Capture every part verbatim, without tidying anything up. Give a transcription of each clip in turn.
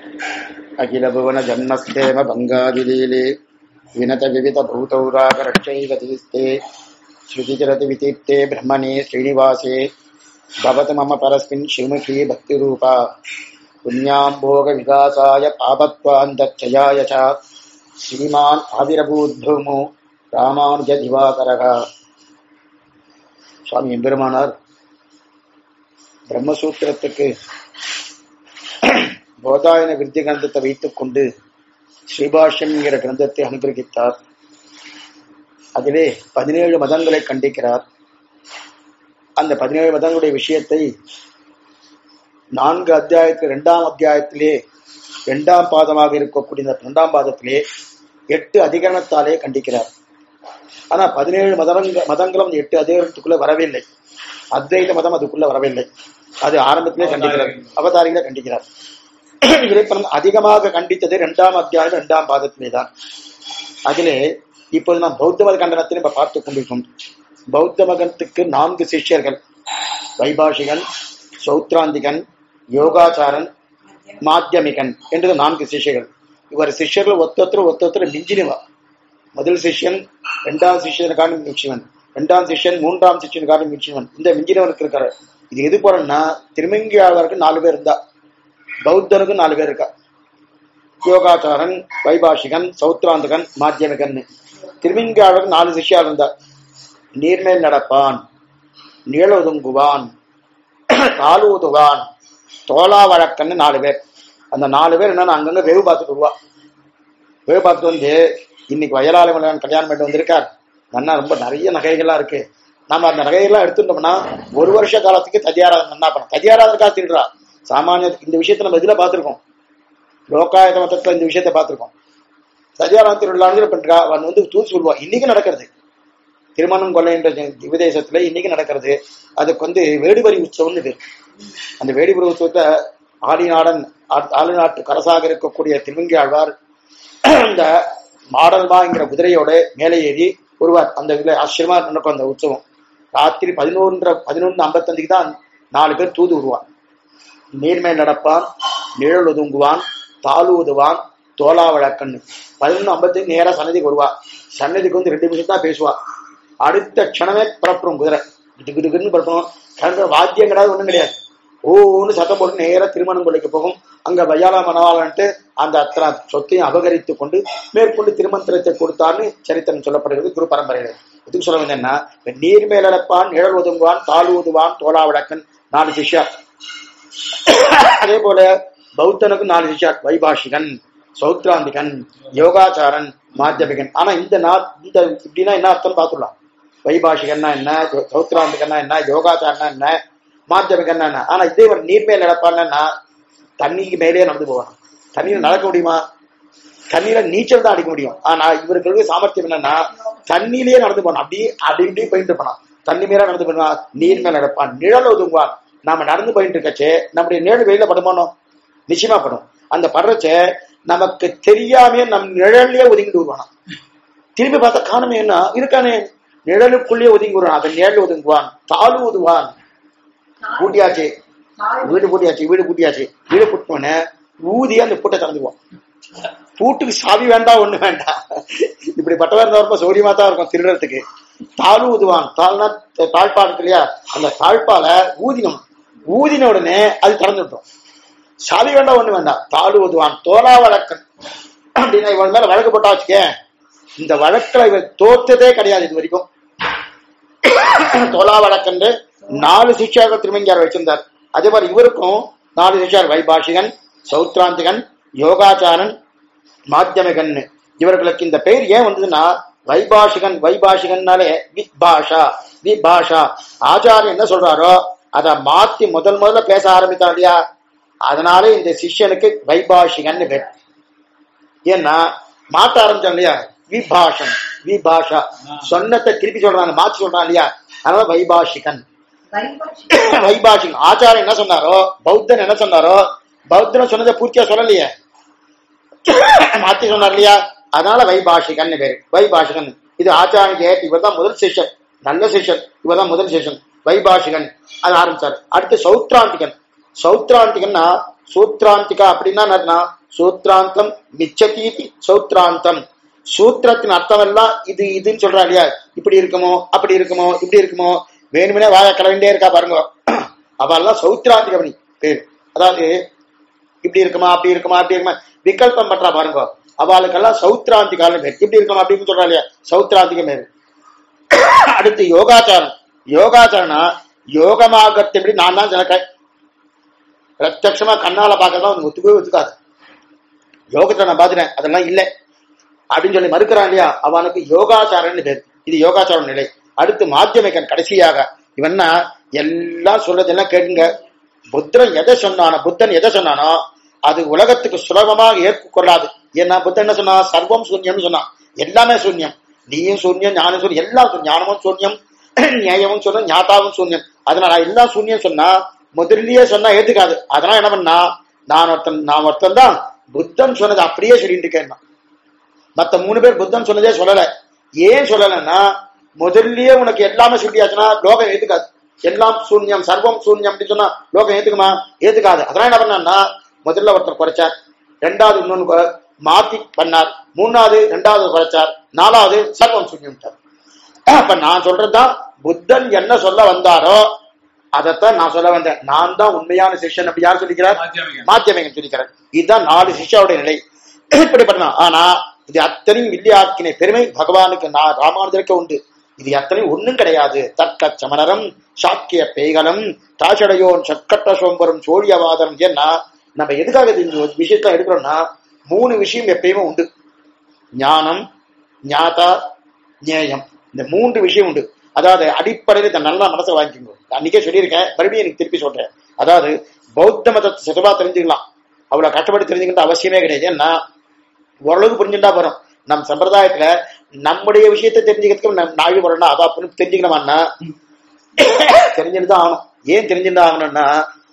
अखिल भुवन जन्मस्थेम भंगादिलीले विनत विविध भूतौरागरक्षैवतीस्ते श्रुतिचरति वितीर्थे ब्रह्मणे श्रीनिवासे भवत मम परस्मिन् शिवमुखी भक्तिरूपा पुण्यां भोग विकासाय पापत्वान्तक्षयाय च श्रीमान् आविरभूद्भूमो रामानुज दिवाकरः. சுவாமி எம்பெருமானார் பிரம்மசூத்திரத்துக்கு போதாயன விருத்தி கிரந்தத்தை வைத்துக் கொண்டு ஸ்ரீபாஷ்யம் என்கிற கிரந்தத்தை அனுகிரகித்தார். அதிலே பதினேழு மதங்களை கண்டிக்கிறார். அந்த பதினேழு மதங்களுடைய விஷயத்தை நான்கு அத்தியாயத்தில் இரண்டாம் அத்தியாயத்திலே இரண்டாம் பாதமாக இருக்கக்கூடிய இந்த இரண்டாம் பாதத்திலே எட்டு அதிகரணத்தாலே கண்டிக்கிறார். ஆனா பதினேழு மதங்க மதங்களும் எட்டு அதிகாரத்துக்குள்ள வரவில்லை. அத்வைத மதம் அதுக்குள்ள வரவில்லை. அது ஆரம்பத்திலே கண்டிக்கிறார், அவதாரிகளை கண்டிக்கிறார். இறைப்பனம் அதிகமாக கண்டித்தது இரண்டாம் அத்தியாயம் இரண்டாம் பாதத்திலே தான். அதிலே இப்போது நாம் பௌத்த மத கண்டனத்தை நம்ம பார்த்துக் கொண்டிருக்கோம். பௌத்த மதத்துக்கு நான்கு சிஷ்யர்கள், வைபாஷிகன், சௌத்ராந்திகன், யோகாச்சாரன், மாத்தியமிகன் என்று நான்கு சிஷ்யர்கள். இவர் சிஷ்யர்கள் ஒத்தொத்தர் ஒத்தொத்தர் மிஞ்சினவா. முதல் சிஷ்யன் இரண்டாம் சிஷ்யனுக்கான மிஞ்சினவன், இரண்டாம் சிஷ்யன் மூன்றாம் சிஷ்யனுக்கான மிஞ்சினவன், இந்த மிஞ்சினவனுக்கு இருக்காரு. இது எது போறன்னா திருமங்கியாளருக்கு நாலு பேர் இருந்தா, பௌத்தனுக்கு நாலு பேர் இருக்கா. யோகாச்சாரன், வைபாஷிகன், சௌத்ராந்தகன், மாத்தியமிகன். திருமங்கியாளருக்கு நாலு சிஷ்யால் இருந்தா. நீர்மேல் நடப்பான், நிழ ஒதுங்குவான், கால் ஊதுவான், தோலா வழக்கன்னு நாலு பேர். அந்த நாலு பேர் என்னன்னா அங்கங்க வேவு பார்த்துட்டு வருவா. வேவு பார்த்துட்டு வந்து இன்னைக்கு வயலாள கல்யாணம் பண்ணிட்டு வந்திருக்கார். நன்னா ரொம்ப நிறைய நகைகள்லாம் இருக்கு. நம்ம அந்த நகைகள்லாம் எடுத்துட்டோம்னா ஒரு வருஷ காலத்துக்கு ததியாராதனை நன்னா பண்ண. ததியாராதனைக்கா திருடுறா. சாமானிய இந்த விஷயத்த நம்ம இதுல பார்த்திருக்கோம். லோகாயத மதத்துல இந்த விஷயத்த பார்த்திருக்கோம். ததியாராதனை திருடலான்னு பண்றா. அவன் வந்து தூது சொல்லுவா. இன்னைக்கு நடக்கிறது திருமணம் கொள்ளை என்ற விதேசத்துல இன்னைக்கு நடக்கிறது. அதுக்கு வந்து வேடுவரி உற்சவம்னு பேர். அந்த வேடுவரி உற்சவத்தை ஆளிநாடன் ஆளுநாட்டு கரசாக இருக்கக்கூடிய திருமங்கி ஆழ்வார் இந்த மாடல்மாங்கிற குதிரையோட மேலே ஏறி ஒருவர் அந்த இதுல ஆச்சரியமா நடக்கும் அந்த உற்சவம். ராத்திரி பதினொன்று பதினொன்று ஐம்பத்தஞ்சுக்கு தான் நாலு பேர் தூது விடுவான். நீர்மேல் நடப்பான், நிழல் ஒதுங்குவான், தாழ் ஊதுவான், தோலா வழக்கன்னு. பதினொன்று ஐம்பத்தஞ்சு நேரா சன்னதிக்கு வருவா. சன்னதிக்கு வந்து ரெண்டு நிமிஷம் தான் பேசுவா. அடுத்த க்ஷணமே புறப்படும் குதிரை. கிட்டுக்கிட்டுன்னு புறப்படும். கிளம்ப வாத்தியம் கிடையாது, ஒண்ணும் கிடையாது. ஓன்னு சத்தம் போட்டு நேரா திருமணம் கொள்ளைக்கு போகும். அங்க வயாலா மனவாளன்ட்டு அந்த அத்தனை சொத்தையும் அபகரித்து கொண்டு மேற்கொண்டு திருமந்திரத்தை கொடுத்தான்னு சரித்திரம் சொல்லப்படுகிறது குரு பரம்பரையில. இதுக்கு சொல்ல வந்தேன்னா நீர் மேலப்பான், நிழல் ஒதுங்குவான், தாழ் ஊதுவான், தோலா வழக்கன் நாலு சிஷ்யா. அதே போல பௌத்தனுக்கு நாலு சிஷ்யா, வைபாஷிகன், சௌத்ராந்திகன், யோகாச்சாரன், மாத்தியமிகன். ஆனா இந்த நா இந்த இப்படின்னா என்ன அர்த்தம் பார்த்துடலாம். வைபாஷிகன்னா என்ன, சௌத்ராந்திகன்னா என்ன, யோகாச்சாரனா என்ன, மாத்தியமிகன்னா என்ன. ஆனா இதே ஒரு நீர்மேல் நடப்பான்னா தண்ணிக்கு மேலேயே நடந்து போவான். தண்ணியில நடக்க முடியுமா? தண்ணியில நீச்சல் தான் அடிக்க முடியும். ஆனா இவர்களுக்கு சாமர்த்தியம் என்னன்னா தண்ணியிலேயே நடந்து போனான். அப்படி அப்படி இப்படி போயிட்டு போனான். தண்ணி மேல நடந்து போனான். நீர் மேல நடப்பான், நிழல் ஒதுங்குவான். நாம நடந்து போயிட்டு இருக்கச்சே நம்முடைய நிழல் வெளியில படுமானோ? நிச்சயமா படும். அந்த படுறச்சே நமக்கு தெரியாமே நம் நிழல்லையே ஒதுங்கிட்டு வருவானா. திரும்பி பார்த்தா காணுமே என்ன இருக்கானே, நிழலுக்குள்ளேயே ஒதுங்கி வருவான். அதை நிழல் ஒதுங்குவான், தாழ் ஊதுவான். கூட்டியாச்சு வீடு பூட்டியாச்சு வீடு பூட்டியாச்சு வீடு பூட்டினோன்னு ஊதி அந்த பூட்டை திறந்துக்குவோம். பூட்டுக்கு சாவி வேண்டாம், ஒண்ணு வேண்டாம். இப்படி பட்டவா இருந்தவரப்ப சௌரியமா தான் இருக்கும் திருடுறதுக்கு. தாழ் ஊதுவான், தாழ்னா தாழ்பால் இருக்கு இல்லையா, அந்த தாழ்பால ஊதினம். ஊதின உடனே அது திறந்துட்டோம். சாவி வேண்டாம், ஒண்ணு வேண்டாம். தாழ் ஊதுவான், தோலா வழக்கன். அப்படின்னா இவன் மேல வழக்கு போட்டா வச்சுக்க, இந்த வழக்குல இவன் தோற்றதே கிடையாது இது வரைக்கும். தோலா வழக்கன்று நாலு சிஷ்யார்கள் திருமங்கியார் வச்சிருந்தார். அதே மாதிரி இவருக்கும் நாலு சிஷ்யார், வைபாஷிகன், சௌத்ராந்திகன், யோகாச்சாரன், மாத்தியமிகன். இவர்களுக்கு இந்த பெயர் ஏன் வந்ததுன்னா வைபாஷிகன் வைபாஷிகன்னாலே விபாஷா விபாஷா. ஆச்சாரியன் என்ன சொல்றாரோ அதை மாத்தி முதல் முதல்ல பேச ஆரம்பித்தார் இல்லையா, அதனால இந்த சிஷ்யனுக்கு வைபாஷிகன் பேர். ஏன்னா மாற்ற ஆரம்பிச்சான் இல்லையா, விபாஷன் விபாஷா. சொன்னத்தை திருப்பி சொல்றாங்க, மாற்றி சொல்றான் இல்லையா, அதனால வைபாஷிகன் வைபாஷிகன். ஆச்சாரியன் என்ன சொன்னாரோ, பௌத்தன் என்ன சொன்னாரோ, பௌத்தன் சொன்னதை பூர்த்தியா சொல்லலையே, மாத்தி சொன்னார் இல்லையா, அதனால வைபாஷிகன் பேரு. வைபாஷிகன் இது ஆச்சாரியன். இவர் தான் முதல் சிஷ்யன், நல்ல சிஷ்யன். இவர் தான் முதல் சிஷ்யன் வைபாஷிகன். அது ஆரம்பிச்சார். அடுத்து சௌத்ராந்திகன். சௌத்ராந்திகன்னா சூத்ராந்திகா அப்படின்னா சூத்ராந்தம் மிச்சதீதி சௌத்ராந்தம். சூத்திரத்தின் அர்த்தம் எல்லாம் இது இதுன்னு சொல்றா இல்லையா, இப்படி இருக்குமோ அப்படி இருக்குமோ இப்படி இருக்குமோ வேணுமனே வாய கலண்டே இருக்கா பாருங்க, அவெல்லாம் சௌத்ராந்திக பண்ணி பேரு. அதாவது இப்படி இருக்குமா அப்படி இருக்குமா அப்படி இருக்குமா விகல்பம் பண்றா பாருங்க, அவளுக்கெல்லாம் சௌத்ராந்திகால பேர். இப்படி இருக்குமா அப்படின்னு சொல்றா இல்லையா, சௌத்ராந்திக பேரு. அடுத்து யோகாச்சாரம். யோகாச்சாரம்னா யோகமாகத்தின்படி நான் தான் எனக்கு பிரத்யட்சமா கண்ணால பார்க்கறதான் ஒத்துக்கவே ஒத்துக்காது. யோகத்தை நான் பாத்துறேன் அதெல்லாம் இல்லை அப்படின்னு சொல்லி மறுக்கிறான் இல்லையா, அவனுக்கு யோகாச்சாரன்னு பேர். இது யோகாச்சாரம் நிலை. அடுத்து மாத்தியமிகன் கடைசியாக இவன்னா எல்லாம் சொல்றதெல்லாம் கேட்டுங்க. புத்தன் எதை சொன்னானோ புத்தன் எதை சொன்னானோ அது உலகத்துக்கு சுலபமாக ஏற்றுக்கொள்ளாது. ஏன்னா புத்தன் என்ன சொன்னா, சர்வம் சூன்யம்னு சொன்னான். எல்லாமே சூன்யம், நீயும் சூன்யம் ஞானம் சூன்யம் எல்லாம் ஞானமும் சூன்யம் நியாயமும் சூன்யம் ஞாதாவும் சூன்யம். அதனால எல்லாம் சூன்யம் சொன்னா முதலிலேயே சொன்னா ஏத்துக்காது. அதனால என்ன பண்ணா, நான் ஒருத்தன் நான் ஒருத்தன் தான் புத்தன் சொன்னது அப்படியே சொல்லிட்டு இருக்கேன். மத்த மூணு பேர் புத்தன் சொன்னதே சொல்லல. ஏன் சொல்லலைன்னா முதல்லயே உனக்கு எல்லாமே சொல்லியாச்சுன்னா லோகம் ஏத்துக்காது. எல்லாம் சூன்யம் சர்வம் சூன்யம் அப்படின்னு சொன்னா லோகம் ஏத்துக்குமா, ஏத்துக்காது. அதனால என்ன பண்ணா, முதல்ல ஒருத்தர் குறைச்சார், ரெண்டாவது இன்னொன்னு மாத்தி பண்ணார், மூணாவது ரெண்டாவது குறைச்சார், நாலாவது சர்வம் சூன்யம். அப்ப நான் சொல்றதுதான் புத்தன் என்ன சொல்ல வந்தாரோ அதைத்தான் நான் சொல்ல வந்தேன். நான் தான் உண்மையான சிஷ்யன் அப்படி யார் சொல்லிக்கிறார், மாத்தியமிகன் சொல்லிக்கிறார். இதுதான் நாலு சிஷ்யாவுடைய நிலை. இப்படி பண்ணலாம். ஆனா இது அத்தனையும் இல்லையாக்கின பெருமை பகவானுக்கு நான் ராமானுஜருக்கு உண்டு. இது அத்தனையும் ஒண்ணும் கிடையாது. தர்க்க சமணரம் சாக்கிய பேகலம் தாச்சடையோன் சக்கட்ட சோம்பரம் சோழியவாதம். ஏன்னா நம்ம எதுக்காக இந்த விஷயத்தான் எடுக்கிறோம்னா மூணு விஷயம் எப்பயுமே உண்டு. ஞானம் ஞாதா ஞேயம், இந்த மூன்று விஷயம் உண்டு. அதாவது அடிப்படையில் இதை நல்லா மனசை வாங்கிக்கோங்க. அன்னைக்கே சொல்லியிருக்கேன், மறுபடியும் எனக்கு திருப்பி சொல்றேன். அதாவது பௌத்த மதத்தை சுத்தமா தெரிஞ்சுக்கலாம், அவ்வளவு கஷ்டப்பட்டு தெரிஞ்சுக்கிட்ட அவசியமே கிடையாது. ஏன்னா ஓரளவுக்கு புரிஞ்சுட்டா போறோம். நம் சம்பிரதாயத்துல நம்முடைய விஷயத்தை தெரிஞ்சுக்கிறதுக்கு நம் நாழி வரணும் அதை அப்படின்னு தெரிஞ்சுக்கணுமான்னா தெரிஞ்சுட்டுதான் ஆகணும். ஏன் தெரிஞ்சுட்டு ஆகணும்னா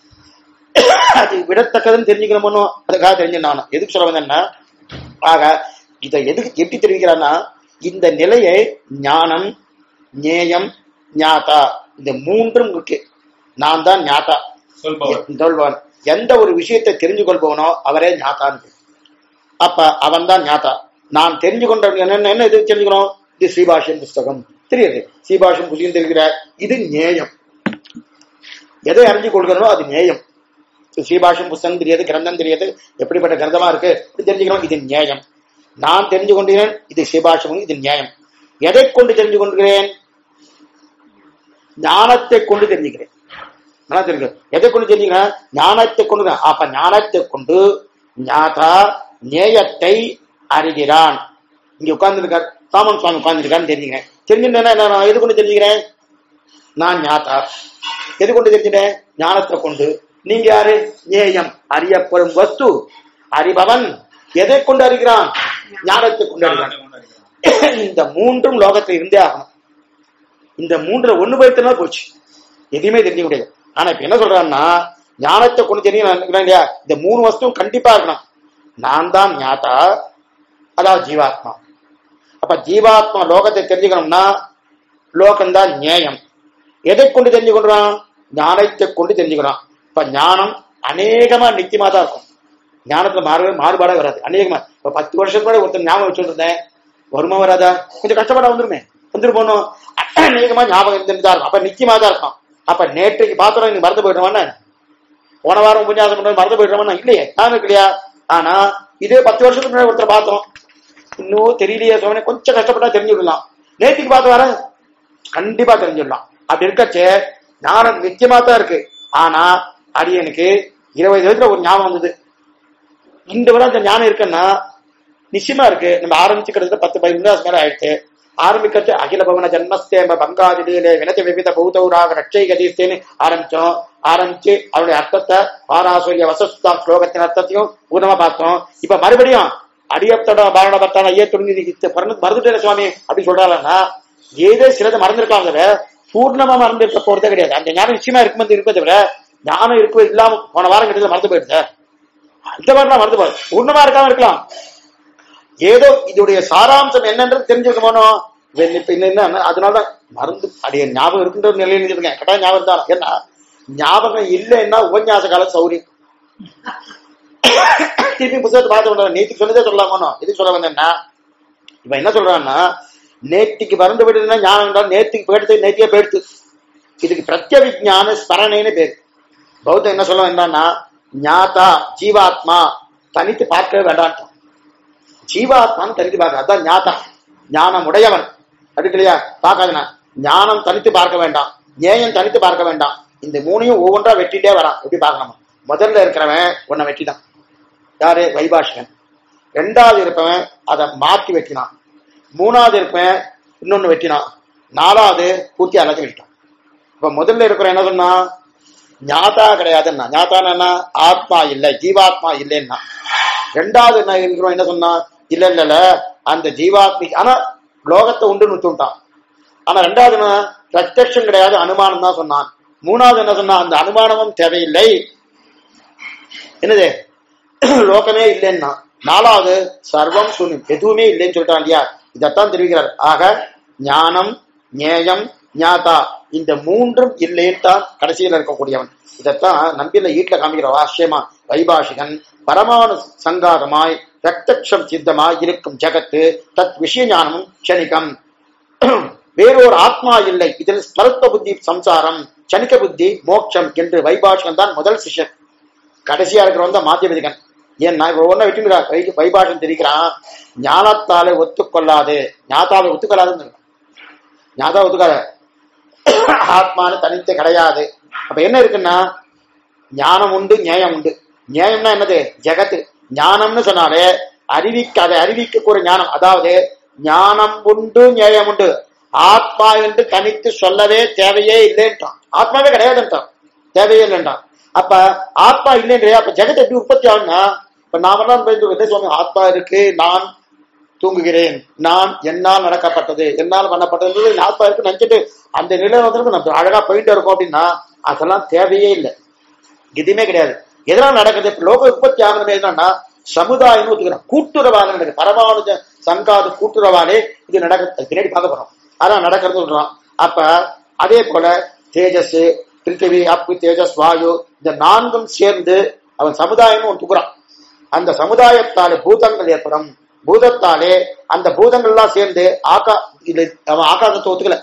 அது விடத்தக்கதுன்னு தெரிஞ்சுக்கணுமோ அதுக்காக தெரிஞ்சுட்டு ஆகணும். எதுக்கு சொல்ல வந்தேன்னா, ஆக இதை எதுக்கு எப்படி தெரிவிக்கிறான்னா, இந்த நிலையை ஞானம் ஞேயம் ஞாதா இந்த மூன்றும் இருக்கு. நான் தான் ஞாதா சொல்பவன். எந்த ஒரு விஷயத்தை தெரிஞ்சு கொள்பவனோ அவரே ஞாதான்னு. அப்ப அவன் தான் ஞாதா. நான் தெரிஞ்சு கொண்ட என்ன என்ன எது தெரிஞ்சுக்கணும், இது ஸ்ரீபாஷ்யம் புஸ்தகம் தெரியுது, ஸ்ரீபாஷ்யம் புதியம் தெரிகிற இது ஞேயம். எதை அறிஞ்சு கொள்கிறனோ அது ஞேயம். ஸ்ரீபாஷ்யம் புஸ்தகம் தெரியாது, கிரந்தம் தெரியாது, எப்படிப்பட்ட கிரந்தமா இருக்கு இப்படி தெரிஞ்சுக்கணும், இது ஞேயம். நான் தெரிஞ்சு கொண்டேன், இது ஸ்ரீபாஷ்யம், இது ஞேயம். எதை கொண்டு தெரிஞ்சு கொண்டிருக்கிறேன், ஞானத்தை கொண்டு தெரிஞ்சுக்கிறேன். எதை கொண்டு தெரிஞ்சுக்கிறேன், ஞானத்தை கொண்டு. அப்ப ஞானத்தை கொண்டு ஞாதா ஞேயத்தை அறிகிறான். இங்க உட்கார்ந்து இருக்கார் சாமன் சுவாமி உட்கார்ந்து இருக்கான்னு தெரிஞ்சுக்கிறேன். தெரிஞ்சுட்டேன்னா எது கொண்டு தெரிஞ்சுக்கிறேன், நான் ஞாதா. எது கொண்டு தெரிஞ்சுட்டேன், ஞானத்தை கொண்டு. நீங்க யாரு, ஞேயம் அறியப்படும் வஸ்து அறிபவன். எதை கொண்டு அறிகிறான், ஞானத்தை கொண்டு அறிகிறான். இந்த மூன்றும் லோகத்தில் இருந்தே ஆகணும். இந்த மூன்று ஒண்ணு போயிட்டுனா போச்சு, எதையுமே தெரிஞ்சுக்க முடியாது. ஆனா இப்ப என்ன சொல்றான்னா, ஞானத்தை கொண்டு தெரியும் இல்லையா, இந்த மூணு வஸ்துவும் கண்டிப்பா இருக்கணும். நான் தான் ஞாதா, அதாவது ஜீவாத்மா. அப்ப ஜீவாத்மா லோகத்தை தெரிஞ்சுக்கணும்னா லோகம்தான் ஞேயம். எதை கொண்டு தெரிஞ்சு கொள்றான், ஞானத்தை கொண்டு தெரிஞ்சுக்கிறான். இப்ப ஞானம் அநேகமா நித்தியமா தான் இருக்கும். ஞானத்துல மாறு மாறுபாடா வராது. அநேகமா இப்ப பத்து வருஷம் கூட ஒருத்தர் ஞாபகம் வச்சுட்டு இருந்தேன், வருமா வராதா, கொஞ்சம் கஷ்டப்பட வந்துருமே, வந்துட்டு போனோம். அநேகமா ஞாபகம் இருந்துதான் இருக்கும். அப்ப நிச்சயமா தான் இருக்கும். அப்ப நேற்றைக்கு பாத்திரம் இன்னைக்கு மறந்து போயிடுவானே, போன வாரம் உபன்யாசம் பண்ண மறந்து போயிடுவானா, இல்லையே ஞாபகம் இருக்கு இல்லையா. ஆனா இதே பத்து வருஷத்துக்கு முன்னாடி ஒருத்தர் பார்த்தோம், இன்னும் தெரியலையே சொன்ன, கொஞ்சம் கஷ்டப்பட்டா தெரிஞ்சு விடலாம். நேற்றுக்கு பார்த்து வர கண்டிப்பா தெரிஞ்சுடலாம். அப்படி இருக்கச்சே ஞானம் நிச்சயமா தான் இருக்கு. ஆனா அடியனுக்கு இருபது வயசுல ஒரு ஞாபகம் வந்தது, இந்த விட அந்த ஞானம் இருக்குன்னா நிச்சயமா இருக்கு. நம்ம ஆரம்பிச்சு கிட்டத்தட்ட பத்து பதினஞ்சு மேல ஆயிடுச்சு. ஆரம்பிக்கிறது அகில பவன ஜன்மஸ்தேம பங்காதிலே வினத்தி விவித பௌதௌராக ரட்சை கதீஸ்தேன்னு ஆரம்பிச்சோம். ஆரம்பிச்சு அவருடைய அர்த்தத்தை பாராசூரிய வசஸ்தா ஸ்லோகத்தின் அர்த்தத்தையும் பூர்ணமா பார்த்தோம். இப்ப மறுபடியும் அடியத்தோட பாரண பத்தான ஐயே துணிஞ்சு மறந்துட்டே சுவாமி அப்படி சொல்றாங்கன்னா ஏதோ சிலதை மறந்துருக்காங்க, பூர்ணமா மறந்து இருக்க போறதே கிடையாது. அந்த ஞானம் நிச்சயமா இருக்கும்போது இருப்பதை விட ஞானம் இருக்க இல்லாம போன வாரம் கிட்ட மறந்து போயிடுது. அந்த மாதிரிலாம் மறந்து போயிடு, பூர்ணமா இருக்காம இருக்கலாம். ஏதோ இதோடைய சாராம்சம் என்னன்றது தெரிஞ்சுக்கணும். அதனாலதான் மறந்து அடைய ஞாபகம் இருக்குன்ற நிலையில இருக்கேன். கட்டாயம் ஞாபகம் தான். ஏன்னா ஞாபகம் இல்லைன்னா உபன்யாச கால சௌரியம். திருப்பி புத்தகத்தை பார்த்து நேற்றுக்கு சொன்னதே சொல்லலாமோ, எதுக்கு சொல்ல வந்தேன்னா இப்ப என்ன சொல்றான்னா நேற்றுக்கு மறந்து விடுதுன்னா ஞானம் என்றால் நேற்றுக்கு போயிடுத்து நேத்தியே போயிடுத்து. இதுக்கு பிரத்யவிஜான ஸ்மரணைன்னு பேரு. பௌத்தம் என்ன சொல்ல வேண்டாம்னா ஞாதா ஜீவாத்மா தனித்து பார்க்கவே வேண்டாம். ஜீவாத்மான்னு தனித்து பார்க்க, அதான் ஞாதா ஞானம் உடையவன் அதுக்கு இல்லையா பார்க்காதுன்னா ஞானம் தனித்து பார்க்க வேண்டாம், ஞேயம் தனித்து பார்க்க வேண்டாம். இந்த மூணையும் ஒவ்வொன்றா வெட்டிட்டே வரான். எப்படி பார்க்கணும்? முதல்ல இருக்கிறவன் உன்னை வெட்டினான், யாரு? வைபாஷகன். ரெண்டாவது இருப்பவன் அதை மாற்றி வெட்டினான். மூணாவது இருப்பவன் இன்னொன்னு வெட்டினான். நாலாவது பூர்த்தி எல்லாத்தையும் வெட்டிட்டான். இப்ப முதல்ல இருக்கிற என்ன சொன்னா ஞாதா கிடையாதுன்னா, ஞாதானா ஆத்மா இல்லை ஜீவாத்மா இல்லைன்னா. ரெண்டாவது என்ன இருக்கிறோம் என்ன சொன்னா இல்ல இல்ல இல்ல அந்த ஜீவாத்மி ஆனா லோகத்தை உண்டு நுத்துட்டான். ஆனா ரெண்டாவது என்ன பிரத்யக்ஷம் கிடையாது அனுமானம் தான் சொன்னான். மூணாவது என்ன சொன்னா அந்த அனுமானமும் தேவையில்லை, என்னது லோகமே இல்லைன்னா. நாலாவது சர்வம் சுனி எதுவுமே இல்லைன்னு சொல்லிட்டான் இல்லையா. இதைத்தான் தெரிவிக்கிறார். ஆக ஞானம் ஞேயம் ஞாதா இந்த மூன்றும் இல்லைன்னு தான் கடைசியில் இருக்கக்கூடியவன். இதைத்தான் நம்பில ஈட்ல காமிக்கிற ஆசியமா வைபாஷிகன் பரமானு சங்காதமாய் பிரத்யக்ஷம் சித்தமாய் இருக்கும் ஜகத்து தத் விஷய ஞானமும் க்ஷணிகம். வேறொரு ஆத்மா இல்லை, இதில் ஸ்பல்ப புத்தி சம்சாரம் சனிக்க புத்தி மோட்சம் என்று வைபாஷகன் தான் முதல் சிஷ்யன். கடைசியா இருக்கிறவன் தான் மாத்தியமிதிகன். ஏன்னா இப்ப ஒன்ன விட்டு வைபாஷன் தெரிவிக்கிறான் ஞானத்தாலே ஒத்துக்கொள்ளாது, ஞாதாவை ஒத்துக்கொள்ளாதுன்னு ஞாதா ஒத்துக்காத ஆத்மானு தனித்து கிடையாது. அப்ப என்ன இருக்குன்னா ஞானம் உண்டு ஞேயம் உண்டு. ஞேயம்னா என்னது? ஜெகத்து. ஞானம்னு சொன்னாலே அறிவிக்க அதை அறிவிக்க ஒரு ஞானம், அதாவது ஞானம் உண்டு ஞேயம் உண்டு. ஆத்மா என்று தனித்து சொல்லவே தேவையே இல்லைன்றான். ஆத்மாவே கிடையாதுன்றான், தேவையே இல்லைன்றான். அப்ப ஆத்மா இல்லைன்றையா அப்ப ஜெகத் எப்படி உற்பத்தி ஆகும்னா இப்ப நாமெல்லாம் சுவாமி ஆத்மா இருக்கு, நான் தூங்குகிறேன், நான் என்னால் நடக்கப்பட்டது என்னால் பண்ணப்பட்டது ஆத்மா இருக்கு நினைச்சிட்டு அந்த நிலை வந்து நம்ம அழகா போயிட்டு இருக்கோம் அப்படின்னா அதெல்லாம் தேவையே இல்லை, எதுவுமே கிடையாது. எதனால நடக்குது? லோக உற்பத்தி ஆகணும் என்னன்னா சமுதாயம் ஒத்துக்கிறான், கூட்டுறவாக நடக்குது. பரமானு சங்காது கூட்டுறவாலே இது நடக்க பின்னாடி பார்க்க போறோம். அதான் நடக்கிறது சொல்றான். அப்ப அதே போல தேஜஸ் பிருத்திவி அப்பு தேஜஸ் வாயு இந்த நான்கும் சேர்ந்து அவன் சமுதாயம் ஒத்துக்கிறான். அந்த சமுதாயத்தாலே பூதங்கள் ஏற்படும், பூதத்தாலே அந்த பூதங்கள்லாம் சேர்ந்து ஆகா இது அவன் ஆகாசத்தை ஒத்துக்கல.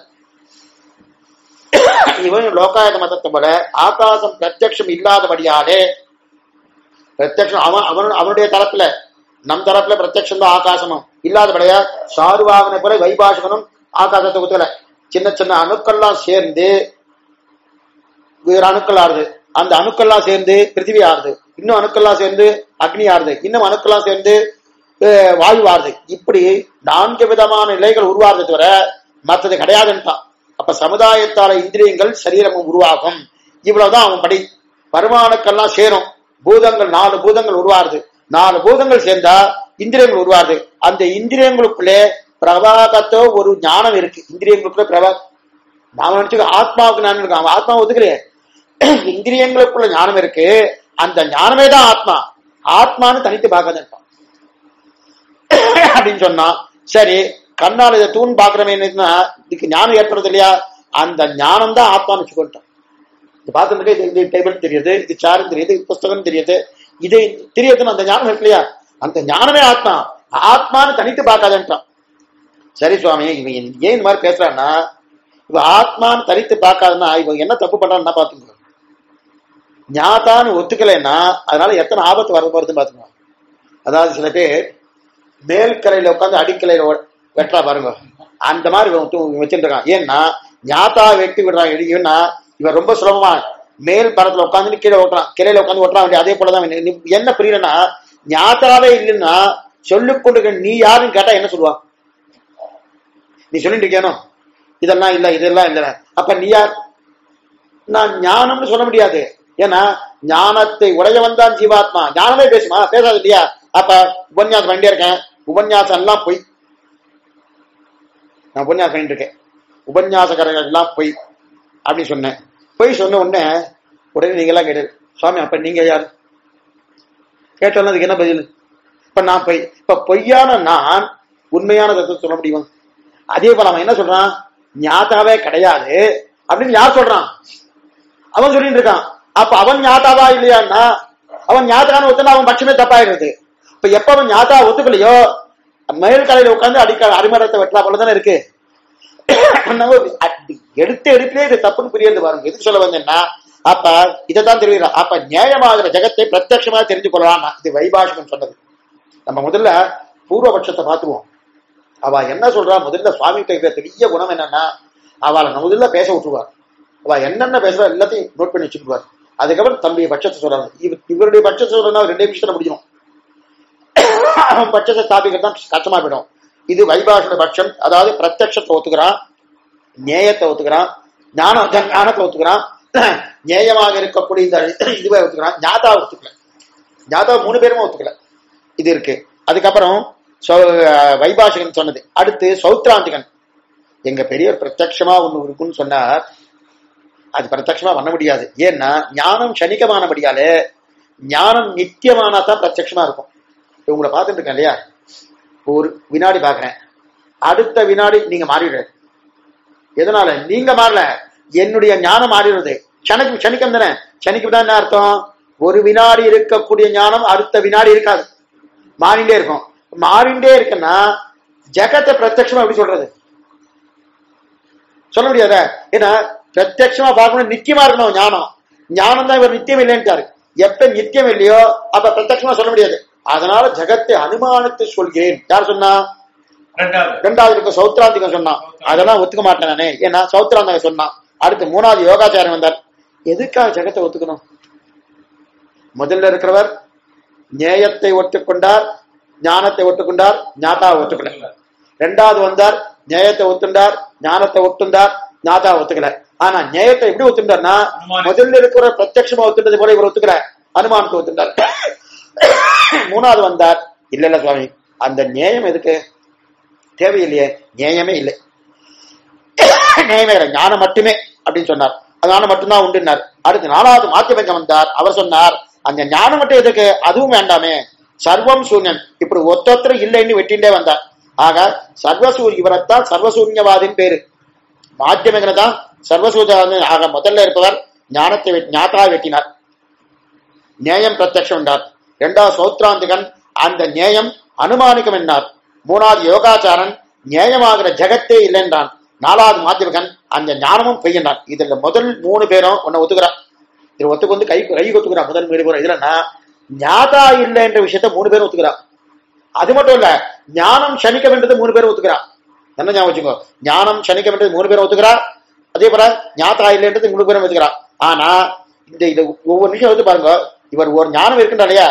இவன் லோகாயத மதத்தை போல ஆகாசம் பிரத்யக்ஷம் இல்லாதபடியாலே பிரத்யக்ஷம் அவன் அவன் அவனுடைய தரப்புல நம் தரப்புல பிரத்யக்ஷம் தான் ஆகாசமும் இல்லாதபடியா சாருவாகனை போல வைபாஷகனும் ஆகாசத்தை ஒத்துக்கல. சின்ன சின்ன அணுக்கள்லாம் சேர்ந்து வேறு அணுக்கள் ஆறுது, அந்த அணுக்கள்லாம் சேர்ந்து பிருத்திவி ஆறுது, இன்னும் அணுக்கள்லாம் சேர்ந்து அக்னி ஆறுது, இன்னும் அணுக்கள்லாம் சேர்ந்து வாயு ஆறுது. இப்படி நான்கு விதமான நிலைகள் உருவாகிறது தவிர மற்றது கிடையாதுன்ட்டான். அப்ப சமுதாயத்தால இந்திரியங்கள் சரீரமும் உருவாகும். இவ்வளவுதான் அவன் படி. பருமாணுக்கள்லாம் சேரும், பூதங்கள் நாலு பூதங்கள் உருவாருது, நாலு பூதங்கள் சேர்ந்தா இந்திரியங்கள் உருவாருது. அந்த இந்திரியங்களுக்குள்ளே பிரபாகத்தோ ஒரு ஞானம் இருக்கு. இந்திரியங்களுக்குள்ள பிரபா நாம நினைச்சு ஆத்மாவுக்கு ஞானம் இருக்கு, அவன் ஆத்மா ஒத்துக்கலையே. இந்திரியங்களுக்குள்ள ஞானம் இருக்கு, அந்த ஞானமே தான் ஆத்மா. ஆத்மானு தனித்து பார்க்காத அப்படின்னு சொன்னா சரி, கண்ணால் இதை தூண் பாக்குறமே இதுக்கு ஞானம் ஏற்படுறது இல்லையா? அந்த ஞானம் தான் ஆத்மான்னு வச்சுக்கிட்டோம். இது பார்த்துட்டு இது டேபிள் தெரியுது, இது சாரும் தெரியுது, புஸ்தகம் தெரியுது, இது தெரியுதுன்னு அந்த ஞானம் இருக்கு இல்லையா? அந்த ஞானமே ஆத்மா. ஆத்மான்னு தனித்து பார்க்காதன்றான். சரி சுவாமி, இவன் ஏன் இந்த மாதிரி பேசுறான்னா இவ ஆத்மான்னு தனித்து பார்க்காதுன்னா இவன் என்ன தப்பு பண்றான்னா பாத்துக்கோ. ஞாதான்னு ஒத்துக்கலைன்னா அதனால எத்தனை ஆபத்து வர போறதுன்னு பாத்துக்கோ. அதாவது சில பேர் மேல்கலையில உட்காந்து அடிக்கலையில வெட்டா பாருங்க, அந்த மாதிரி வச்சுட்டு இருக்கான். ஏன்னா ஞாதா வெட்டி விடுறான். ஏன்னா இவன் ரொம்ப சுலபமா மேல் படத்துல உட்காந்து கீழே ஓட்டுறான், கிளையில உட்காந்து ஓட்டுறான் வேண்டிய. அதே போலதான் என்ன புரியலன்னா ஞாதாவே இல்லைன்னா சொல்லிக் கொண்டு நீ யாருன்னு கேட்டா என்ன சொல்லுவான்? நீ சொல்லிட்டு இருக்கேனோ இதெல்லாம் இல்ல இதெல்லாம் இல்ல, அப்ப நீ யார்? நான் ஞானம்னு சொல்ல முடியாது. ஏன்னா ஞானத்தை உடையவன் தான் ஜீவாத்மா. ஞானமே பேசுமா? பேசாது இல்லையா? அப்ப உபன்யாசம் பண்ணிட்டே இருக்கேன், உபன்யாசம் எல்லாம் பொய். நான் உபன்யாசம் பண்ணிட்டு இருக்கேன், உபன்யாசகர்கள் எல்லாம் பொய் அப்படின்னு சொன்னேன். பொய் சொன்ன உடனே உடனே நீங்க எல்லாம் கேட்டு சுவாமி அப்ப நீங்க யார் கேட்டாலும் அதுக்கு என்ன பதில்? இப்ப நான் பொய். இப்ப பொய்யான நான் உண்மையான தத்துவம் சொல்ல முடியுமா? அதே போல அவன் என்ன சொல்றான்? ஞாதாவே கிடையாது அப்படின்னு யார் சொல்றான்? அவன் சொல்லிட்டு இருக்கான். அப்ப அவன் ஞாதாவா இல்லையான்னா அவன் ஞாத்தான்னு ஒத்துனா அவன் பட்சமே தப்பாயிடுறது. இப்ப எப்ப அவன் ஞாத்தா ஒத்துக்கலையோ மேல் கலையில உட்காந்து அடிக்க அடிமரத்தை வெட்டலாம் போலதானே இருக்கு. எடுத்த எடுப்பிலே இது தப்புன்னு புரியுது பாருங்க. எதுக்கு சொல்ல வந்தேன்னா அப்ப இதைத்தான் தெரியுறா. அப்ப நியாயமாகிற ஜெகத்தை பிரத்யட்சமா தெரிஞ்சு கொள்ளலாம். இது வைபாஷகன் சொன்னது. நம்ம முதல்ல பூர்வபட்சத்தை பார்த்துவோம். அவ என்ன சொல்றா, முதல்ல சுவாமி இருக்கிற பெரிய குணம் என்னன்னா அவளை முதல்ல பேச விட்டுருவார். அவ என்னென்ன பேசுறா எல்லாத்தையும் நோட் பண்ணி வச்சுக்குவார். அதுக்கப்புறம் தன்னுடைய பட்சத்தை சொல்றாங்க. இவருடைய பட்சத்தை சொல்றா ரெண்டே நிமிஷத்துல முடியும். அவன் பட்சத்தை ஸ்தாபிக்கிறது தான் கஷ்டமா போயிடும். இது வைபாஷண பட்சம். அதாவது பிரத்யட்சத்தை ஒத்துக்கிறான், நேயத்தை ஒத்துக்கிறான், ஞான ஞானத்தை ஒத்துக்கிறான், நேயமாக இருக்கக்கூடிய இந்த இதுவே ஒத்துக்கிறான். ஞாதா ஒத்துக்கல. ஞாதா மூணு பேருமே ஒத்துக்கல. இது இருக்கு. அதுக்கப்புறம் வைபாஷகன் சொன்னது. அடுத்து சௌத்ராந்திகன். எங்க பெரியவர் பிரத்யட்சமா ஒண்ணு இருக்குன்னு சொன்னார். அது பிரத்யட்சமா பண்ண முடியாது. ஏன்னா ஞானம் சனிக்கமானபடியாலே ஞானம் நித்தியமானா தான் பிரத்யட்சமா இருக்கும். உங்களை பார்த்துட்டு இருக்கேன் இல்லையா, ஒரு வினாடி பாக்குறேன், அடுத்த வினாடி நீங்க மாறிடுற. எதனால? நீங்க மாறல, என்னுடைய ஞானம் மாறிடுறது. சனிக்கு சனிக்கம் தானே. சனிக்கு தான் என்ன அர்த்தம்? ஒரு வினாடி இருக்கக்கூடிய ஞானம் அடுத்த வினாடி இருக்காது, மாறிண்டே இருக்கும். மாறிண்டே இருக்குன்னா ஜெகத்தை பிரத்யட்சமா எப்படி சொல்றது? சொல்ல முடியாத. ஏன்னா பிரத்யட்சமா பார்க்கணும், நித்தியமா இருக்கணும் ஞானம். ஞானம் தான் இவர் நித்தியம் இல்லைன்ட்டாரு. எப்ப நித்தியம் இல்லையோ அப்ப பிரத்யட்சமா சொல்ல முடியாது. அதனால ஜெகத்தை அனுமானித்து சொல்கிறேன். யார் சொன்னா? ரெண்டாவது இருக்க சௌத்ராந்திகம் சொன்னான். அதெல்லாம் ஒத்துக்க மாட்டேன் நானே. ஏன்னா சௌத்ராந்திகம் சொன்னான். அடுத்து மூணாவது யோகாச்சாரம் வந்தார். எதுக்காக ஜெகத்தை ஒத்துக்கணும்? முதல்ல இருக்கிறவர் நேயத்தை ஒத்துக்கொண்டார், ஞானத்தை ஒத்துக்கொண்டார், ஞாதா ஒத்துக்கல. ரெண்டாவது வந்தார், நேயத்தை ஒத்துண்டார், ஞானத்தை ஒத்துண்டார், ஞாதா ஒத்துக்கல. ஆனா நேயத்தை எப்படி ஒத்துண்டார்னா முதல்ல இருக்கிற பிரத்யட்சமா ஒத்துண்டது போல இவர் ஒத்துக்கல, அனுமானத்தை ஒத்துண்டார். மூணாவது வந்தார், இல்ல இல்ல சுவாமி அந்த நேயம் எதுக்கு தேவையில்லையே, நேயமே இல்லை, நேயமே இல்லை, ஞானம் மட்டுமே அப்படின்னு சொன்னார். ஞானம் மட்டும்தான் உண்டுனார். அடுத்து நாலாவது மாத்தியமங்கம் வந்தார். அவர் சொன்னார் அந்த ஞானம் மட்டும் எதுக்கு, அதுவும் வேண்டாமே, சர்வம் சூன்யம். இப்படி ஒத்தொத்தர இல்லைன்னு வெட்டிண்டே வந்தார். ஆக சர்வசூர் இவரத்தான் சர்வசூன்யவாதின் பேரு. மாத்தியமங்கன் தான் சர்வசூன்யவாதி. ஆக முதல்ல இருப்பவர் ஞானத்தை ஞாத்தா வெட்டினார், நேயம் பிரத்யட்சம் என்றார். இரண்டாவது சௌத்ராந்திகன் அந்த நேயம் அனுமானிக்கம் என்னார். மூணாவது யோகாச்சாரன் நியாயமாகிற ஜெகத்தே இல்லை என்றான். நாலாவது மாத்தியமகன் அந்த ஞானமும் பெய்யன்றான். இதுல முதல் மூணு பேரும் உன்னை ஒத்துக்கிறான். இதுல ஒத்துக்கு வந்து கை கை ஒத்துக்கிறான் முதல் மூணு பேரும். இதுலன்னா ஞாதா இல்லை என்ற விஷயத்த மூணு பேரும் ஒத்துக்கிறான். அது மட்டும் இல்ல, ஞானம் சனிக்கம் என்றது மூணு பேரும் ஒத்துக்கிறான். என்ன ஞாபகம் வச்சுக்கோ, ஞானம் சனிக்கம் என்றது மூணு பேரும் ஒத்துக்கிறார். அதே போல ஞாதா இல்லைன்றது மூணு பேரும் ஒத்துக்கிறான். ஆனா இந்த இது ஒவ்வொரு நிமிஷம் வந்து பாருங்க, இவர் ஒரு ஞானம் இருக்குன்றா இல்லையா,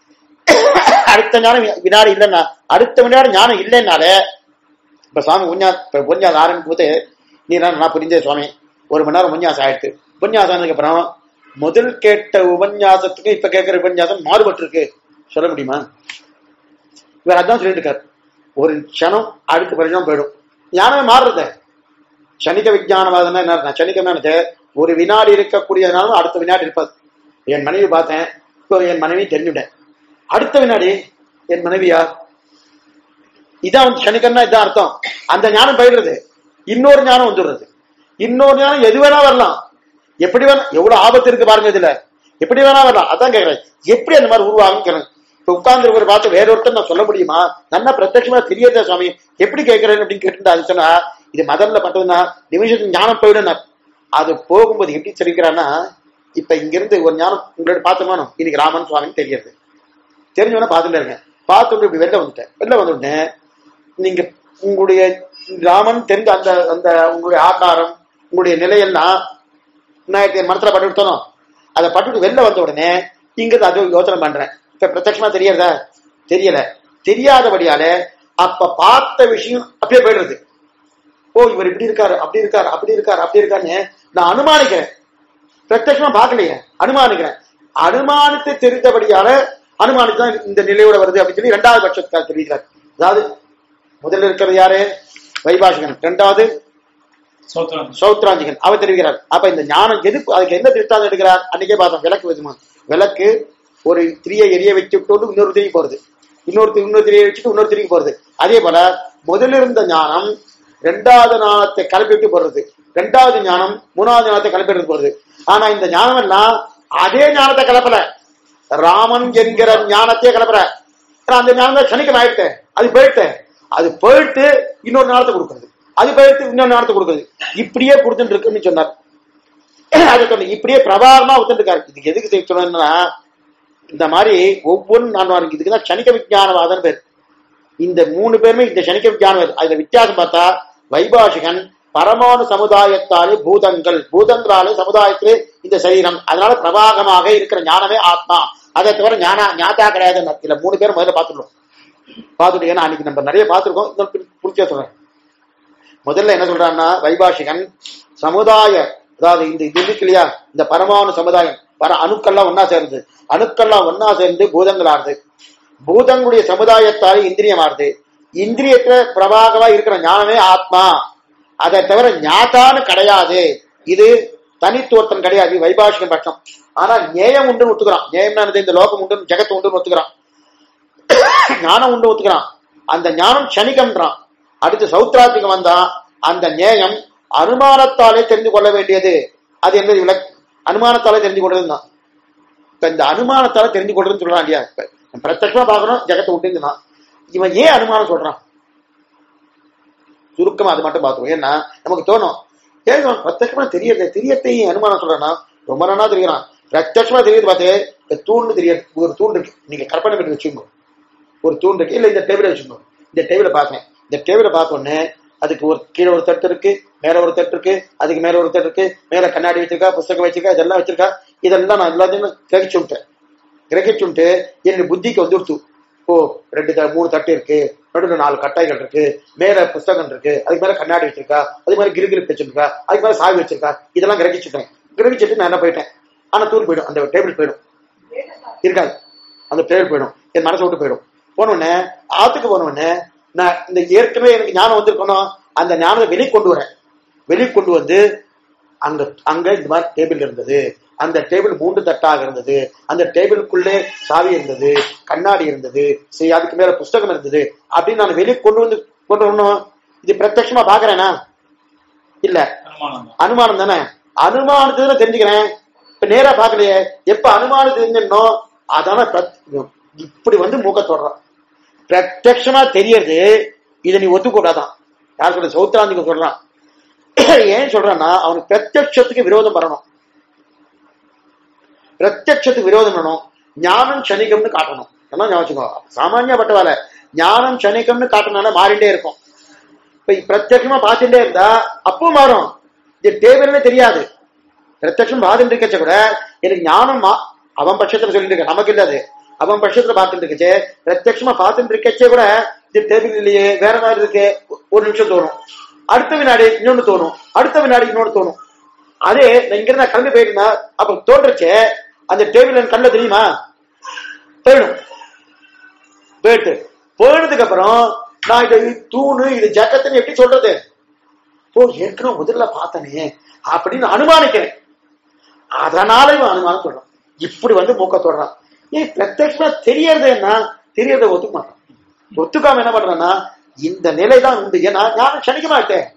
அடுத்த ஞானம் வினாடி இல்லைன்னா அடுத்த வினாடி ஞானம் இல்லைன்னாலே இப்ப சுவாமி உன்யா உபன்யாசம் ஆரம்பிக்கும் போது நீ நான் புரிஞ்சே சுவாமி ஒரு மணி நேரம் உபன்யாசம் ஆயிடுச்சு. உபன்யாசம் ஆனதுக்கு அப்புறம் முதல் கேட்ட உபன்யாசத்துக்கு இப்ப கேட்கிற உபன்யாசம் மாறுபட்டு இருக்கு சொல்ல முடியுமா? இவர் அதான் சொல்லிட்டு இருக்காரு. ஒரு க்ஷணம் அடுத்த பரிணாமம் போயிடும், ஞானமே மாறுறது. சனிக்க விஜயானவாதம்னா என்ன? சனிக்கம் என்னது, ஒரு வினாடி இருக்கக்கூடியதுனாலும் அடுத்த வினாடி இருப்பாது. என் மனைவி பார்த்தேன், இப்போ என் மனைவி தெரிஞ்சுட்டேன், அடுத்த வினாடி என் மனைவியா, இதான் வந்து சனிக்கன்னா இதான் அர்த்தம். அந்த ஞானம் போயிடுறது, இன்னொரு ஞானம் வந்துடுறது. இன்னொரு ஞானம் எது வேணா வரலாம், எப்படி வேணா, எவ்வளவு ஆபத்து இருக்கு பாருங்க இதுல, எப்படி வேணா வரலாம். அதான் கேட்கிறேன், எப்படி அந்த மாதிரி உருவாகும்? இப்ப உட்கார்ந்து இருக்கிற பார்த்து வேற ஒருத்தர் நான் சொல்ல முடியுமா? நல்லா பிரத்யட்சமா தெரியாத சுவாமி எப்படி கேட்கிறேன் அப்படின்னு கேட்டு அது சொன்னா இது மதம்ல பட்டதுன்னா நிமிஷத்துக்கு ஞானம் போயிடும். அது போகும்போது எப்படி சொல்லிக்கிறான்னா, இப்ப இங்க இருந்து ஒரு ஞானம் உங்களோட பார்த்தோமானோ இன்னைக்கு ராமன் சுவாமின்னு தெரியாது, தெரிஞ்சவன பார்த்துட்டு இருங்க, பார்த்துட்டு இப்படி வெளில வந்துட்டேன். வெளில வந்துட்டேன் நீங்க உங்களுடைய ராமன் தெரிஞ்ச அந்த அந்த உங்களுடைய ஆகாரம் உங்களுடைய நிலையெல்லாம் நான் என் மனசுல பட்டு விட்டோம். அதை பட்டுட்டு வெளில வந்த உடனே இங்கிருந்து அது யோசனை பண்றேன். இப்ப பிரத்யட்சமா தெரியறதா? தெரியல. தெரியாதபடியால அப்ப பார்த்த விஷயம் அப்படியே போயிடுறது. ஓ இவர் இப்படி இருக்காரு, அப்படி இருக்காரு, அப்படி இருக்காரு, அப்படி இருக்காருன்னு நான் அனுமானிக்கிறேன். பிரத்யட்சமா பார்க்கலையே, அனுமானிக்கிறேன். அனுமானித்து தெரிந்தபடியால அனுமானித்துதான் இந்த நிலையோட வருது அப்படின்னு சொல்லி இரண்டாவது பட்சத்துக்காக தெரிவிக்கிறார். அதாவது முதல்ல இருக்கிறது யாரு? வைபாஷகன். இரண்டாவது சௌத்ராந்திகன் அவர் தெரிவிக்கிறார். அப்ப இந்த ஞானம் எது, அதுக்கு என்ன திருஷ்டாந்தம் எடுக்கிறார்? அன்னைக்கே பார்த்தோம், விளக்கு விதமா. விளக்கு ஒரு திரியை எரிய வச்சுட்டு இன்னொரு திரிக்கு போறது, இன்னொரு இன்னொரு திரியை வச்சுட்டு இன்னொரு திரிக்கு போறது. அதே போல முதல்ல இருந்த ஞானம் ரெண்டாவது ஞானத்தை கலப்பிட்டு போடுறது, ரெண்டாவது ஞானம் மூணாவது ஞானத்தை கலப்பிட்டு போறது. ஆனா இந்த ஞானம் எல்லாம் அதே ஞானத்தை கலப்பல, ராமன் என்கிற ஞானத்தையே கிளப்புற. அந்த ஞானம் சனிக்கம் ஆயிட்டேன், அது போயிட்டேன், அது போயிட்டு இன்னொரு ஞானத்தை கொடுக்குறது, அது போயிட்டு இன்னொரு ஞானத்தை கொடுக்குறது, இப்படியே கொடுத்துட்டு இருக்குன்னு சொன்னார். அதை சொன்ன இப்படியே பிரபாகமா ஒத்துட்டு இருக்காரு. இதுக்கு எதுக்கு சொன்னா, இந்த மாதிரி ஒவ்வொன்றும் நான் இதுக்குதான் சனிக்க விஞ்ஞானவாதம் பேர். இந்த மூணு பேருமே இந்த சனிக்க விஞ்ஞானம். அதுல வித்தியாசம் பார்த்தா வைபாஷிகன் பரமாணு சமுதாயத்தாலே பூதங்கள், பூதங்களாலே சமுதாயத்திலே இந்த சரீரம், அதனால பிரபாகமாக இருக்கிற ஞானமே ஆத்மா. அதை தவிர ஞான ஞாத்தா கிடையாது. இல்ல மூணு பேரும் முதல்ல பார்த்துடுவோம். பார்த்துட்டு ஏன்னா அன்னைக்கு நம்ம நிறைய பார்த்துருக்கோம், புரிச்சா சொல்றேன். முதல்ல என்ன சொல்றான்னா, வைபாஷிகன் சமுதாய, அதாவது இந்த இது இருக்கு இல்லையா, இந்த பரமாணு சமுதாயம், பர அணுக்கள்லாம் ஒன்னா சேர்ந்து, அணுக்கள்லாம் ஒன்னா சேர்ந்து பூதங்கள் ஆறுது. பூதங்களுடைய சமுதாயத்தாலே இந்திரியம் ஆறுது. இந்திரியத்துல பிரபாகமா இருக்கிற ஞானமே ஆத்மா. அதை தவிர ஞாத்தான்னு கிடையாது. இது தனித்துவத்தன் கிடையாது வைபாஷிகன் பட்சம். ஆனா ஞேயம் உண்டுன்னு ஒத்துக்கிறான். ஞேயம்னா இந்த லோகம் உண்டு, ஜெகத்து உண்டுன்னு ஒத்துக்கிறான். ஞானம் உண்டு ஒத்துக்கிறான். அந்த ஞானம் சனிகம்ன்றான். அடுத்து சௌத்ராத்திகம் வந்தா அந்த ஞேயம் அனுமானத்தாலே தெரிந்து கொள்ள வேண்டியது. அது என்பது விளக் அனுமானத்தாலே தெரிந்து கொள்றதுதான். இப்ப இந்த அனுமானத்தால தெரிந்து கொள்றதுன்னு சொல்றான் இல்லையா, பிரத்யட்சமா பாக்கணும் ஜெகத்தை விட்டுன்னா, இவன் ஏன் அனுமானம் சொல்றான்? சுருக்கமா அது மட்டும் பாத்துருவோம். ஏன்னா நமக்கு தோணும், ஏன் பிரத்யட்சமா தெரியறது, தெரியத்தையும் அனுமானம் சொல்றான்னா ரொம்ப நாளா தெரியறான். பிரத்யட்சமா தெரியுது பார்த்து, இந்த தூண்டு தெரியாது. ஒரு தூண்டு இருக்கு, நீங்க கற்பனை பண்ணி வச்சுக்கோங்க. ஒரு தூண்டு இருக்கு, இல்ல இந்த டேபிள வச்சுக்கோங்க. இந்த டேபிள பாக்கேன், இந்த டேபிள பார்த்தோன்னே அதுக்கு ஒரு கீழே ஒரு தட்டு இருக்கு, மேல ஒரு தட்டு இருக்கு, அதுக்கு மேல ஒரு தட்டு இருக்கு, மேல கண்ணாடி வச்சிருக்கா, புத்தகம் வச்சிருக்கா, இதெல்லாம் வச்சிருக்கா. இதெல்லாம் நான் எல்லாத்தையும் கிரகிச்சு விட்டேன். கிரகிச்சு விட்டு என்னுடைய புத்திக்கு வந்துடுத்து, ஓ ரெண்டு மூணு தட்டு இருக்கு, நடுவில் நாலு கட்டாய்கள் இருக்கு, மேல புத்தகம் இருக்கு, அதுக்கு மேல கண்ணாடி வச்சிருக்கா, அதுக்கு மேல கிரிகிரிப் வச்சிருக்கா, அதுக்கு மேல சாவி வச்சிருக்கா, இதெல்லாம் கிரகிச்சுட்டேன். கிரகிச்சுட்டு நான் என்ன போயிட்டேன், ஆனா தூர் போயிடும், அந்த டேபிள் போயிடும், இருக்காது, அந்த டேபிள் போயிடும், என் மனசை விட்டு போயிடும். போனோடனே ஆத்துக்கு போனோடனே நான் இந்த ஏற்கனவே எனக்கு ஞானம் வந்திருக்கணும், அந்த ஞானத்தை வெளியே கொண்டு வரேன். வெளியே கொண்டு வந்து அங்க அங்க இந்த மாதிரி டேபிள் இருந்தது, அந்த டேபிள் மூன்று தட்டாக இருந்தது, அந்த டேபிளுக்குள்ளே சாவி இருந்தது, கண்ணாடி இருந்தது, சரி அதுக்கு மேல புஸ்தகம் இருந்தது அப்படின்னு நான் வெளியே கொண்டு வந்து கொண்டு வரணும். இது பிரத்யட்சமா பாக்குறேனா? இல்ல, அனுமானம் தானே. அனுமானத்தை தெரிஞ்சுக்கிறேன், இப்ப நேரா பாக்கலையே. எப்ப அனுமானத்தை தெரிஞ்சிடணும், அதான இப்படி வந்து மூக்க தொடறான். பிரத்யட்சமா தெரியறது, இதை நீ ஒத்துக்கூடாதான். யார் சொல்ற? சௌத்ராந்திக சொல்றான். ஏன் சொல்றான்னா, அவனுக்கு பிரத்யட்சத்துக்கு விரோதம் வரணும், பிரத்யட்சத்துக்கு விரோதம் பண்ணணும். ஞானம் சனிகம்னு காட்டணும். ஞாபகம் சாமானியப்பட்ட வேலை. ஞானம் சனிகம்னு காட்டினால மாறிண்டே இருக்கும். இப்ப பிரத்யட்சமா பார்த்துட்டே இருந்தா அப்போ மாறும். இது டேபிள்னு தெரியாது. பிரத்யட்சம் பார்த்துட்டு இருக்கச்ச கூட எனக்கு ஞானம் அவன் பட்சத்துல சொல்லிட்டு இருக்க, நமக்கு இல்லாது. அவன் பட்சத்துல பார்த்துட்டு இருக்கச்சே, பிரத்யட்சமா பார்த்துட்டு இருக்கச்சே கூட இது டேபிள் இல்லையே, வேற மாதிரி இருக்கு, ஒரு நிமிஷம் தோணும். அடுத்த வினாடி இன்னொன்னு தோணும், அடுத்த வினாடி இன்னொன்னு தோணும். அதே நான் இங்க இருந்தா கிளம்பி போயிருந்தா அப்ப தோன்றச்சே அந்த டேபிள் என் கண்ணில் தெரியுமா? போயிடும். போயிட்டு போயினதுக்கு அப்புறம் நான் இது தூணு, இது ஜக்கத்துன்னு எப்படி சொல்றது? ஓ ஏற்கனவே முதல்ல பார்த்தனே அப்படின்னு அனுமானிக்கிறேன். அதனால இவன் அனுமானம் சொல்றான். இப்படி வந்து மூக்க தொடறான். ஏன் பிரத்யட்சமா தெரியறது என்ன, தெரியறத ஒத்துக்க மாட்டான். ஒத்துக்காம என்ன பண்றான்னா, இந்த நிலைதான் உண்டு. ஏன்னா ஞானம் சனிக்கமாயிட்டேன்,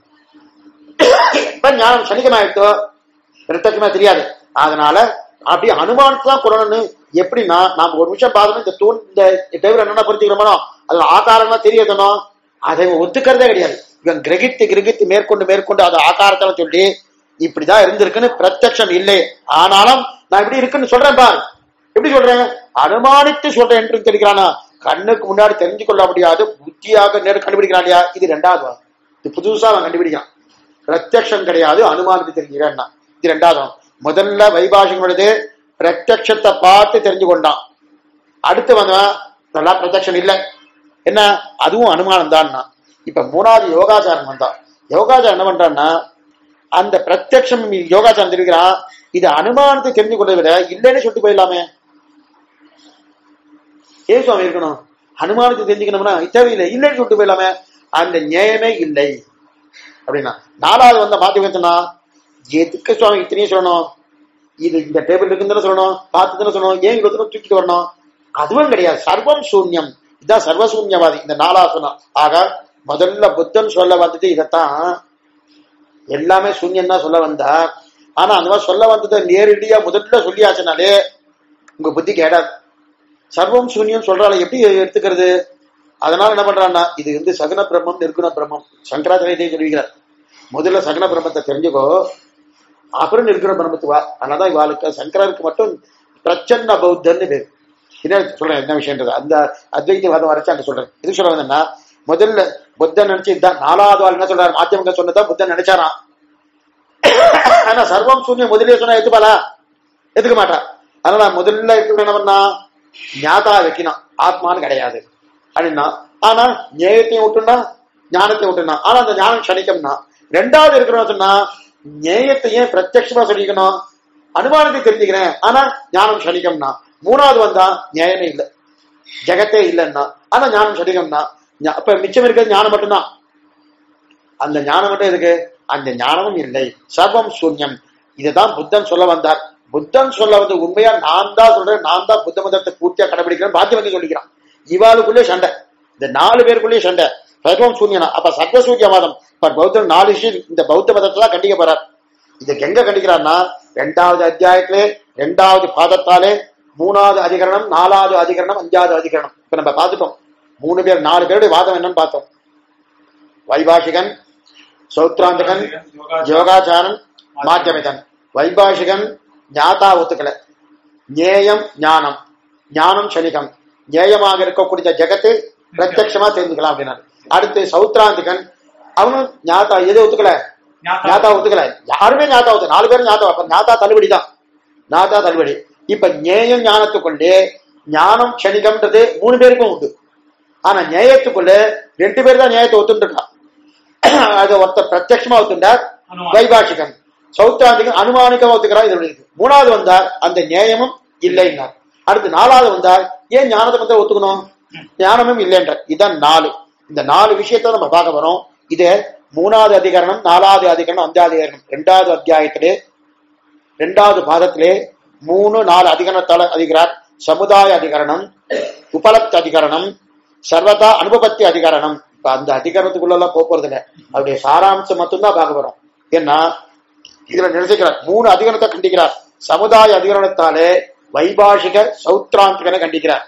ஞானம் சனிக்கமாயிட்டோ பிரத்யட்சமா தெரியாது. அதனால அப்படி அனுமானத்தான் குறன்னு. எப்படின்னா நாம ஒரு நிமிஷம் பார்த்தோம், இந்த தூண் இந்த டேபிள் என்னென்ன பொறுத்திக்கிறோமோ அதுல ஆகாரம்லாம் தெரியதனோ, அதை ஒத்துக்கிறதே கிடையாது. இவன் கிரகித்து கிரகித்து மேற்கொண்டு மேற்கொண்டு அதை ஆகாரத்தால சொல்லி இப்படிதான் இருந்திருக்குன்னு பிரத்யட்சம் இல்லை. ஆனாலும் நான் இப்படி இருக்குன்னு சொல்றேன் பார். எப்படி சொல்றேன்? அனுமானித்து சொல்றேன் என்று தெரிகிறானா, கண்ணுக்கு முன்னாடி தெரிஞ்சு கொள்ள முடியாது, புத்தியாக நேரம் கண்டுபிடிக்கிறான் இல்லையா? இது ரெண்டாவது. இது புதுசா அவன் கண்டுபிடிக்கான். பிரத்யட்சம் கிடையாது, அனுமானித்து தெரிஞ்சுக்கிறேன்னா இது ரெண்டாவது. முதல்ல வைபாஷிகம் எழுது பிரத்யட்சத்தை பார்த்து தெரிஞ்சு கொண்டான். அடுத்து வந்தவன் நல்லா பிரத்யட்சம் இல்லை, என்ன அதுவும் அனுமானம் தான். இப்ப மூணாவது யோகாச்சாரம் வந்தான். யோகாச்சாரம் என்ன பண்றான்னா, அந்த பிரத்யட்சம் யோகாச்சாரம் தெரிவிக்கிறான், இது அனுமானத்தை தெரிஞ்சு கொண்டதை விட இல்லைன்னு சொல்லிட்டு போயிடலாமே. ஏன் சுவாமி இருக்கணும்? அனுமானத்தை தெரிஞ்சுக்கணும்னா தேவையில்லை, இல்லைன்னு சொல்லிட்டு போயிடலாமே. அந்த நியாயமே இல்லை அப்படின்னா. நாலாவது வந்த மாத்தி வச்சனா, எதுக்கு சுவாமி இத்தனையும் சொல்லணும்? இது இந்த டேபிள் இருக்குன்னு சொல்லணும், பார்த்துன்னு சொல்லணும், ஏன் இவ்வளவு தூக்கிட்டு வரணும்? அதுவும் கிடையாது, சர்வம் சூன்யம். இதுதான் சர்வசூன்யவாதி. இந்த நாலாவது சொன்னா. ஆக முதல்ல புத்தன் சொல்ல வந்தது இதைத்தான், எல்லாமே சூன்யம் தான் சொல்ல வந்தா. ஆனா அந்த மாதிரி சொல்ல வந்ததை நேரடியா முதல்ல சொல்லியாச்சுனாலே உங்க புத்தி கேடாது. சர்வம் சூன்யம் சொல்றால எப்படி எடுத்துக்கிறது? அதனால என்ன பண்றான்னா, இது வந்து சகுன பிரம்மம் நிர்குண பிரம்மம். சங்கராச்சாரிய சொல்லிக்கிறார், முதல்ல சகுன பிரம்மத்தை தெரிஞ்சுக்கோ, அப்புறம் நிர்குண பிரம்மத்துக்கு வா. அதனாலதான் இவாளுக்கு சங்கரருக்கு மட்டும் பிரச்சன்ன பௌத்தன்னு பேரு. என்ன சொல்றேன் என்ன விஷயம்ன்றது அந்த அத்வைத்தவாதம் வரைச்சு அங்க சொல்றேன். இது சொல்ல வந்தேன்னா, முதல்ல புத்தன் நினைச்சு இதுதான் நாலாவது ஆள் என்ன சொல்றாரு, மாத்தியமங்க சொன்னதான் புத்தன் நினைச்சாராம். ஆனா சர்வம் சூன்யம் முதலே சொன்னா எதுப்பாளா? எதுக்க மாட்டா. அதனால முதல்ல என்ன பண்ணா, ஞாதா வைக்கணும், ஆத்மான்னு கிடையாது அப்படின்னா. ஆனா ஞேயத்தையும் விட்டுனா ஞானத்தை விட்டுனா, ஆனா அந்த ஞானம் கணிக்கம்னா. ரெண்டாவது இருக்கிறோம் சொன்னா, ஞேயத்தையும் பிரத்யட்சமா சொல்லிக்கணும், அனுமானத்தை தெரிஞ்சுக்கிறேன், ஆனா ஞானம் கணிக்கம்னா. மூணாவது வந்தா ஞேயமே இல்லை, ஜெகத்தே இல்லைன்னா, ஆனா ஞானம் கணிக்கம்னா. அப்ப மிச்சம் இருக்கிறது ஞானம் மட்டும்தான். அந்த ஞானம் மட்டும் இருக்கு, அந்த ஞானமும் இல்லை, சர்வம் சூன்யம். இதுதான் புத்தன் சொல்ல வந்தார். புத்தன் சொல்ல வந்து உண்மையா நான் தான் சொல்றேன், நான் தான் புத்த மதத்தை பூர்த்தியா கடைபிடிக்கிறேன் பாத்தியம் வந்து சொல்லிக்கிறான். இவாளுக்குள்ளே சண்டை, இந்த நாலு பேருக்குள்ளேயே சண்டை, சர்வம் சூன்யனா. அப்ப சர்வ சூன்யவாதம் பௌத்தம் நாலு விஷயம் இந்த பௌத்த மதத்தை தான் கண்டிக்க போறார். இதுக்கு எங்க கண்டிக்கிறார்னா, ரெண்டாவது அத்தியாயத்திலே ரெண்டாவது பாதத்தாலே மூணாவது அதிகரணம், நாலாவது அதிகரணம், அஞ்சாவது அதிகரணம். இப்ப நம்ம பார்த்துட்டோம் மூணு பேர் நாலு பேருடைய வாதம் என்னன்னு பார்த்தோம். வைபாஷிகன், சௌத்ராந்தகன், யோகாச்சாரன், மாத்தியமிகன். வைபாஷிகன் ஞாதா ஒத்துக்கல, ஞேயம் ஞானம், ஞானம் சனிகம், ஞேயமாக இருக்கக்கூடிய ஜெகத்தை பிரத்யட்சமா தெரிஞ்சுக்கலாம் அப்படின்னாரு. அடுத்து சௌத்ராந்திகன், அவனும் ஞாதா எது ஒத்துக்கல, ஞாதா ஒத்துக்கல. யாருமே ஞாதா ஒத்து, நாலு பேரும் ஞாதா. அப்ப ஞாதா தள்ளுபடிதான், ஞாதா தள்ளுபடி. இப்ப ஞேயம் ஞானத்துக்குள்ளே ஞானம் கணிகம்ன்றது மூணு பேருக்கும் உண்டு. ஆனா ஞேயத்துக்குள்ள ரெண்டு பேர் தான் ஞேயத்தை ஒத்துருக்கான். அது ஒருத்தர் பிரத்யட்சமா ஒத்துண்டார் வைபாஷிகன், சௌத்ராந்திகன் அனுமானிக்கமா ஒத்துக்கிறார். இது மூணாவது வந்தார் அந்த ஞேயமும் இல்லைன்னார். அடுத்து நாலாவது வந்தார் ஏன் ஞானத்தை வந்து ஒத்துக்கணும், ஞானமும் இல்லைன்றார். இதான் நாலு. இந்த நாலு விஷயத்த நம்ம பார்க்க போறோம். இது மூணாவது அதிகரணம், நாலாவது அதிகரணம், அஞ்சாவது அதிகரணம். ரெண்டாவது அத்தியாயத்திலே ரெண்டாவது பாதத்திலே மூணு நாலு அதிகரணத்தால அதிகிறார். சமுதாய அதிகரணம், உபலப்த அதிகரணம், சர்வதா அனுபவத்தி அதிகரணம். இப்ப அந்த அதிகரணத்துக்குள்ள எல்லாம் போறது இல்லை, அவருடைய சாராம்சம் மட்டும்தான் பார்க்க போறோம். ஏன்னா இதுல நினைச்சுக்கிறார் மூணு அதிகரணத்தை கண்டிக்கிறார். சமுதாய அதிகரணத்தாலே வைபாஷிக சௌத்ராந்திகனை கண்டிக்கிறார்.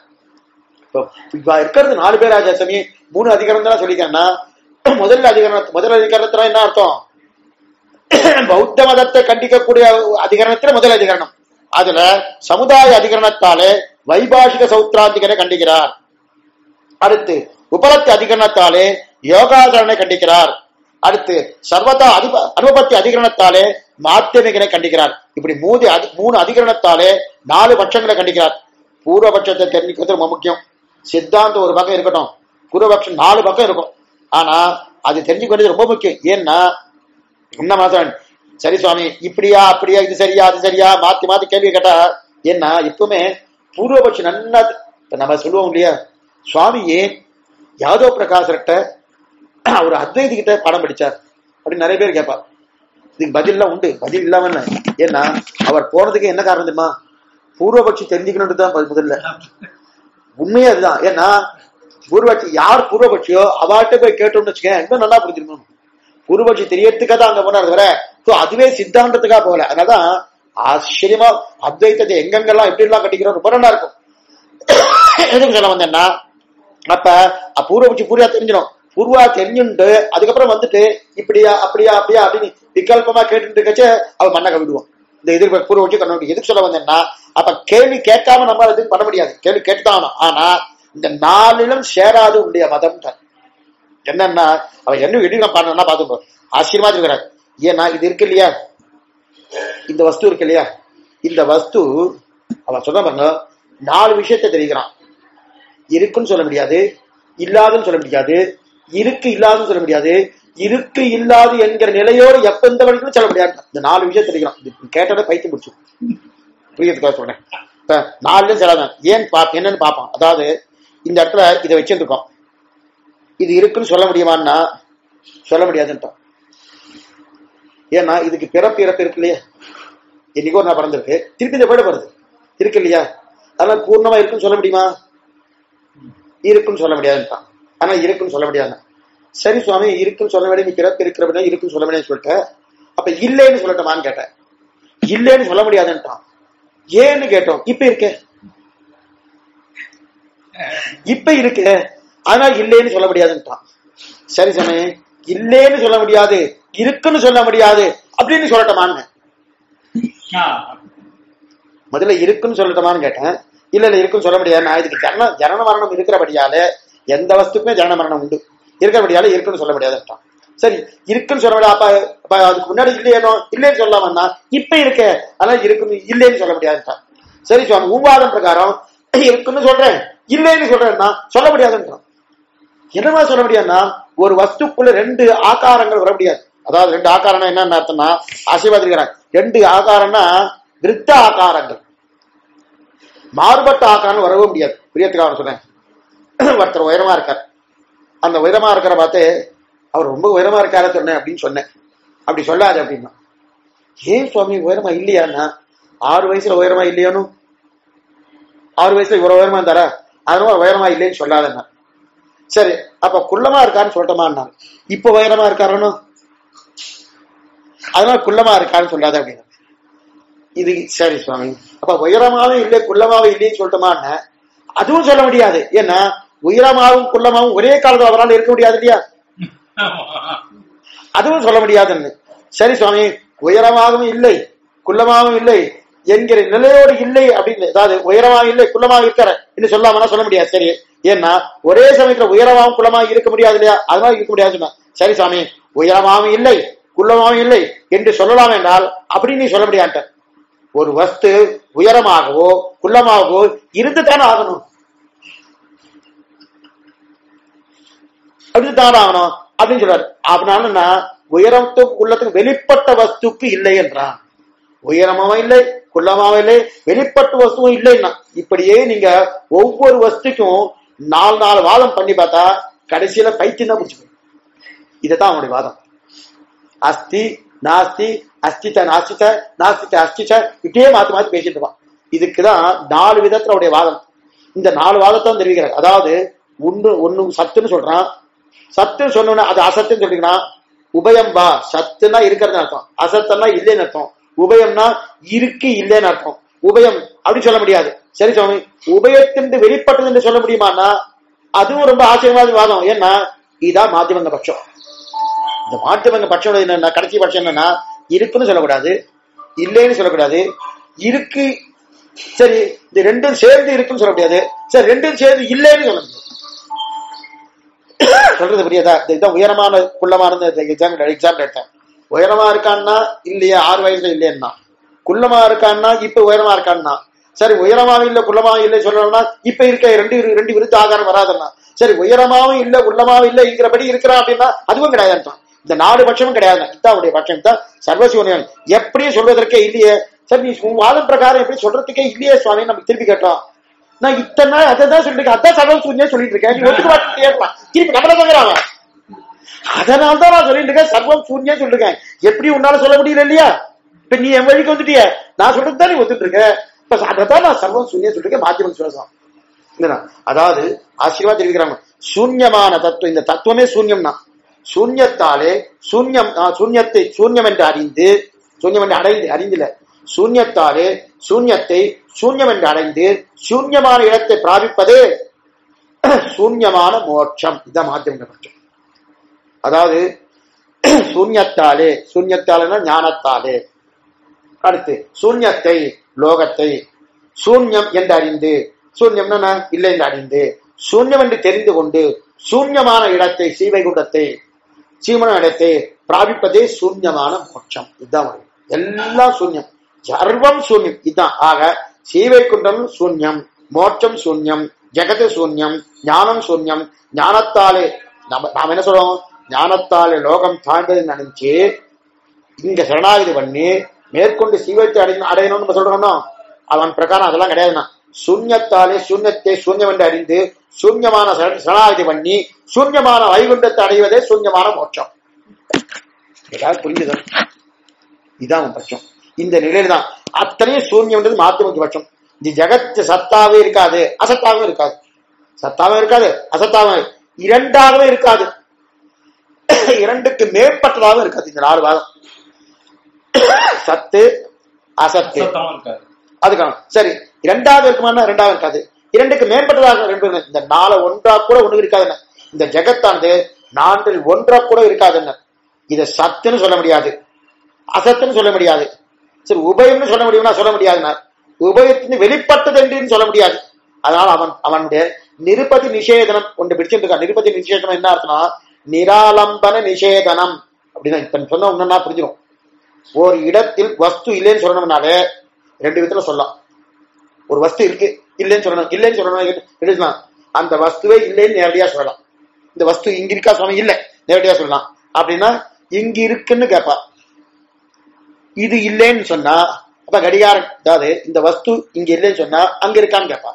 இப்போ இருக்கிறது நாலு பேர் ஆஜாசமி, மூணு அதிகரணம் தான் சொல்லிக்கிறேன்னா, முதல் அதிகரண முதல் அதிகரணத்துல என்ன அர்த்தம், பௌத்த மதத்தை கண்டிக்கக்கூடிய அதிகரணத்துல முதல் அதிகரணம். அதுல சமுதாய அதிகரணத்தாலே வைபாஷிக சௌத்ராந்திகனை கண்டிக்கிறார். அடுத்து உபலப்தி அதிகரணத்தாலே யோகாசரனை கண்டிக்கிறார். அடுத்து சர்வதா அதிப அனுபவத்தி அதிகரணத்தாலே மாத்தியமிகனை கண்டிக்கிறார். இப்படி மூணு மூணு அதிகரணத்தாலே நாலு பட்சங்களை கண்டிக்கிறார். பூர்வபட்சத்தை தெரிஞ்சுக்கிறது ரொம்ப முக்கியம். சித்தாந்தம் ஒரு பக்கம் இருக்கட்டும், பூர்வபட்சம் நாலு பக்கம் இருக்கும். ஆனா அது தெரிஞ்சுக்கிறது ரொம்ப முக்கியம். ஏன்னா என்ன மாசம் சரி சுவாமி இப்படியா அப்படியா, இது சரியா அது சரியா, மாத்தி மாத்தி கேள்வி கேட்டா ஏன்னா எப்பவுமே பூர்வபட்சம் நல்லா நம்ம சொல்லுவோம் இல்லையா, சுவாமி ஏன் யாதவ் பிரகாஷ்கிட்ட அவர் அத்வைதி கிட்ட பாடம் படிச்சார் அப்படின்னு நிறைய பேர் கேட்பார். இதுக்கு பதில் எல்லாம் உண்டு, பதில் இல்லாம என்ன. ஏன்னா அவர் போனதுக்கு என்ன காரணம் தெரியுமா, பூர்வபட்சி தெரிஞ்சுக்கணும்னு தான் முதல்ல. உண்மையே அதுதான். ஏன்னா பூர்வபட்சி யார் பூர்வபட்சியோ அவர்கிட்ட போய் கேட்டோம்னு வச்சுக்கேன், இன்னும் நல்லா புரிஞ்சுக்கணும். பூர்வபட்சி தெரியறதுக்காக தான் அங்க போனார் வர, அதுவே சித்தாந்தத்துக்காக போகல. அதனாலதான் ஆச்சரியமா அத்வைத்தத்தை எங்கெங்கெல்லாம் எப்படி எல்லாம் கட்டிக்கிறோம் ரொம்ப நல்லா இருக்கும். எதுக்கு சொல்ல வந்தேன்னா, அப்ப பூர்வபட்சி பூர்வா தெரிஞ்சிடும். பூர்வா தெரிஞ்சுட்டு அதுக்கப்புறம் வந்துட்டு இப்படியா அப்படியா அப்படியா அப்படின்னு விகல்பமா கேட்டு இருக்கச்சு அவ மண்ணை விடுவோம். இந்த எதிர்ப்பு பூர்வபட்சி கண்ணு எதுக்கு சொல்ல வந்தேன்னா, அப்ப கேள்வி கேட்காம நம்ம எதுவும் பண்ண முடியாது, கேள்வி கேட்டுதான் ஆகணும். ஆனா இந்த நாளிலும் சேராது உடைய மதம் தான். என்னன்னா அவன் என்ன எடி நான் பண்ணா பாத்துக்கோ, ஆச்சரியமா இருக்கிறார். ஏன்னா இது இருக்கு இல்லையா, இந்த வஸ்து இருக்கு இல்லையா, இந்த வஸ்து அவன் சொல்ல பாருங்க நாலு விஷயத்தை தெரிவிக்கிறான். இருக்குன்னு சொல்ல முடியாது, இல்லாதுன்னு சொல்ல முடியாது, இருக்கு இல்லாதுன்னு சொல்ல முடியாது, இருக்கு இல்லாது என்கிற நிலையோடு எப்ப எந்த வரைக்கும் சொல்ல முடியாது. இந்த நாலு விஷயம் தெரிவிக்கிறான். கேட்டோட பைத்தியம் முடிச்சு புரியதுக்காக சொல்றேன். இப்ப நாலுலயும் செல்லாதான் ஏன் பா என்னன்னு பார்ப்பான். அதாவது இந்த இடத்துல இதை வச்சிருக்கோம், இது இருக்குன்னு சொல்ல முடியுமான்னா சொல்ல முடியாதுன்ட்டான். ஏன்னா இதுக்கு பிறப்பு இறப்பு இருக்கு இல்லையா, என்னைக்கோ நான் பிறந்திருக்கு, திருப்பி இந்த போயிட போறது இருக்கு இல்லையா, அதனால பூர்ணமா இருக்குன்னு சொல்ல முடியுமா, இருக்குன்னு சொல்ல முடியாதுன்ட்டான். ஆனா இருக்குன்னு சொல்ல முடியாது. சரி சுவாமி இருக்குன்னு சொல்ல வேண்டிய, நீ பிறப்பு இருக்கிற இருக்குன்னு சொல்ல வேண்டியன்னு சொல்லிட்ட, அப்ப இல்லைன்னு சொல்லட்டமான்னு கேட்டேன். இல்லைன்னு சொல்ல முடியாதுன்ட்டான். ஏன்னு கேட்டோம், இப்ப இருக்க இப்ப இருக்கு அதனால இல்லைன்னு சொல்ல முடியாதுன்றான். சரி சாமி, இல்லேன்னு சொல்ல முடியாது, இருக்குன்னு சொல்ல முடியாது அப்படின்னு சொல்லட்டமான்னு முதல்ல இருக்குன்னு சொல்லட்டமான்னு கேட்டேன். இல்ல இல்ல இருக்குன்னு சொல்ல முடியாது. நான் இதுக்கு ஜன ஜனன மரணம் இருக்கிறபடியால எந்த வஸ்துக்குமே ஜனன மரணம் உண்டு, இருக்கிறபடியால இருக்குன்னு சொல்ல முடியாதுன்றான். சரி, இருக்குன்னு சொல்ல முடியாது. அப்ப அதுக்கு முன்னாடி இல்லையோ இல்லைன்னு சொல்லலாமன்னா இப்ப இருக்க அதனால இருக்குன்னு இல்லைன்னு சொல்ல முடியாதுன்றான். சரி சுவாமி, உவாதம் பிரகாரம் இருக்குன்னு சொல்றேன் இல்லைன்னு சொல்றேன்னா சொல்ல முடியாதுன்றான். என்னமா சொல்ல முடியாதுன்னா ஒரு வஸ்துக்குள்ள ரெண்டு ஆகாரங்கள் வர முடியாது. அதாவது ரெண்டு ஆகாரம் என்னன்னு அர்த்தம்னா ஆசீர்வாதிக்கிறாங்க. ரெண்டு ஆகாரம்னா விருத்த ஆகாரங்கள், மாறுபட்ட ஆகாரம் வரவே முடியாது. பிரியத்துக்காக சொன்னேன், ஒருத்தர் உயரமா இருக்கார். அந்த உயரமா இருக்கிற பார்த்து அவர் ரொம்ப உயரமா இருக்கார சொன்னேன் அப்படின்னு சொன்னேன். அப்படி சொல்லாது அப்படின்னா, ஏன் சுவாமி உயரமா இல்லையான்னா, ஆறு வயசுல உயரமா இல்லையானும் ஆறு வயசுல இவ்வளவு உயரமா இருந்தாரா அதனால உயரமா இல்லைன்னு சொல்லாதன்னா. சரி, அப்ப குள்ளமா இருக்கான்னு சொல்லட்டோமா, இப்ப உயரமா இருக்காருன்னு அதனால குள்ளமா இருக்கான்னு சொல்லாத அப்படின்னா இது சரி சுவாமி, அப்ப உயரமாவும் இல்லை குள்ளமாவும் இல்லைன்னு சொல்லட்டோமான்னு அதுவும் சொல்ல முடியாது. ஏன்னா உயரமாவும் குள்ளமாவும் ஒரே காலத்துல அவரால் இருக்க முடியாது இல்லையா, அதுவும் சொல்ல முடியாதுன்னு. சரி சுவாமி, உயரமாகவும் இல்லை குள்ளமாகவும் இல்லை என்கிற நிலையோடு இல்லை அப்படின்னு, அதாவது உயரமாக இல்லை குள்ளமாக இருக்கிற இன்னும் சொல்லாமனா சொல்ல முடியாது. சரி, ஏன்னா ஒரே சமயத்துல உயரமாகவும் குள்ளமாக இருக்க முடியாது இல்லையா, அதனால இருக்க முடியாது. சரி சுவாமி, உயரமாகவும் இல்லை குள்ளமாகவும் இல்லை என்று சொல்லலாம் என்றால் அப்படி நீ சொல்ல முடியாட்ட. ஒரு வஸ்து உயரமாகவோ குள்ளமாகவோ இருந்துதானே ஆகணும், அப்படித்தான் ஆகணும் அப்படின்னு சொல்றாரு. அப்படின்னா உயரத்துக்கு உள்ளத்துக்கு வெளிப்பட்ட வஸ்துக்கு இல்லை என்றான். உயரமாவும் இல்லை குள்ளமாவும் இல்லை, வெளிப்பட்ட வஸ்துவும் இல்லைன்னா இப்படியே நீங்க ஒவ்வொரு வஸ்துக்கும் நாலு நாலு வாதம் பண்ணி பார்த்தா கடைசியில பைத்தியம் தான் பிடிச்சிக்கணும். இதுதான் அவனுடைய வாதம். அஸ்தி நாஸ்தி, அஸ்தித நாஸ்தித, நாஸ்தித அஸ்தித, இப்படியே மாத்தி மாத்தி பேசிட்டு இருப்பான். இதுக்குதான் நாலு விதத்துல அவருடைய வாதம். இந்த நாலு வாதத்தை தெரிவிக்கிறார். அதாவது ஒண்ணு ஒண்ணு சத்துன்னு சொல்றான், சத்துன்னு சொன்னோன்னா அது அசத்துன்னு சொல்றீங்கன்னா உபயம் வா, சத்துன்னா இருக்கிறதுன்னு அர்த்தம், அசத்தன்னா இல்லைன்னு அர்த்தம், உபயம்னா இருக்கு இல்லைன்னு அர்த்தம். உபயம் அப்படி சொல்ல முடியாது. சரி சுவாமி, உபயத்தின் வெளிப்பட்டது என்று சொல்ல முடியுமான்னா அதுவும் ரொம்ப ஆச்சரியமான வாதம். ஏன்னா இதுதான் மாத்தியமங்க பட்சம். இந்த மாத்தியமங்க பட்சம் என்னன்னா கடைசி பட்சம் என்னன்னா இருக்குன்னு சொல்லக்கூடாது, இல்லைன்னு சொல்லக்கூடாது, இருக்கு சரி இந்த ரெண்டும் சேர்ந்து இருக்குன்னு சொல்ல முடியாது, சரி ரெண்டும் சேர்ந்து இல்லைன்னு சொல்ல முடியாது. சொல்றது புரியாதா? இதுதான் உயரமான குள்ளமான எக்ஸாம்பிள் எக்ஸாம்பிள் எடுத்தேன். உயரமா இருக்கான்னா இல்லையா, ஆறு வயசுல இல்லையா, குள்ளமா இருக்கான்னா இப்ப உயரமா இருக்கான்னா, சரி உயரமாவும் இல்ல குள்ளமாவும் இல்லை சொல்லணும்னா இப்ப இருக்க ரெண்டு ரெண்டு விருத்த ஆகாரம் வராதுன்னா, சரி உயரமாவும் இல்ல குள்ளமாவும் இல்லை இருக்கிறபடி இருக்கிறான் அப்படின்னா அதுவும் கிடையாது. இந்த நாலு பட்சமும் கிடையாது. இதான் அவருடைய பட்சம் தான் சர்வசிவன். எப்படியும் சொல்வதற்கே இல்லையே. சரி நீ வாதம் பிரகாரம் எப்படி சொல்றதுக்கே இல்லையே சுவாமி நம்ம திருப்பி கேட்டோம். நான் இத்தனை நாள் அதை தான் சொல்லிட்டு இருக்கேன், அதான் சர்வசூன்யா சொல்லிட்டு இருக்கேன், நீ ஒத்துக்க மாட்டேன் திருப்பி நம்மள சொல்றாங்க. அதனால்தான் நான் சொல்லிட்டு இருக்கேன் சர்வம் சூன்யா சொல்லிருக்கேன். எப்படி உன்னால சொல்ல முடியல இல்லையா, இப்ப நீ என் வழிக்கு வந்துட்டிய, நான் சொல்றது தான் நீ ஒத்துட்டு இருக்க. இப்ப அதான் நான் சர்வம் சூன்யா சொல்லிருக்கேன், மாத்தியம் சொல்லலாம். அதாவது ஆசீர்வாதம் தெரிவிக்கிறாங்க. சூன்யமான தத்துவம், இந்த தத்துவமே சூன்யம்னா சூன்யத்தாலே சூன்யம் சூன்யத்தை சூன்யம் என்று அறிந்து, சூன்யம் என்று அடைந்து அறிந்தில சூன்யத்தாலே சூன்யத்தை சூன்யம் என்று அடைந்து சூன்யமான இடத்தை பிராபிப்பது சூன்யமான மோட்சம். இதான் மாத்தியம் பட்சம். அதாவது சூன்யத்தாலே, சூன்யத்தாலேனா ஞானத்தாலே, அடுத்து சூன்யத்தை லோகத்தை சூன்யம் என்று அறிந்து, சூன்யம்னா இல்லை என்று அறிந்து, சூன்யம் என்று தெரிந்து கொண்டு சூன்யமான இடத்தை சீவைகுண்டத்தை சீமன இடத்தை பிராபிப்பதே சூன்யமான மோட்சம். இதுதான் எல்லாம் சூன்யம், சர்வம் சூன்யம். இதுதான் ஆக சீவைகுண்டம் சூன்யம், மோட்சம் சூன்யம், ஜெகத்து சூன்யம், ஞானம் சூன்யம். ஞானத்தாலே நம்ம நாம என்ன சொல்றோம், ஞானத்தாலே லோகம் தாண்டது நினைச்சு இங்க சரணாகதி பண்ணி மேற்கொண்டு சீவத்தை அடை அடையணும்னு நம்ம சொல்றோம்னா அவன் பிரகாரம் அதெல்லாம் கிடையாதுன்னா சூன்யத்தாலே சூன்யத்தை சூன்யம் என்று அறிந்து சூன்யமான சரணாகதி பண்ணி சூன்யமான வைகுண்டத்தை அடைவதே சூன்யமான மோட்சம். ஏதாவது புரிஞ்சுது? இதான் பட்சம். இந்த நிலையில தான் அத்தனையும் சூன்யம்ன்றது மாத்தியமத்து பட்சம். இந்த ஜெகத்து சத்தாவே இருக்காது, அசத்தாவும் இருக்காது, சத்தாவும் இருக்காது அசத்தாவும் இரண்டாகவே இருக்காது, இரண்டுக்கு மேற்பட்டதாகவும் இருக்காது. இந்த நாலு வாதம் சத்து அசத்து அதுக்கான சரி இரண்டாவது இருக்குமானா இரண்டாவது இருக்காது, இரண்டுக்கு மேம்பட்டதாக ரெண்டு. இந்த நாலு ஒன்றா கூட ஒண்ணு இருக்காதுன்னு, இந்த ஜெகத்தானது நான்கில் ஒன்றா கூட இருக்காதுன்னு. இதை சத்துன்னு சொல்ல முடியாது, அசத்துன்னு சொல்ல முடியாது. சரி, உபயம்னு சொல்ல முடியும்னா சொல்ல முடியாதுன்னா, உபயத்தின் வெளிப்பட்டது என்று சொல்ல முடியாது. அதனால அவன் அவனுடைய நிருபதி நிஷேதனம் ஒன்று பிடிச்சிட்டு இருக்கான். நிருபதி நிஷேதனம் என்ன அர்த்தம்னா நிராலம்பன நிஷேதனம் அப்படின்னா, இப்ப சொன்ன ஒன்னா புரிஞ்சிடும். ஒரு இடத்தில் வஸ்து இல்லைன்னு சொல்லணும்னாலே ரெண்டு விதத்துல சொல்லலாம். ஒரு வஸ்து இருக்கு இல்லைன்னு சொல்லணும், இல்லைன்னு சொல்லணும், அந்த வஸ்துவே இல்லைன்னு நேரடியா சொல்லலாம். இந்த வஸ்து இங்க இருக்கா சுவாமி, இல்ல நேரடியா சொல்லலாம். அப்படின்னா இங்க இருக்குன்னு கேட்பா. இது இல்லைன்னு சொன்னா அப்ப கடிகாரம், அதாவது இந்த வஸ்து இங்க இல்லைன்னு சொன்னா அங்க இருக்கான்னு கேட்பா.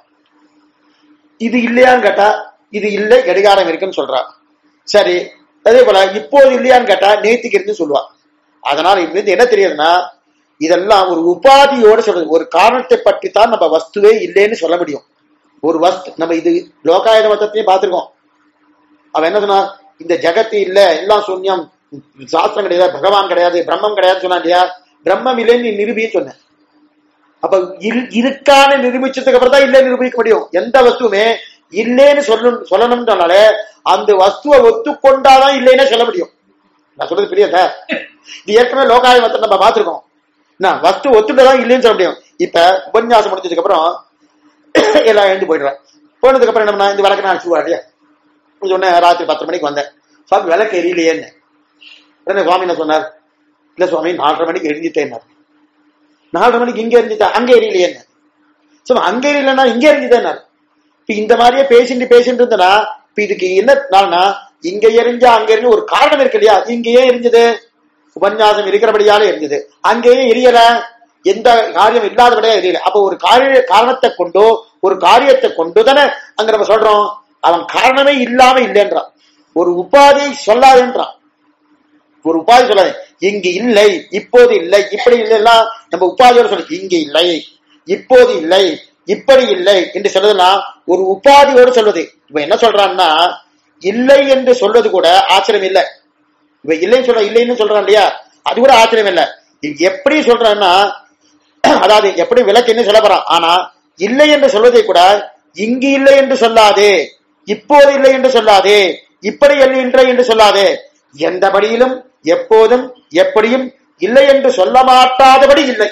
இது இல்லையான்னு கேட்டா இது இல்லை கடிகாரம் இருக்குன்னு சொல்றா. சரி, அதே போல இப்போது இல்லையான்னு கேட்டா நேத்திக்கு இருந்து சொல்லுவா. அதனால இது என்ன தெரியுதுன்னா, இதெல்லாம் ஒரு உபாதியோடு சொல்றது. ஒரு காரணத்தை பற்றி தான் நம்ம வஸ்துவே இல்லைன்னு சொல்ல முடியும். ஒரு வஸ்து நம்ம இது லோகாயுத மதத்தையும் பார்த்திருக்கோம். அவன் என்ன சொன்னா, இந்த ஜகத்து இல்ல, எல்லாம் சூன்யம், சாஸ்திரம் கிடையாது, பகவான் கிடையாது, பிரம்மம் கிடையாது சொன்னா இல்லையா. பிரம்மம் இல்லைன்னு நீ நிரூபின்னு சொன்ன. அப்ப இருக்கான நிரூபிச்சதுக்கு அப்புறம் தான் இல்லைன்னு நிரூபிக்க முடியும். எந்த வஸ்துவுமே இல்லைன்னு சொல்லணும் சொல்லணும்னால அந்த வஸ்துவை ஒத்துக்கொண்டாதான் இல்லைன்னு சொல்ல முடியும். நான் சொல்றது புரியுதா? இது ஏற்கனவே லோகாய மதத்தை நம்ம பார்த்திருக்கோம். வஸ்து ஒத்துட்டதான் இல்லைன்னு சொல்ல முடியும். இப்ப உபன்யாசம் முடிஞ்சதுக்கு அப்புறம் எல்லாம் எழுந்து போயிடுறேன். போனதுக்கு அப்புறம் என்ன, இந்த விளக்கு நான் அடிச்சுவா இல்லையா சொன்ன. ராத்திரி பத்து மணிக்கு வந்தேன், சுவாமி விளக்கு எரியலையேன்னு. சுவாமி என்ன சொன்னார், இல்ல சுவாமி நாலரை மணிக்கு எரிஞ்சிட்டேன். நாலரை மணிக்கு இங்க எரிஞ்சிட்டா, அங்க எரியலையேன்னு. சும்மா அங்க எரியலன்னா இங்க எரிஞ்சுட்டேன். இப்ப இந்த மாதிரியே பேசிட்டு பேசிட்டு இருந்தனா இப்ப இதுக்கு என்ன, இங்க எரிஞ்சா அங்க எரிஞ்சு ஒரு காரணம் இருக்கு இல்லையா. இங்கேயே எரிஞ்சது உபன்யாசம் இருக்கிறபடியாலே எரிஞ்சது, அங்கேயே எரியல, எந்த காரியம் இல்லாதபடியா எரியல. அப்ப ஒரு காரிய காரணத்தை கொண்டோ ஒரு காரியத்தை கொண்டு தானே அங்க நம்ம சொல்றோம். அவன் காரணமே இல்லாம இல்லைன்றான், ஒரு உபாதியை சொல்லாதுன்றான். ஒரு உபாதி சொல்லாது, இங்கு இல்லை, இப்போது இல்லை, இப்படி இல்லைன்னா நம்ம உபாதியோட சொல்ல, இங்கு இல்லை, இப்போது இல்லை, இப்படி இல்லை என்று சொல்றதுன்னா ஒரு உபாதியோடு சொல்வது. இப்ப என்ன சொல்றான்னா, இல்லை என்று சொல்றது கூட ஆச்சரியம் இல்லை. இப்ப இல்லைன்னு சொல்ற இல்லைன்னு சொல்றான் இல்லையா, அது கூட ஆச்சரியம் இல்லை. எப்படி சொல்றான்னா, அதாவது எப்படி விளக்கு என்ன சொல்ல போறான். ஆனா இல்லை என்று சொல்வதை கூட இங்கு இல்லை என்று சொல்லாதே, இப்போது இல்லை என்று சொல்லாதே, இப்படி இல்லை என்று சொல்லாதே, எந்தபடியிலும் எப்போதும் எப்படியும் இல்லை என்று சொல்ல மாட்டாதபடி இல்லை.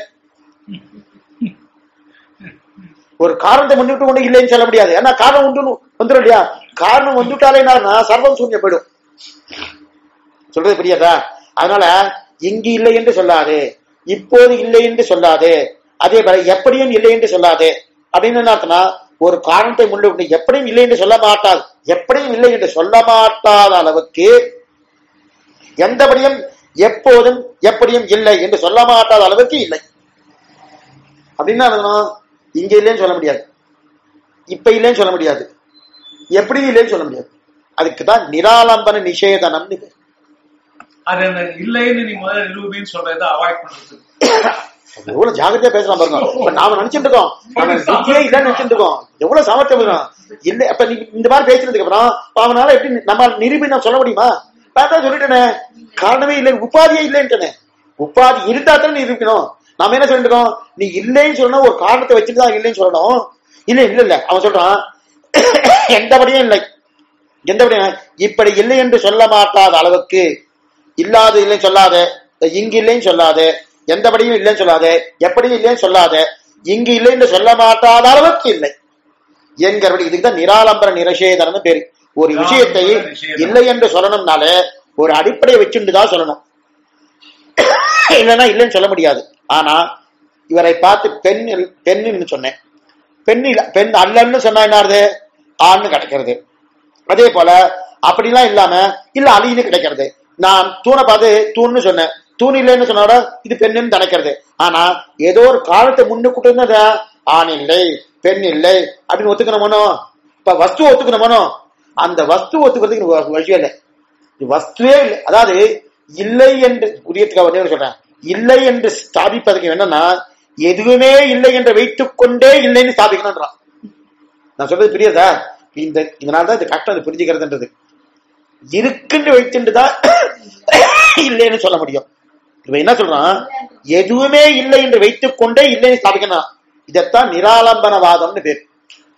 ஒரு காரணத்தை முன்னிட்டு கொண்டு இல்லைன்னு சொல்ல முடியாது. ஏன்னா காரணம் உண்டு வந்துடும் இல்லையா. காரணம் வந்துட்டாலே என்ன, சர்வம் சூன்யம் போயிடும். சொல்றது புரியாதா? அதனால இங்கு இல்லை என்று சொல்லாது, இப்போது இல்லை என்று சொல்லாது, அதே போல எப்படியும் இல்லை என்று சொல்லாது. அப்படின்னு என்ன, ஒரு காரணத்தை முன்னிட்டு எப்படியும் இல்லை என்று சொல்ல மாட்டாது, எப்படியும் இல்லை என்று சொல்ல மாட்டாத அளவுக்கு, எந்தபடியும் எப்போதும் எப்படியும் இல்லை என்று சொல்ல மாட்டாத அளவுக்கு இல்லை. அப்படின்னா இங்க இல்லைன்னு சொல்ல முடியாது, இப்ப இல்லைன்னு சொல்ல முடியாது, எப்படி இல்லைன்னு சொல்ல முடியாது. அதுக்குதான் நிராலம்பன நிஷேதனம்னு பேர். எவ்வளவு ஜாகிரதையா பேசலாம் பாருங்க. நாம நினைச்சிட்டு இருக்கோம் இல்லன்னு நினைச்சிட்டு இருக்கோம், எவ்வளவு சாமர்த்தியம் இருக்கோம். இல்லை அப்ப நீ இந்த மாதிரி பேசுறதுக்கு அப்புறம் அவனால எப்படி நம்ம நிரூபி நான் சொல்ல முடியுமா? நான் தான் சொல்லிட்டேனே, காரணமே இல்லை, உபாதியே இல்லைன்ட்டேனே. உபாதி இருந்தா தானே நிரூபிக்கணும். நாம என்ன சொல்லிட்டு இருக்கோம், நீ இல்லைன்னு சொல்லணும், ஒரு காரணத்தை வச்சுட்டு தான் இல்லைன்னு சொல்லணும். இல்ல இல்ல இல்ல அவன் சொல்றான் எந்தபடியும் இல்லை, எந்தபடியும் இப்படி இல்லை என்று சொல்ல மாட்டாத அளவுக்கு, இல்லாத இல்லைன்னு சொல்லாத, இங்கு இல்லைன்னு சொல்லாத, எந்தபடியும் இல்லைன்னு சொல்லாத, எப்படியும் இல்லைன்னு சொல்லாத, இங்கு இல்லை என்று சொல்ல மாட்டாத அளவுக்கு இல்லை என்கிறபடி. இதுக்குதான் நிராலம்பர நிரஷேதனம் பேரு. ஒரு விஷயத்தை இல்லை என்று சொல்லணும்னால ஒரு அடிப்படையை வச்சுட்டுதான் சொல்லணும், இல்லைன்னா இல்லைன்னு சொல்ல முடியாது. ஆனா இவரை பார்த்து பெண் பெண்ணுன்னு சொன்னேன், பெண் பெண் அல்லன்னு சொன்னா என்ன ஆண்னு கிடைக்கிறது. அதே போல அப்படிலாம் இல்லாம இல்ல அலின்னு கிடைக்கிறது. நான் தூணை பார்த்து தூண்னு சொன்னேன், தூண் இல்லைன்னு சொன்னோட இது பெண்ணுன்னு நினைக்கிறது. ஆனா ஏதோ ஒரு காலத்தை முன்னுக்கிட்டு இருந்தா ஆண் இல்லை பெண் இல்லை அப்படின்னு ஒத்துக்கணுமோ. இப்ப வஸ்து ஒத்துக்கணுமோ, அந்த வஸ்து ஒத்துக்கிறதுக்கு விஷயம் இல்லை, வஸ்துவே இல்லை. அதாவது இல்லை என்று புரியத்துக்காக சொல்றேன், இல்லை என்று ஸ்தாபிப்பதற்கு என்னன்னா எதுவுமே இல்லை என்று வைத்துக் கொண்டே இல்லைன்னு ஸ்தாபிக்கணும்ன்றான். நான் சொல்றது புரியுதா? இந்த இதனால்தான் இது கஷ்டம், அது புரிஞ்சுக்கிறதுன்றது. இருக்குன்னு வைத்துட்டுதான் இல்லைன்னு சொல்ல முடியும். இப்ப என்ன சொல்றான், எதுவுமே இல்லை என்று வைத்துக் கொண்டே இல்லைன்னு ஸ்தாபிக்கணும். இதத்தான் நிராலம்பனவாதம்னு பேர்.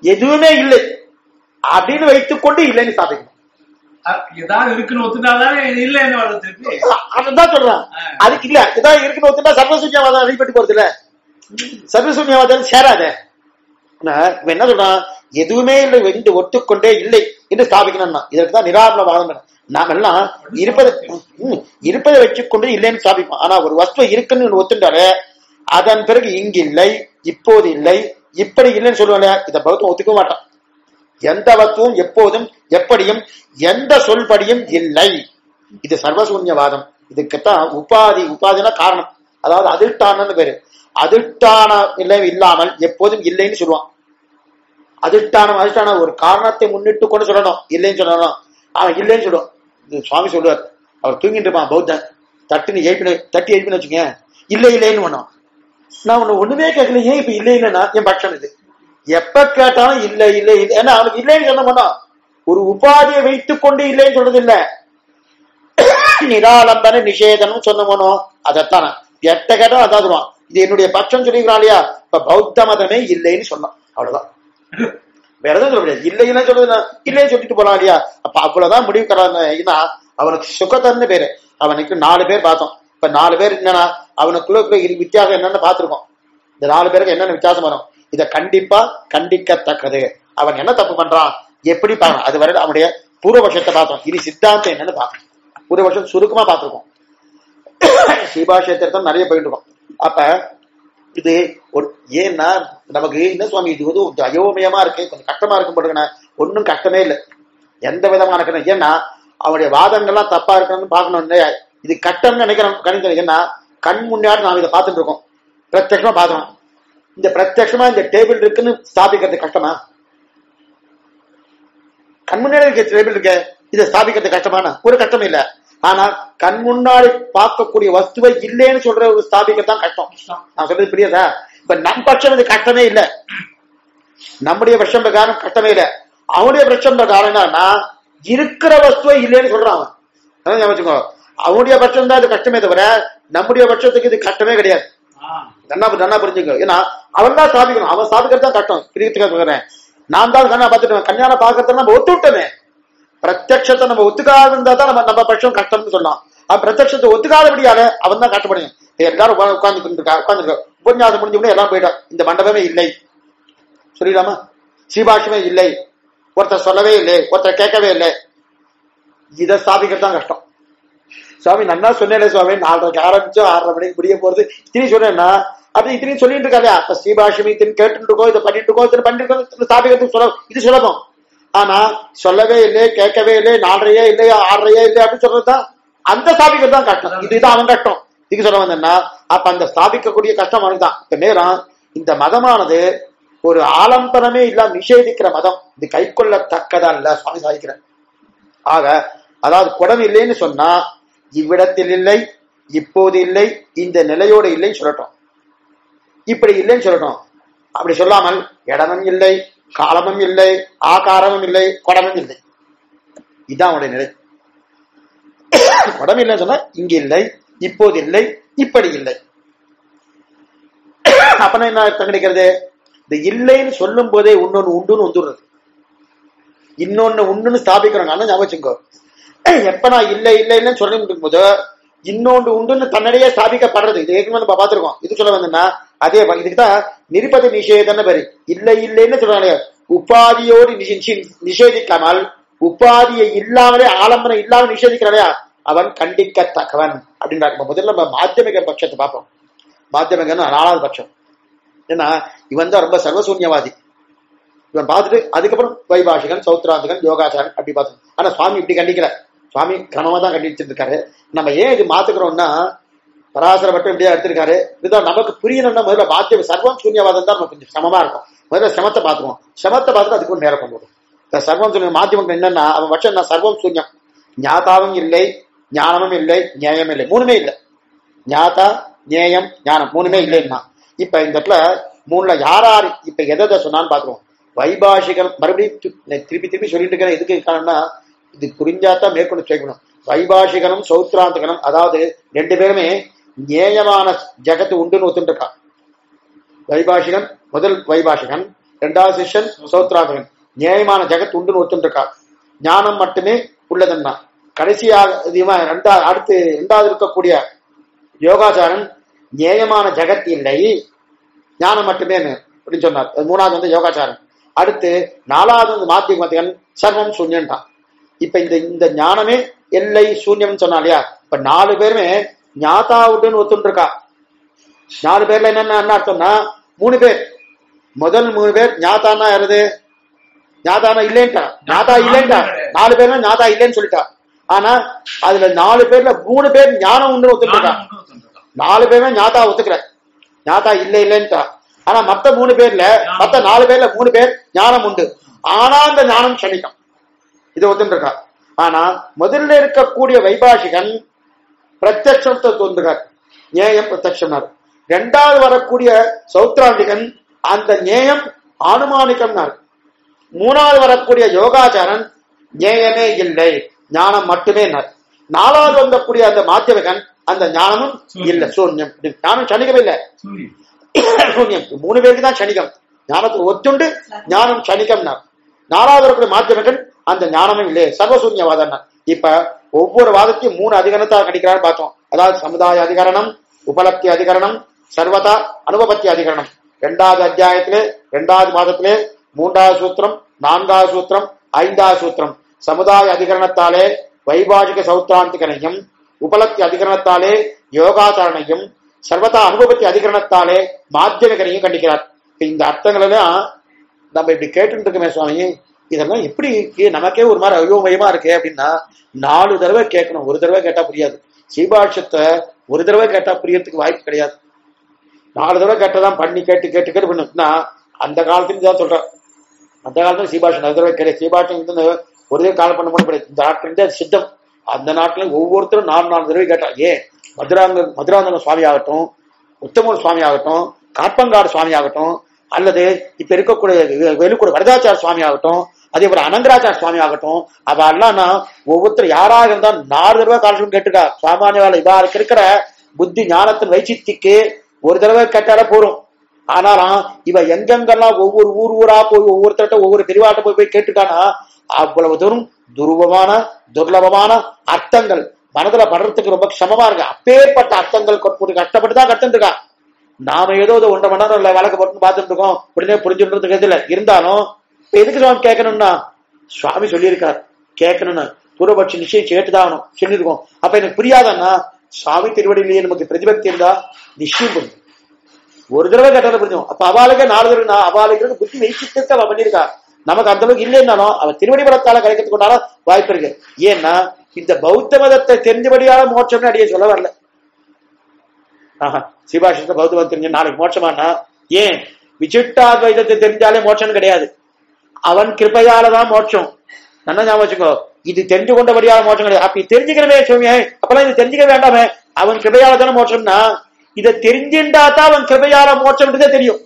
எதுவுமே இல்லை அப்படின்னு வைத்துக்கொண்டு இல்லைன்னு ஸ்தாபிக்கணும். ஏதாவது இருக்குன்னு ஒத்துட்டாதான் இல்லைன்னு வர்றதுக்கு அதுதான் சொல்றேன். அதுக்கு இல்ல ஏதாவது இருக்குன்னு ஒத்துட்டா சர்வசூன்யவாதம் அடிபட்டு போறது இல்ல, சர்வசூன்யவாதம் சேராத. என்ன சொல்றான், எதுவுமே இல்லை என்று ஒத்துக்கொண்டே இல்லை என்று ஸ்தாபிக்கணும்னா இதற்குதான் நிராகரணவாதம். நாம எல்லாம் இருப்பதை இருப்பதை வச்சுக்கொண்டு இல்லைன்னு ஸ்தாபிப்போம். ஆனா ஒரு வஸ்து இருக்குன்னு ஒத்துட்டாலே அதன் பிறகு இங்கு இல்லை, இப்போது இல்லை, இப்படி இல்லைன்னு சொல்லுவாங்க. இதை பௌத்தம் ஒத்துக்க மாட்டான். எந்த வஸ்துவும் எப்போதும் எப்படியும் எந்த சொல்படியும் இல்லை. இது சர்வசூன்யவாதம். இதுக்குத்தான் உபாதி, உபாதினா காரணம், அதாவது அதிஷ்டானம்னு பேரு. அதிஷ்டான இல்லை இல்லாமல் எப்போதும் இல்லைன்னு சொல்லுவான். அதிஷ்டானம் அதிஷ்டானம் ஒரு காரணத்தை முன்னிட்டு கொண்டு சொல்லணும், இல்லைன்னு சொல்லணும். அவன் இல்லைன்னு சொல்லுவான். சுவாமி சொல்லுவார், அவர் தூங்கிட்டு இருப்பான் பௌத்தன், தட்டுன்னு எழுப்பின தட்டி எழுப்பின்னு வச்சுங்க, இல்லை இல்லைன்னு பண்ணோம். நான் உன்னை ஒண்ணுமே கேட்கல, ஏன் இப்ப இல்லை இல்லைன்னா என் பட்சம் இது. எப்ப கேட்டாலும் இல்லை இல்லை இல்லை, ஏன்னா அவனுக்கு இல்லைன்னு சொன்ன பண்ணோம். ஒரு உபாதியை வைத்துக் கொண்டு இல்லைன்னு சொல்றது இல்ல, நிராலம்பன நிஷேதனும் சொன்ன போனோம். அதைத்தான் எட்ட கேட்டாலும் அதான் சொல்லுவான், இது என்னுடைய பட்சம் சொல்லிக்கிறான் இல்லையா. இப்ப பௌத்த மதமே இல்லைன்னு சொன்னான், அவ்வளவுதான். வேற எதுவும் சொல்ல முடியாது. இல்லை இல்லைன்னு சொல்றது இல்லைன்னு சொல்லிட்டு போலாம் இல்லையா. அப்ப அவ்வளவுதான் முடிவு கரான்னா அவனுக்கு சுகத்தன்னு பேரு. அவனுக்கு நாலு பேர் பார்த்தோம். இப்ப நாலு பேர் என்னன்னா அவனுக்குள்ள வித்தியாசம் என்னன்னு பார்த்திருக்கோம். இந்த நாலு பேருக்கு என்னென்ன வித்தியாசம் வரும், இதை கண்டிப்பா கண்டிக்கத்தக்கது. அவன் என்ன தப்பு பண்றான் எப்படி பார்க்கணும், அது வரை அவனுடைய பூர்வபட்சத்தை பார்த்தோம். இனி சித்தாந்தம் என்னன்னு பார்க்கணும். பூர்வபட்சம் சுருக்கமா பார்த்திருக்கோம், ஸ்ரீபாஷேத்திரத்தை நிறைய போயிட்டு இருக்கோம். அப்ப இது ஒரு ஏன்னா நமக்கு என்ன சுவாமி இது வந்து அயோமயமா இருக்கு, கொஞ்சம் கஷ்டமா இருக்கும் போட்டுக்கண்ணா. ஒன்னும் கஷ்டமே இல்லை, எந்த விதமான கஷ்டம். ஏன்னா அவனுடைய வாதங்கள்லாம் தப்பா இருக்கணும்னு பார்க்கணும். இது கஷ்டம்னு நினைக்கிறோம் கணிதம். ஏன்னா கண் முன்னாடி நாம் இதை பார்த்துட்டு இருக்கோம், பிரத்யட்சமா பார்க்கணும். இந்த பிரத்யட்சமா இந்த டேபிள் இருக்குன்னு ஸ்தாபிக்கிறது கஷ்டமா? கண் முன்னாடி இருக்க டேபிள் இருக்க, இதை ஸ்தாபிக்கிறது கஷ்டமான ஒரு கஷ்டம் இல்ல. ஆனா கண் முன்னாடி பார்க்கக்கூடிய வஸ்துவை இல்லைன்னு சொல்ற ஒரு ஸ்தாபிக்கத்தான் கஷ்டம். நான் சொல்றது புரியாதா? இப்ப நம் பட்சம் இது கஷ்டமே இல்லை, நம்முடைய பட்சம் பிரகாரம் கஷ்டமே இல்லை. அவனுடைய பட்சம் பிரகாரம் என்னன்னா இருக்கிற வஸ்துவை இல்லைன்னு சொல்றான் அவன். வச்சுக்கோ, அவனுடைய பட்சம் தான் இது கஷ்டமே தவிர நம்முடைய பட்சத்துக்கு இது கஷ்டமே கிடையாது. நல்லா நல்லா புரிஞ்சுங்க. ஏன்னா அவன் தான் ஸ்தாபிக்கணும், அவன் ஸ்தாபிக்கிறது தான் கஷ்டம். பிரியத்துக்காக நான் தான் கண்ணா பார்த்துட்டு கல்யாண பாக்கிறத நம்ம ஒத்து விட்டோமே. பிரத்யட்சத்தை நம்ம ஒத்துக்காத இருந்தா தான் நம்ம நம்ம பட்சம் கஷ்டம்னு சொன்னான். அவன் பிரத்யட்சத்தை ஒத்துக்காதபடியால அவன் தான் கஷ்டப்படுங்க. எல்லாரும் உட்கார்ந்து இருக்கா உட்காந்துருக்கா உபன்யாசம் முடிஞ்சு எல்லாம் போயிட்டான். இந்த மண்டபமே இல்லை சொல்லிடாமா, ஸ்ரீபாஷமே இல்லை, ஒருத்தர் சொல்லவே இல்லை, ஒருத்தர் கேட்கவே இல்லை. இதை ஸ்தாபிக்கிறது தான் கஷ்டம். சுவாமி நன்னா சொன்னேன் சுவாமி, நாலரைக்கு ஆரம்பிச்சோம் ஆறரை மணிக்கு முடிய போறது இத்தனை சொன்னேன்னா அப்படி இத்தனையும் சொல்லிட்டு இருக்கா இல்லையா. அப்ப ஸ்ரீபாஷமி இத்தனை கேட்டு இருக்கோம், இதை பண்ணிட்டு இருக்கோம், இத்தனை பண்ணிட்டு இருக்கோம், ஸ்தாபிக்கிறதுக்கு சொல்ல இது சுலபம். ஆனா சொல்லவே இல்லை, கேட்கவே இல்லை, நாலரையே இல்லை, ஆறரையே இல்லை அப்படின்னு சொல்றதுதான் அந்த ஸ்தாபிக்கிறது தான் கஷ்டம். இதுதான் அவன் கஷ்டம். இதுக்கு சொல்ல வந்தேன்னா அப்ப அந்த ஸ்தாபிக்கக்கூடிய கஷ்டம் அவனுக்கு தான். இப்ப நேரம் இந்த மதமானது ஒரு ஆலம்பனமே இல்லாம நிஷேதிக்கிற மதம். இது கை கொள்ளத்தக்கதா இல்ல சுவாமி சாதிக்கிறேன். ஆக அதாவது குடம் இல்லைன்னு சொன்னா இவ்விடத்தில் இல்லை, இப்போது இல்லை, இந்த நிலையோடு இல்லைன்னு சொல்லட்டும், இப்படி இல்லைன்னு சொல்லட்டும். அப்படி சொல்லாமல் இடமும் இல்லை, காலமும் இல்லை, ஆகாரமும் இல்லை, குடமும் இல்லை. இதுதான் அவனுடைய நிலை. குடம் இல்லைன்னு சொன்னா இங்க இல்லை, இப்போது இல்லை, இப்படி இல்லை. அப்பனா என்ன அர்த்தம் கிடைக்கிறது? இந்த இல்லைன்னு சொல்லும் போதே இன்னொன்னு உண்டுன்னு வந்துடுறது, இன்னொன்னு உண்டுன்னு ஸ்தாபிக்கிறாங்க. ஆனா ஞாபகம் வச்சுக்கோ, எப்ப நான் இல்லை இல்லை இல்லைன்னு சொல்லிட்டு இருக்கும் போது இன்னொன்று உண்டுன்னு தன்னிடையே ஸ்தாபிக்கப்படுறது. இது ஏற்கனவே நம்ம பார்த்திருக்கோம். இது சொல்ல வந்தேன்னா அதே இதுக்குதான் நிருபதி நிஷேதன்னு பேரு. இல்லை இல்லைன்னு சொல்றாங்க. உபாதியோடு நிஷேதிக்காமல் உபாதியை இல்லாமலே ஆலம்பனம் இல்லாமல் நிஷேதிக்கிறானே அவன் கண்டிக்கத்தக்கவன் அப்படின்றாங்க. முதல்ல நம்ம மாத்தியமிக பட்சத்தை பார்ப்போம். மாத்தியமிகன்னு நாலாவது பட்சம். ஏன்னா இவன் தான் ரொம்ப சர்வசூன்யவாதி. இவன் பார்த்துட்டு அதுக்கப்புறம் வைபாஷிகன், சௌத்ராந்தகன், யோகாச்சாரன் அப்படி பார்த்தோம். ஆனா சுவாமி இப்படி கண்டிக்கல. சுவாமி கிரமமா தான் கண்டிச்சுட்டு இருக்காரு. நம்ம ஏன் இது மாத்துக்கிறோம்னா பராசர மட்டும் இப்படியா எடுத்திருக்காரு. இதுதான் நமக்கு புரியணும்னா முதல்ல மாத்தியம் சர்வம் சூன்யவாதம் தான் நமக்கு கொஞ்சம் சமமா இருக்கும். முதல்ல சமத்தை பார்த்துருவோம். சமத்தை பார்த்துட்டு அதுக்கு நேரம் கொண்டு வரும். இந்த சர்வம் சூன்ய மாத்தியம் என்னன்னா அவன் பட்சம் நான் சர்வம் சூன்யம், ஞாதாவும் இல்லை, ஞானமும் இல்லை, நியாயம் இல்லை, மூணுமே இல்லை. ஞாதா, நியாயம், ஞானம் மூணுமே இல்லைன்னா இப்ப இந்த இடத்துல மூணுல யாராரு இப்ப எதை சொன்னான்னு பாத்துருவோம். வைபாஷிகன் மறுபடியும் திருப்பி திருப்பி சொல்லிட்டு இருக்கிற எதுக்கு காரணம்னா இது புரிஞ்சாதான் மேற்கொண்டு சேர்க்கணும். வைபாஷிகனும் சௌத்ராந்தகனும் அதாவது ரெண்டு பேருமே நியாயமான ஜகத்து உண்டுன்னு ஒத்துட்டு இருக்கான். வைபாஷிகன் முதல் வைபாஷிகன் ரெண்டாவது சிஷ்யன் சௌத்ராதகன். நியாயமான ஜெகத் உண்டுன்னு ஒத்துருக்கா, ஞானம் மட்டுமே உள்ளதுன்னா. கடைசியாக ரெண்டாவது அடுத்து இரண்டாவது இருக்கக்கூடிய யோகாச்சாரன் நியாயமான ஜெகத் இல்லை, ஞானம் மட்டுமே அப்படின்னு சொன்னார். மூணாவது வந்து யோகாச்சாரன். அடுத்து நாலாவது வந்து மாத்திய மத்தியன் சர்வம் சூன்யன்ட்டான். இப்ப இந்த இந்த ஞானமே எல்லை சூன்யம் சொன்னா இல்லையா, இப்ப நாலு பேருமே ஞாதா உண்டுன்னு ஒத்துட்டு இருக்கா. நாலு பேர்ல என்னென்ன என்ன அர்த்தம்னா, மூணு பேர் முதல் மூணு பேர் ஞாதானா யாருது, ஞாதானா இல்லைன்ட்டா, ஞாதா இல்லைன்ட்டா, நாலு பேர்ல ஞாதா இல்லைன்னு சொல்லிட்டா. ஆனா அதுல நாலு பேர்ல மூணு பேர் ஞானம் உண்டு ஒத்துட்டு இருக்கா. நாலு பேருமே ஞாதா ஒத்துக்கிற, ஞாதா இல்லை இல்லைன்ட்டா. ஆனா மத்த மூணு பேர்ல மத்த நாலு பேர்ல மூணு பேர் ஞானம் உண்டு, ஆனா அந்த ஞானம் சனிக்கம் இது ஒத்துட்டு இருக்கா. ஆனா முதல்ல இருக்கக்கூடிய வைபாஷிகன் பிரத்யட்சத்தை தோன்றுகிறார், நேயம் பிரத்யட்சம்னார். இரண்டாவது வரக்கூடிய சௌத்ராந்திகன் அந்த நேயம் ஆனுமானிக்கம்னார். மூணாவது வரக்கூடிய யோகாச்சாரன் நேயமே இல்லை, ஞானம் மட்டுமே. நாலாவது வந்தக்கூடிய அந்த மாத்தியவகன் அந்த ஞானமும் இல்லை, சூன்யம். ஞானம் சனிக்கவே இல்லை, சூன்யம். மூணு பேருக்கு தான் சனிக்கம், ஞானத்துக்கு ஒத்துண்டு ஞானம் சனிக்கம்னா. நாலாவது வரக்கூடிய மாத்தியவகன் அந்த ஞானமும் இல்லை, சர்வசூன்யவாதம். இப்ப ஒவ்வொரு வாதத்தையும் மூணு அதிகரணத்தை கணிக்கிறான்னு பார்த்தோம். அதாவது சமுதாய அதிகரணம், உபலப்தி அதிகரணம், சர்வதா அனுபவத்தி அதிகரணம். இரண்டாவது அத்தியாயத்திலே இரண்டாவது மாதத்திலே மூன்றாவது சூத்திரம், நான்காவது சூத்திரம், ஐந்தாவது சூத்திரம். சமுதாய அதிகரணத்தாலே வைபாஷிக சௌத்ராந்திகனையும், உபலப்தி அதிகரணத்தாலே யோகாச்சாரணையும், சர்வதா அனுபவத்தி அதிகரணத்தாலே மாத்தியமிகனையும் கண்டிக்கிறார். இந்த அர்த்தங்கள் எல்லாம் நம்ம இப்படி கேட்டு இருக்கோமே சுவாமி, இதெல்லாம் எப்படி நமக்கே ஒரு மாதிரி அயோமயமா இருக்கு அப்படின்னா, நாலு தடவை கேட்கணும், ஒரு தடவை கேட்டா புரியாது. சீபாட்சத்தை ஒரு தடவை கேட்டா புரியறதுக்கு வாய்ப்பு கிடையாது. நாலு தடவை கேட்டதான் பண்ணி கேட்டு கேட்டு கேட்டு பண்ணுனா அந்த காலத்துல தான் சொல்றேன். அந்த காலத்துல சீபாஷன் நாலு தடவை கிடையாது. சீபாஷன் வந்து ஒரு தடவை காலம் பண்ண முடியாது. இந்த நாட்டிலிருந்தே சித்தம். அந்த நாட்டுல ஒவ்வொருத்தரும் நாலு நாலு தடவை கேட்டா, ஏன் மதுராங்க மதுராந்தக சுவாமி ஆகட்டும், உத்தமூர் சுவாமி ஆகட்டும், காப்பங்காடு சுவாமி ஆகட்டும், அல்லது இப்ப இருக்கக்கூடிய வெளுக்கூட வரதாச்சார சுவாமி ஆகட்டும், அதே போல அனங்கராச்சார சுவாமி ஆகட்டும், அவ எல்லாம் ஒவ்வொருத்தர் யாராக இருந்தாலும் நாலு தடவை காலம் கேட்டுக்கா. சாமானிய வேலை இவாருக்கு இருக்கிற புத்தி ஞானத்தின் வைச்சித்திக்கு ஒரு தடவை கேட்டாலே போறோம். ஆனாலும் இவ எங்கெங்கெல்லாம் ஒவ்வொரு ஊர் ஊரா போய் ஒவ்வொருத்தர்கிட்ட ஒவ்வொரு பெரியவாட்ட போய் போய் கேட்டுட்டானா அவ்வளவு தூரம் துருவமான துர்லபமான அர்த்தங்கள் மனதுல படுறதுக்கு ரொம்ப சமமா இருக்கு. அப்பேற்பட்ட அர்த்தங்கள் கஷ்டப்பட்டுதான் கத்துட்டு இருக்கா. நாம ஏதோ ஒன்றரை மணி நேரம் இல்ல வழக்கு போட்டு பார்த்துட்டு இருக்கோம், உடனே புரிஞ்சுன்றதுக்கு இதுல இருந்தாலும் எதுக்கு சுவாமி கேட்கணும்னா சுவாமி சொல்லியிருக்காரு கேட்கணும்னு பூர்வபட்சி நிச்சயம் கேட்டுதான் சொல்லியிருக்கோம். அப்ப எனக்கு புரியாதன்னா சுவாமி திருவடியிலேயே நமக்கு பிரதிபக்தி இருந்தா நிச்சயம் புரியும். ஒரு தடவை கேட்டாலும் புரியும். அப்ப அவளுக்கு நாலு தடவை அவளுக்கு புத்தி வைச்சிட்டு அவ பண்ணிருக்கா. நமக்கு அந்த அளவுக்கு இல்லைன்னாலும் அவ திருவடி பலத்தால கிடைக்கிறதுக்கு கொண்டாலும் வாய்ப்பு இருக்கு. ஏன்னா இந்த பௌத்த மதத்தை தெரிஞ்சபடியால மோட்சம்னு அடியே சொல்ல வரல. ஆஹா சிவாஷத்தை பௌத்த மதம் தெரிஞ்ச நாளைக்கு மோட்சமானா, ஏன் விசிஷ்டாத்வைதத்தை தெரிஞ்சாலே மோட்சம் கிடையாது. அவன் கிருப்பையாலதான் மோட்சம். நல்லா ஞாபகம் வச்சுக்கோ, இது தெரிஞ்சு கொண்டபடியால மோட்சம் கிடையாது. அப்படி தெரிஞ்சுக்கிறவே சுவாமியே, அப்பெல்லாம் இது தெரிஞ்சுக்க வேண்டாமே, அவன் கிருப்பையால தானே மோட்சம்னா இதை தெரிஞ்சுட்டாதான் அவன் கிருப்பையால மோட்சம்ன்றதே தெரியும்.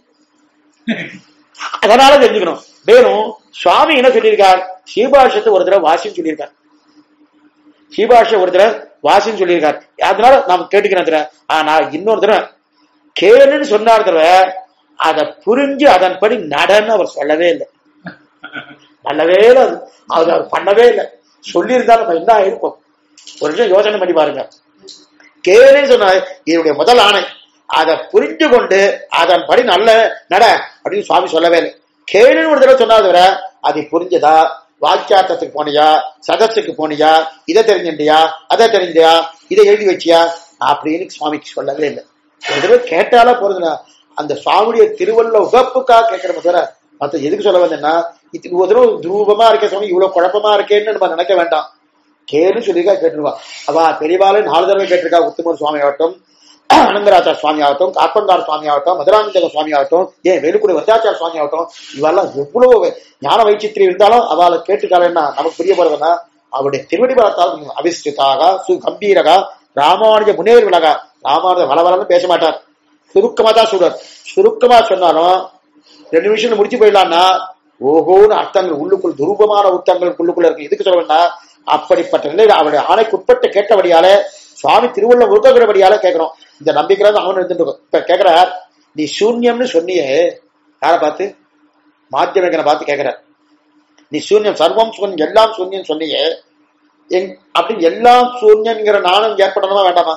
அதனால தெரிஞ்சுக்கணும். வேணும் சுவாமி என்ன சொல்லியிருக்கார், ஸ்ரீபாஷத்தை ஒரு தடவை வாசின்னு சொல்லியிருக்கார். ஸ்ரீபாஷ ஒரு தடவை வாசின்னு சொல்லியிருக்கார். அதனால நாம கேட்டுக்கிறேன். ஆனா இன்னொரு தடவை கேளுன்னு சொன்னார் தடவை அதை புரிஞ்சு அதன்படி நடன்னு அவர் சொல்லவே இல்லை. நல்லவே இல்லை, அது அவர் பண்ணவே இல்லை. சொல்லியிருந்தா நம்ம என்ன ஆயிருப்போம் ஒரு நிமிஷம் யோசனை பண்ணி பாருங்க. கேளுன்னு சொன்ன இதனுடைய முதல் ஆணை, அதை புரிஞ்சு கொண்டு அதன்படி நல்ல நட அப்படின்னு சுவாமி சொல்லவே இல்லை. கேளுன்னு ஒரு தடவை சொன்னாத வர அதை புரிஞ்சதா, வாக்கியார்த்தத்துக்கு போனியா, சதஸுக்கு போனியா, இதை தெரிஞ்சியா, அதை தெரிஞ்சியா, இதை எழுதி வச்சியா அப்படின்னு சுவாமிக்கு சொல்லவே இல்லை. ஒரு தடவை கேட்டாலே போறதுல அந்த சுவாமியுடைய திருவள்ள உகப்புக்காக கேட்கிற தவிர மற்ற எதுக்கு சொல்ல வந்தேன்னா, இது ஒரு தடவை துரூபமா இருக்க சுவாமி இவ்வளவு குழப்பமா இருக்கேன்னு நம்ம நினைக்க வேண்டாம். கேளுன்னு சொல்லிருக்கா கேட்டுருவா. அவ பெரியவாளே நாலு தடவை கேட்டிருக்கா. உத்தமர் சுவாமி ஆகட்டும், அனங்கராச்சார சுவாமி ஆகட்டும், காப்பங்கார சுவாமி ஆகட்டும், மதுராந்தக சுவாமி ஆகட்டும், ஏன் வேலுக்குடி வந்தாச்சார சுவாமி ஆகட்டும், இவெல்லாம் எவ்வளவு ஞான வைச்சித்திரி இருந்தாலும் அவளை கேட்டுக்காளன்னா நமக்கு புரிய போறதுன்னா அவருடைய திருவடி பலத்தால் அபிஷ்டிதாக சு கம்பீரகா ராமானுஜ முன்னேறுவிலகா. ராமானுஜ வளவலன்னு பேச மாட்டார், சுருக்கமா தான் சொல்றார். சுருக்கமா சொன்னாலும் ரெண்டு நிமிஷம் முடிச்சு போயிடலாம்னா ஓஹோன்னு அர்த்தங்கள் உள்ளுக்குள் துரூபமான அர்த்தங்கள் உள்ளுக்குள்ள இருக்கு. எதுக்கு சொல்றேன்னா அப்படிப்பட்ட நிலையில அவருடைய ஆணைக்கு உட்பட்டு கேட்டபடியால சுவாமி திருவள்ள உருக்கபடியால கேட்கிறோம். இந்த நம்பிக்கையில அவன் இருந்துட்டு இப்ப கேட்கிறார், நீ சூன்யம்னு சொன்னியே யார பார்த்து, மாத்தியமிகனை பார்த்து கேட்கிறார், நீ சூன்யம் சர்வம் சூன்யம் எல்லாம் சூன்யம் சொன்னியே, எங் அப்படி எல்லாம் சூன்யங்கிற நானும் ஏற்படணுமா வேண்டாமா?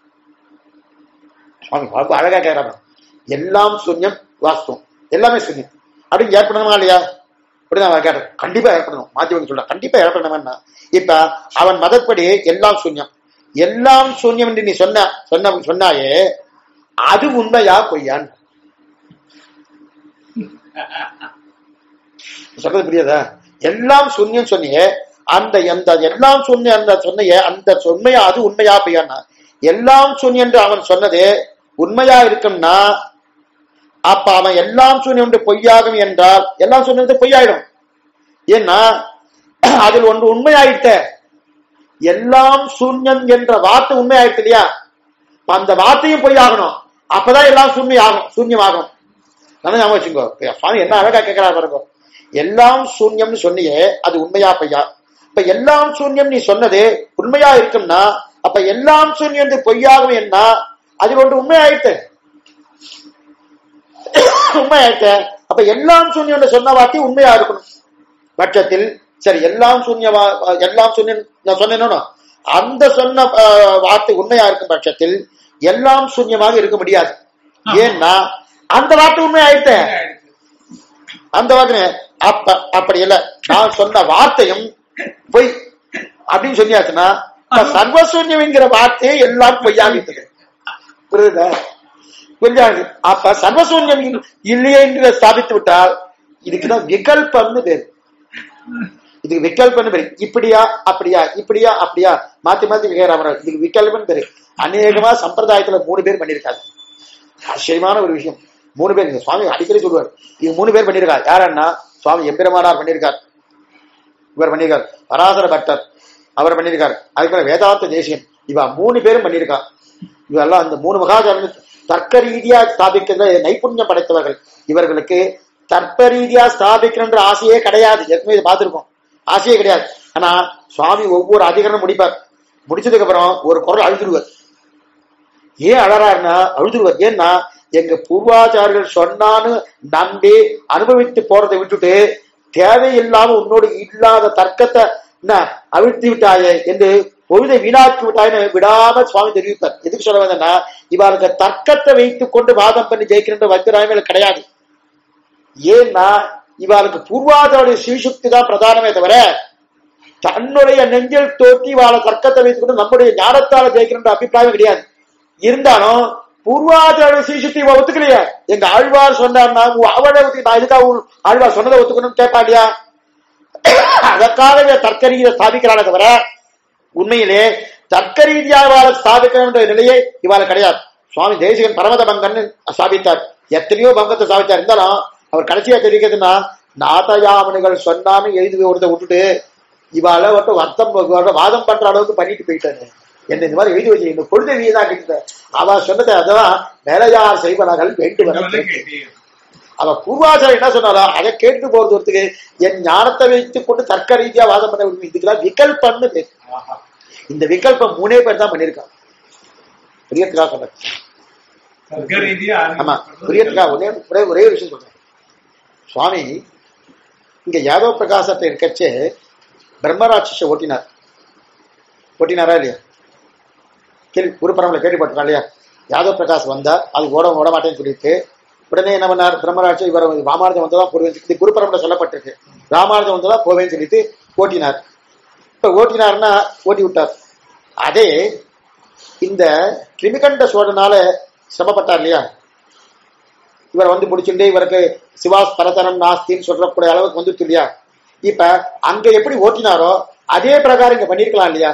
சுவாமி அழகா கேட்கிறாங்க, எல்லாம் சூன்யம் வாஸ்தவம் எல்லாமே சூன்யம் அப்படின்னு ஏற்படணுமா இல்லையா? அப்படின்னு அவன் கேட்டேன். கண்டிப்பா ஏற்படணும். மாத்தியமிகன் சொல்ற கண்டிப்பா ஏற்படணுமா? இப்ப அவன் மதப்படி எல்லாம் சூன்யம் எல்லாம் சூன்யம் என்று நீ சொன்ன சொன்ன சொன்னாயே, அது உண்மையா பொய்யான் சொல்றது புரியாதா? எல்லாம் சூன்யம் சொன்னியே, அந்த எந்த எல்லாம் சூன்யம் அந்த சொன்னியே அந்த உண்மையா அது உண்மையா பொய்யான்னா? எல்லாம் சூன்யம் என்று அவன் சொன்னது உண்மையா இருக்கும்னா அப்ப அவன் எல்லாம் சூன்யம் என்று பொய்யாகும் என்றால் எல்லாம் சூன்யம் பொய்யாயிடும். ஏன்னா அதில் ஒன்று உண்மையாயிட்ட, எல்லாம் சூன்யம் என்ற வார்த்தை உண்மையாயிடுச்சு இல்லையா? அந்த வார்த்தையும் பொய்யாகணும், அப்பதான் எல்லாம் சூன்யம் ஆகும் சூன்யம் ஆகும். ஞாபகம் வச்சுக்கோ. சுவாமி என்ன அழகா கேட்கிறார் பாருங்க, எல்லாம் சூன்யம்னு சொன்னியே அது உண்மையா பொய்யா? இப்ப எல்லாம் சூன்யம் நீ சொன்னது உண்மையா இருக்கும்னா அப்ப எல்லாம் சூன்யம் என்று பொய்யாகும் என்ன? அதில் ஒன்று உண்மையாயிட்டு உண்மையாயிட்ட அப்ப எல்லாம் சூன்யம் சொன்ன வார்த்தை உண்மையா இருக்கணும் பட்சத்தில் சரி, எல்லாம் சூன்யமா எல்லாம் சூன்யம் நான் சொன்னேனோ அந்த சொன்ன வார்த்தை உண்மையா இருக்கும் பட்சத்தில் எல்லாம் சூன்யமாக இருக்க முடியாது. ஏன்னா அந்த வார்த்தை உண்மையாயிட்ட அந்த வார்த்தை அப்ப அப்படி இல்ல, நான் சொன்ன வார்த்தையும் பொய் அப்படின்னு சொல்லியாச்சுன்னா சர்வசூன்யம் என்கிற வார்த்தையை எல்லாம் பொய்யாகிட்டது. புரியுதா? கொஞ்சம் அப்ப சர்வசூன்யம் இல்லையே என்று ஸ்தாபித்து விட்டால் இதுக்குதான் விகல்பம்னு பேரு. இதுக்கு விகல்பம்னு பேரு. இப்படியா அப்படியா இப்படியா அப்படியா மாத்தி மாத்தி கேட்கிறாங்க. இதுக்கு விகல்பம் பேரு. அநேகமா சம்பிரதாயத்துல மூணு பேர் பண்ணிருக்காங்க. ஆச்சரியமான ஒரு விஷயம். மூணு பேர் சுவாமி அடிக்கடி சொல்லுவார், இது மூணு பேர் பண்ணிருக்காரு. யாரன்னா சுவாமி எம்பெருமானார் பண்ணிருக்கார், இவர் பண்ணிருக்கார், பராசர பட்டர் அவர் பண்ணிருக்காரு, அதுக்கு வேதாந்த தேசியன், இவ மூணு பேரும் பண்ணிருக்கார். இவெல்லாம் அந்த மூணு மகாஜான தர்க்க ரீதியா ஸ்தாபிக்கிற நைபுண்ணியம் படைத்தவர்கள். இவர்களுக்கு தர்க்க ரீதியா ஸ்தாபிக்கிற ஆசையே கிடையாது. ஏற்கனவே இதை பார்த்திருக்கோம், ஆசையே கிடையாது. ஆனா சுவாமி ஒவ்வொரு அதிகரணம் முடிப்பார். முடிச்சதுக்கு அப்புறம் ஒரு குரல் அழுதுருவார். ஏன் அழறாருன்னா அழுதுருவார். ஏன்னா எங்க பூர்வாச்சாரியர்கள் சொன்னான்னு நம்பி அனுபவித்து போறதை விட்டுட்டு தேவையில்லாம உன்னோடு இல்லாத தர்க்கத்தை அவிழ்த்தி விட்டாயே என்று பொழுதை வீணாக்கி விட்டாயின்னு விடாம சுவாமி தெரிவித்தார். எதுக்கு சொல்ல வந்தேன்னா இவருக்கு தர்க்கத்தை வைத்துக் கொண்டு வாதம் பண்ணி ஜெயிக்கின்ற வக்கிராய்மையில கிடையாது. ஏன்னா இவருக்கு பூர்வாச்சாரிய ஸ்ரீசுக்தி தான் பிரதானமே தவிர தன்னுடைய நெஞ்சில் தோற்றி வாழ தர்க்கத்தை வைத்துக் கொண்டு நம்முடைய ஞானத்தால ஜெயிக்கின்ற அபிப்பிராயம் கிடையாது. இருந்தாலும் பூர்வாச்சாரிய ஸ்ரீசுக்தி ஒத்துக்கலையா? எங்க ஆழ்வார் சொன்னார்னா அவளை ஒத்துக்க, நான் இதுக்காக ஆழ்வார் சொன்னதை ஒத்துக்கணும்னு கேட்பா இல்லையா? அதற்காகவே தர்க்க ரீதியை ஸ்தாபிக்கிறான தவிர உண்மையிலே தர்க்க ரீதியாக ஸ்தாபிக்கிற நிலையே இவாள கிடையாது. சுவாமி தேசிகன் பரமத பங்கன்னு ஸ்தாபித்தார். எத்தனையோ பங்கத்தை ஸ்தாபித்தார். இருந்தாலும் அவர் கடைசியா தெரிவிக்கிறதுனா நாதயாமணிகள் சொன்னான்னு எழுதி ஒருத்த விட்டுட்டு இவாள வந்து வர்த்தம் வாதம் பண்ற அளவுக்கு பண்ணிட்டு போயிட்டாரு. என்ன இந்த மாதிரி எழுதி வச்சு இந்த கொள்கை வீதான் கிட்ட அவ சொன்னதை அதான் மேலையார் செய்வனர்கள் வேண்டும். அவ பூர்வாச்சாரம் என்ன சொன்னாலும் அதை கேட்டு போறதுக்கு என் ஞானத்தை வைத்துக் கொண்டு தர்க்க ரீதியா வாதம் பண்ண விரும்பி இதுக்குதான் விகல்பம்னு பேரு. இந்த விகல்பம் மூணே பேர் தான் பண்ணிருக்காங்க. புரியத்துக்காக சொன்ன ஆமா புரியத்துக்காக ஒரே ஒரே ஒரே விஷயம் சொல்றேன். சுவாமி இங்க யாதவ பிரகாசத்தை இருக்கச்சு பிரம்மராட்சஸை ஓட்டினார். ஓட்டினாரா இல்லையா? கேள்வி குருபரம்பல கேள்விப்பட்டிருக்கா இல்லையா? யாதவ பிரகாஷ் வந்தா அது ஓட ஓட மாட்டேன்னு சொல்லிட்டு உடனே என்ன பண்ணார்? பிரம்மராட்சி இவர் ராமானுஜம் வந்ததான் போடுவேன் குருபரம்பல சொல்லப்பட்டிருக்கு. ராமானுஜம் வந்ததான் போவேன்னு சொல்லிட்டு ஓட்டினார். இப்ப ஓட்டினார்னா ஓட்டி விட்டார். அதே இந்த கிருமிகண்ட சோழனால சிரமப்பட்டார் இல்லையா? இவரை வந்து முடிச்சுட்டு இவருக்கு சிவாஸ் பரதனம் நாஸ்தின்னு சொல்லக்கூடிய அளவுக்கு வந்துட்டு இல்லையா? இப்ப அங்க எப்படி ஓட்டினாரோ அதே பிரகாரம் இங்க பண்ணிருக்கலாம் இல்லையா?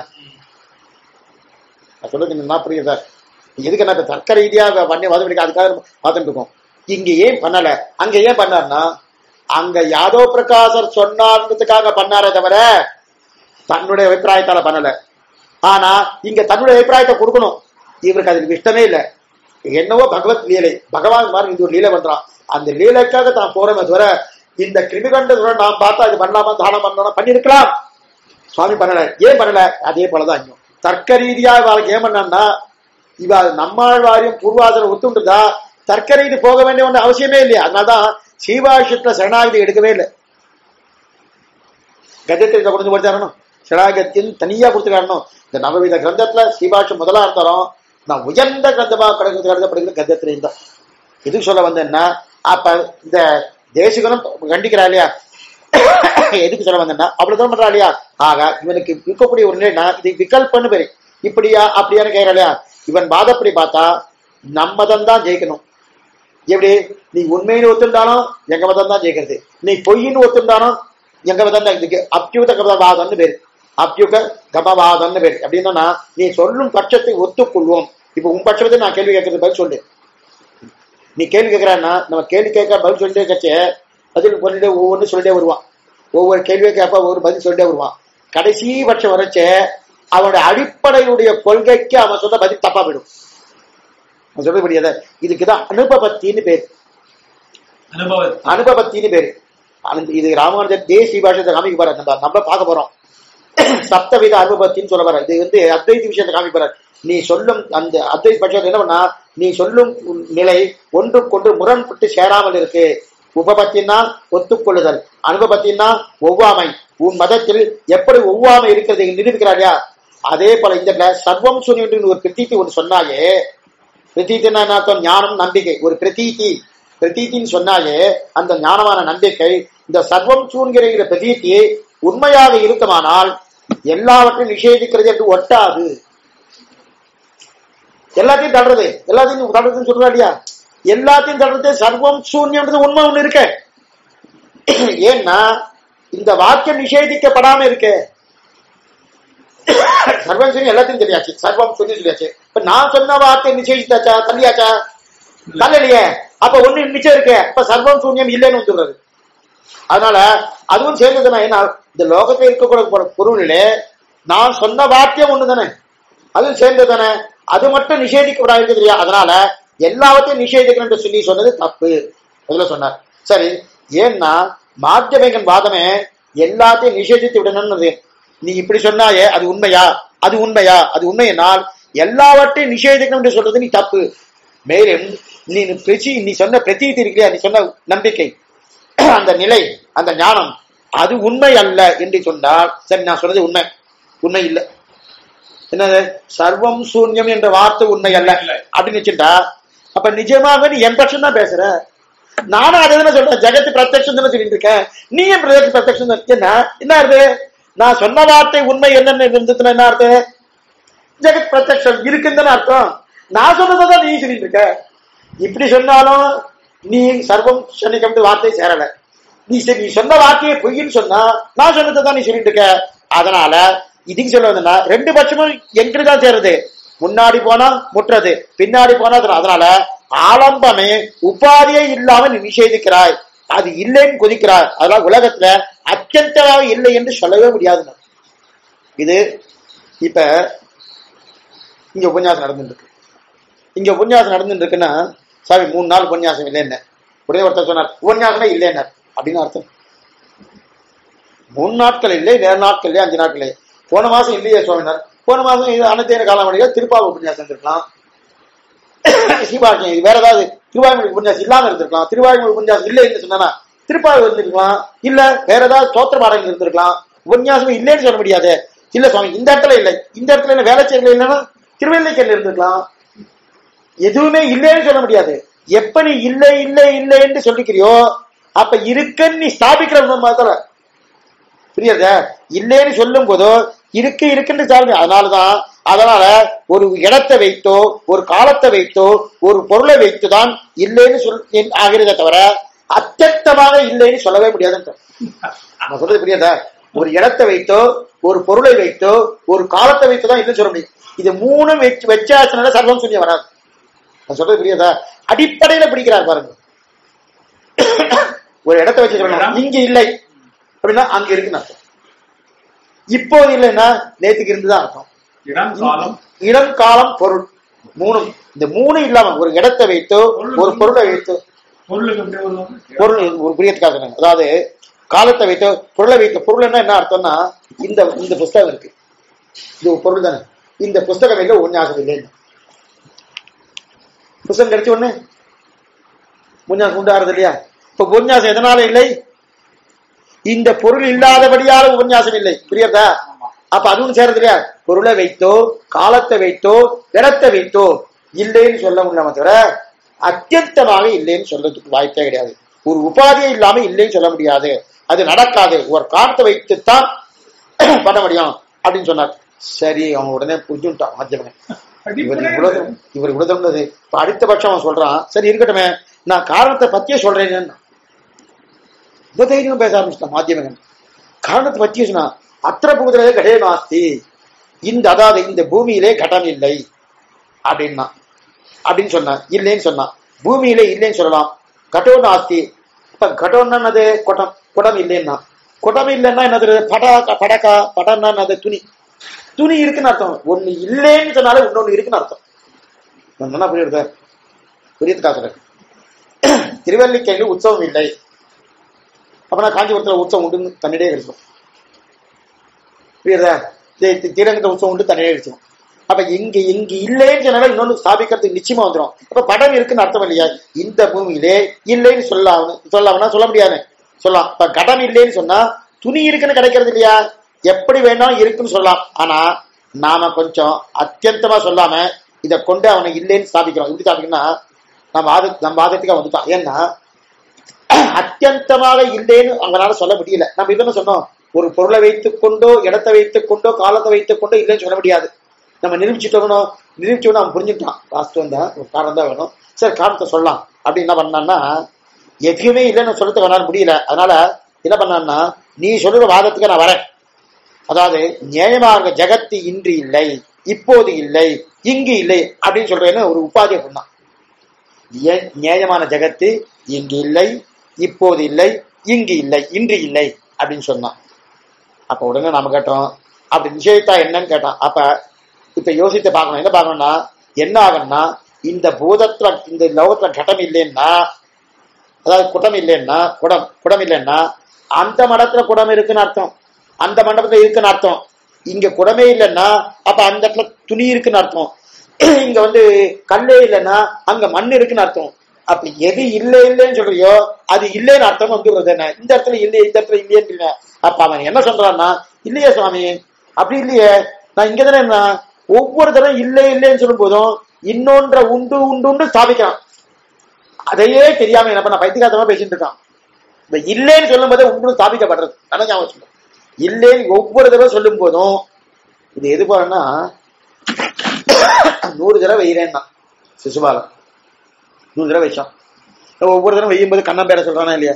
சொல்லுங்க புரியுதா? எதுக்கு என்ன தர்க்க ரீதியா பண்ணி வாதம் அதுக்காக பார்த்துட்டு இருக்கோம். இங்க ஏன் பண்ணல, அங்க ஏன் பண்ணார்னா அங்க யாதவ பிரகாசர் சொன்னார்ன்றதுக்காக பண்ணாரே தவிர தன்னுடைய அபிப்பிராயத்தால பண்ணல. ஆனா இங்க தன்னுடைய அபிப்பிராயத்தை கொடுக்கணும். இவருக்கு அதுக்கு இஷ்டமே இல்லை. என்னவோ பகவத் லீலை, பகவான் மாதிரி இது ஒரு லீலை பண்றான். அந்த லீலைக்காக தான் போறோமே தவிர இந்த கிருமிகண்ட நாம் பார்த்தா இது பண்ணலாமா தானம் பண்ணலாம் பண்ணிருக்கலாம். சுவாமி பண்ணல. ஏன் பண்ணல? அதே போலதான் இங்கும் தர்க்க ரீதியா இவாளுக்கு ஏன் பண்ணான்னா இவ நம்மாழ்வாரியும் பூர்வாசனம் ஒத்துண்டா தர்க்க ரீதி போக வேண்டிய ஒன்று அவசியமே இல்லையா? அதனால்தான் சீபாஷத்துல சரணாகதி எடுக்கவே இல்லை. கஜத்தை கொடுத்து கொடுத்தாரணும், சரணாகத்தின் தனியா கொடுத்து காரணம். இந்த நவவித கிரந்தத்துல சீபாஷம் முதலா இருந்தாலும் நான் உயர்ந்த கிரந்தமா கிடக்கிறது கருதப்படுகிறது கஜத்திலையும் தான். எதுக்கு சொல்ல வந்தேன்னா, அப்ப இந்த தேசிகனும் கண்டிக்கிறா இல்லையா, எதுக்கு சொல்ல வந்தேன்னா அவ்வளவுதான் பண்றா இல்லையா. ஆக இவனுக்கு இருக்கக்கூடிய ஒரு நிலைனா இது விகல்பன்னு பேரு. இப்படியா அப்படியான்னு கேட்கறா இல்லையா. இவன் வாதப்படி பார்த்தா நம்ம மதம் தான் ஜெயிக்கணும். எப்படி நீ உண்மைன்னு ஒத்துண்டாலும் எங்க மதம் தான் ஜெயிக்கிறது, நீ பொய்ன்னு ஒத்துண்டாலும் எங்க மதம் தான் இதுக்கு அப்யூத கமவாதம்னு பேரு. அப்யுக கமவாதம்னு பேரு. அப்படின்னா நீ சொல்லும் பட்சத்தை ஒத்துக்கொள்வோம். இப்ப உன் பட்சத்தை நான் கேள்வி கேட்கறது பதில் சொல்லு. நீ கேள்வி கேட்கிறான்னா நம்ம கேள்வி கேட்க பதில் சொல்லிட்டே கட்சி பதில் சொல்லிட்டே ஒவ்வொன்று சொல்லிட்டே வருவான். ஒவ்வொரு கேள்வியை கேட்ப ஒவ்வொரு பதில் சொல்லிட்டே வருவான். கடைசி பட்சம் வரைச்ச அவனுடைய அடிப்படையுடைய கொள்கைக்கு அவன் சொன்ன பதில் தப்பா போயிடும். சொல்ல முடியாத. இதுக்குதான் அனுபவத்தின்னு பேரு. அனுபவத்தின்னு பேரு. இது ராமானுஜர் தேசிய பாஷத்தை காமிக்க போறாரு. நம்ம நம்ம பார்க்க போறோம். சப்தவித அனுபவத்தின்னு சொல்ல வர. இது வந்து அத்வைத விஷயத்தை காமிக்கிறார். நீ சொல்லும் அந்த அத்வைத பட்சத்தை என்ன பண்ணா, நீ சொல்லும் நிலை ஒன்றுக்கொன்று முரண்பட்டு சேராமல் இருக்கு. உபபத்தின்னா ஒத்துக்கொள்ளுதல், அனுபவத்தின்னா ஒவ்வாமை. உன் மதத்தில் எப்படி ஒவ்வாமை இருக்கிறது நிரூபிக்கிறாரியா. அதே போல இந்த சர்வம் சூன்யம் ஒரு பிரதீத்தி ஒன்று சொன்னாயே. பிரதீத்தின்னா ஞானம் நம்பிக்கை. ஒரு பிரதீத்தி பிரதீத்தின்னு சொன்னாலே அந்த ஞானமான நம்பிக்கை இந்த சர்வம் சூன்கிற பிரதீத்தி உண்மையாக இருக்குமானால் எல்லாவற்றையும் நிஷேதிக்கிறது என்று ஒட்டாது. எல்லாத்தையும் தடுறது, எல்லாத்தையும் தடுறதுன்னு சொல்றா இல்லையா. எல்லாத்தையும் தடுறது சர்வம் சூன்யம்ன்றது உண்மை ஒண்ணு இருக்கு. ஏன்னா இந்த வாக்கியம் நிஷேதிக்கப்படாம இருக்கு. சர்வம் சூன்யம் எல்லாத்தையும் தெரியாச்சு, சர்வம் சூன்யம் சொல்லியாச்சு. இப்ப நான் சொன்ன வாக்கியம் நிஷேதித்தாச்சா, தள்ளியாச்சா? தள்ளலையே. அப்ப ஒண்ணு நிச்சயம் இருக்கு. அப்ப சர்வம் சூன்யம் இல்லைன்னு வந்துடுறது. அதனால அதுவும் சேர்ந்ததுன்னா என்ன, இந்த லோகத்தில் இருக்கக்கூடிய பொருளிலே நான் சொன்ன வாக்கியம் ஒண்ணு தானே, அதுவும் சேர்ந்தது தானே. அது மட்டும் நிஷேதிக்கப்படாது தெரியா. அதனால எல்லாவற்றையும் நிஷேதிக்கணும் சொல்லி சொன்னது தப்பு அதுல சொன்னார். சரி, ஏன்னா மாத்தியமைகன் வாதமே எல்லாத்தையும் நிஷேதித்து விடணும்னு. நீ இப்படி சொன்னாயே அது உண்மையா, அது உண்மையா, அது உண்மையினால் எல்லாவற்றையும் நிஷேதிக்கணும் என்று சொல்றது நீ தப்பு. மேலும் நீ பிரச்சி நீ சொன்ன பிரதீதி இருக்கிறியா, நீ சொன்ன நம்பிக்கை, அந்த நிலை, அந்த ஞானம் அது உண்மை அல்ல என்று சொன்னால் சரி, நான் சொன்னது உண்மை உண்மை இல்லை. என்னது சர்வம் சூன்யம் என்ற வார்த்தை உண்மை அல்ல அப்படின்னு வச்சுட்டா அப்ப நிஜமாக நீ என் பட்சம் தான் பேசுற. நானும் அதை தானே சொல்றேன், ஜெகத்து பிரத்யட்சம் தானே சொல்லிட்டு இருக்கேன். நீ என் பிரத்யட்ச பிரத்யட்சம் என்ன என்ன இருக்கு? நான் சொன்ன வார்த்தை உண்மை என்னன்னு இருந்ததுன்னா என்ன அர்த்தம்? ஜெகத் பிரத்யட்சம் இருக்குன்னு அர்த்தம். நான் சொன்னதான் நீ சொல்லிட்டு இருக்க. இப்படி சொன்னாலும் நீ சர்வம் சனிக்கம் வார்த்தை சேரல. நீ சரி நீ சொன்ன வார்த்தையை பொய்ன்னு சொன்னா நான் சொன்னதான் நீ சொல்லிட்டு இருக்க. அதனால இதுக்கு சொல்ல வந்தா ரெண்டு பட்சமும் எங்கிட்டுதான் சேருது. முன்னாடி போனா முற்றது, பின்னாடி போனா அதனால ஆலம்பமே உபாதியே இல்லாம நீ நிஷேதிக்கிறாய், அது இல்லைன்னு கொதிக்கிறாய். அதனால உலகத்துல அச்சந்தமாக இல்லை என்று சொல்லவே முடியாது. இது இப்ப இங்க உபன்யாசம் நடந்துட்டு இருக்கு. இங்க உபன்யாசம் நடந்துட்டு இருக்குன்னா சாமி மூணு நாள் உபன்யாசம் இல்லைன்னு உடனே ஒருத்தர் சொன்னார், உபன்யாசமே இல்லைன்னு அப்படின்னு அர்த்தம். மூணு நாட்கள் இல்லை, வேறு நாட்கள் இல்லையா, அஞ்சு நாட்கள் இல்லை. போன மாசம் இல்லையே சுவாமினார். போன மாசம் இது அனைத்தைய காலமடையா திருப்பாவை உபன்யாசம் இருக்கலாம், சீபாஷம் வேற ஏதாவது திருவாய்மொழி உபன்யாசம் இல்லாம இருந்திருக்கலாம். திருவாய்மொழி உபன்யாசம் இல்லை என்று சொன்னா திருப்பாவை இருந்திருக்கலாம், இல்ல வேற ஏதாவது சோத்திர பாடங்கள் இருந்திருக்கலாம். உபன்யாசமே இல்லைன்னு சொல்ல முடியாது. இல்ல சுவாமி இந்த இடத்துல இல்லை, இந்த இடத்துல என்ன வேலை செய்யல இல்லைன்னா திருவெல்லைக்கல்ல இருந்திருக்கலாம். எதுவுமே இல்லைன்னு சொல்ல முடியாது. எப்ப நீ இல்லை இல்லை இல்லை என்று சொல்லிக்கிறியோ அப்ப இருக்குன்னு நீ ஸ்தாபிக்கிற மாதிரி புரியுதா? இல்லைன்னு சொல்லும் போதோ இருக்கு இருக்குன்னு சாமி. அதனாலதான் அதனால ஒரு இடத்தை வைத்தோ ஒரு காலத்தை வைத்தோ ஒரு பொருளை வைத்துதான் இல்லைன்னு சொல் ஆகிறத தவிர அத்தியக்தமாக இல்லைன்னு சொல்லவே முடியாதுன்ற நான் சொல்றது புரியுதா? ஒரு இடத்தை வைத்தோ ஒரு பொருளை வைத்தோ ஒரு காலத்தை வைத்தோதான் இல்லைன்னு சொல்ல முடியும். இது மூணு வச்சு வச்சாச்சுனால சர்வம் சொல்லி வராது. நான் சொல்றது புரியுதா? அடிப்படையில பிடிக்கிறார் பாருங்க. ஒரு இடத்தை வச்சு சொல்லணும் இங்க இல்லை அப்படின்னா அங்க இருக்குன்னு அர்த்தம். இப்போது இல்லைன்னா நேற்றுக்கு இருந்துதான் அர்த்தம். இடம் காலம் பொருள் மூணும், இந்த மூணு இல்லாம ஒரு இடத்தை வைத்தோ ஒரு பொருளை வைத்தோ பொருள் ஒரு புரியத்துக்காக சொன்னாங்க. அதாவது காலத்தை வைத்தோ பொருளை வைத்த பொருள் என்ன அர்த்தம்னா இந்த இந்த புஸ்தகம் இருக்கு, இது பொருள் தானே. இந்த புஸ்தகம் இல்லை உன்யாசம் இல்லைன்னு புஸ்தகம் கிடைச்ச உடனே உன்யாசம் உண்டாகிறது இல்லையா? இப்ப உபன்யாசம் எதனால இல்லை? இந்த பொருள் இல்லாதபடியால உபன்யாசம் இல்லை. புரியுதா? அப்ப அதுவும் சேரது இல்லையா? பொருளை வைத்தோ காலத்தை வைத்தோ இடத்தை வைத்தோ இல்லைன்னு சொல்ல முடியாம தவிர அத்தியந்தமாக இல்லைன்னு சொல்றதுக்கு வாய்ப்பே கிடையாது. ஒரு உபாதியே இல்லாம இல்லைன்னு சொல்ல முடியாது, அது நடக்காது. ஒரு காலத்தை வைத்துத்தான் பண்ண முடியும் அப்படின்னு சொன்னார். சரி, அவங்க உடனே புரிஞ்சுட்டான் மாத்தியமன். இவர் இவ்வளவு இவர் இவ்வளவு தோணுது. இப்ப அடுத்த பட்சம் அவன் சொல்றான், சரி இருக்கட்டுமே, நான் காரணத்தை பத்தியே சொல்றேன்னு தைரியம் பேச ஆரம்பிச்சிட்டான் மாத்தியமன். காரணத்தை பத்தியே சொன்னா, அத்திர பூதலே கடே நாஸ்தி, இந்த அதாவது இந்த பூமியிலே கடம் இல்லை அப்படின்னா அப்படின்னு சொன்னான். இல்லைன்னு சொன்னான். பூமியிலே இல்லைன்னு சொல்லலாம். கடோ நாஸ்தி, கடோன்னா என்னது? குடம். குடம் இல்லைன்னா குடம் இல்லைன்னா என்னது? படாக்கா. படக்கா படம்னா என்னது? துணி. துணி இருக்குன்னு அர்த்தம். ஒண்ணு இல்லைன்னு சொன்னாலே இன்னொன்னு இருக்குன்னு அர்த்தம். என்ன புரியுது? புரியுதுக்கா சொல்றேன். திருவல்லிக்கையில் உற்சவம் இல்லை அப்படின்னா காஞ்சிபுரத்துல உற்சவம் உண்டு தன்னிடையே கிடைக்கும். புரியுதா? தீரங்கத்தை உற்சவம் உண்டு தன்னிடையே கிடைக்கும். அப்ப இங்க இங்க இல்லைன்னு சொன்னாலும் இன்னொன்னு ஸ்தாபிக்கிறதுக்கு நிச்சயமா வந்துடும். அப்ப படம் இருக்குன்னு அர்த்தம் இல்லையா? இந்த பூமியிலே இல்லைன்னு சொல்லாம சொல்லாமனா சொல்ல முடியாது, சொல்லலாம். இப்ப கடன் இல்லைன்னு சொன்னா துணி இருக்குன்னு கிடைக்கிறது இல்லையா? எப்படி வேணாலும் இருக்குன்னு சொல்லலாம். ஆனா நாம கொஞ்சம் அத்தியந்தமா சொல்லாம இதை கொண்டு அவனை இல்லைன்னு ஸ்தாபிக்கிறோம். எப்படி ஸ்தாபிக்கணும்னா, நம்ம வாத நம்ம வாதத்துக்கு வந்துட்டான். ஏன்னா அத்தியந்தமாக இல்லைன்னு அவங்களால சொல்ல முடியல. நம்ம இதென்ன சொன்னோம், ஒரு பொருளை வைத்துக் கொண்டோ இடத்தை வைத்துக் கொண்டோ காலத்தை வைத்துக் கொண்டோ இல்லைன்னு சொல்ல முடியாது. நம்ம நிரூபிச்சுட்டோம். நிரூபிச்சோன்னு அவன் புரிஞ்சுட்டான், வாஸ்தவம் தான், ஒரு காரணம் தான் வேணும். சரி, காரணத்தை சொல்லலாம் அப்படின்னு என்ன பண்ணான்னா, எதுவுமே இல்லைன்னு சொல்றதுக்கு அவனால முடியல. அதனால என்ன பண்ணான்னா, நீ சொல்லுற வாதத்துக்கு நான் வரேன். அதாவது நியாயமாக ஜகத்து இன்று இல்லை, இப்போது இல்லை, இங்கு இல்லை அப்படின்னு சொல்றேன்னு ஒரு உபாதியை பண்ணான். நியாயமான ஜகத்து இங்கு இல்லை, இப்போது இல்லை, இங்கு இல்லை, இன்று இல்லை அப்படின்னு சொன்னான். அப்ப உடனே நாம கேட்டோம், அப்படி நிச்சயத்தா என்னன்னு கேட்டான். அப்ப இப்ப யோசித்து பார்க்கணும். என்ன பார்க்கணும்னா, என்ன ஆகும்னா, இந்த பூதத்துல இந்த லோகத்துல கடம் இல்லைன்னா, அதாவது குடம் இல்லைன்னா, குடம் குடம் இல்லைன்னா அந்த மடத்துல குடம் இருக்குன்னு அர்த்தம், அந்த மண்டபத்துல இருக்குன்னு அர்த்தம். இங்க குடமே இல்லைன்னா அப்ப அந்த இடத்துல துணி இருக்குன்னு அர்த்தம். இங்க வந்து கல்லே இல்லைன்னா அங்க மண் இருக்குன்னு அர்த்தம். அப்படி எது இல்லை இல்லைன்னு சொல்றியோ அது இல்லைன்னு அர்த்தம் வந்துடுறது. என்ன இந்த இடத்துல இல்லையே, இந்த இடத்துல இல்லையன்னு. அப்ப அவன் என்ன சொல்றான்னா, இல்லையே சுவாமி அப்படி இல்லையே, நான் இங்க தானே என்ன, ஒவ்வொரு தரம் இல்லை இல்லைன்னு சொல்லும் போதும் இன்னொன்ற உண்டு உண்டு ஸ்தாபிக்கிறான். அதையே தெரியாம என்ன பண்ண பைத்தியகாரமா பேசிட்டு இருக்கான். இந்த இல்லைன்னு சொல்லும் போதே உண்டு ஸ்தாபிக்கப்படுறது. ஆனா ஞாபகம் சொல்ல, இல்லைன்னு ஒவ்வொரு தடவை சொல்லும் போதும் இது எது போறேன்னா, நூறு தடவை வெயிறேன்னா சிசுபாலன் நூறு தடவை வச்சான். ஒவ்வொரு தடவை வெய்யும் போது கண்ணன் பேர சொல்றானா இல்லையா?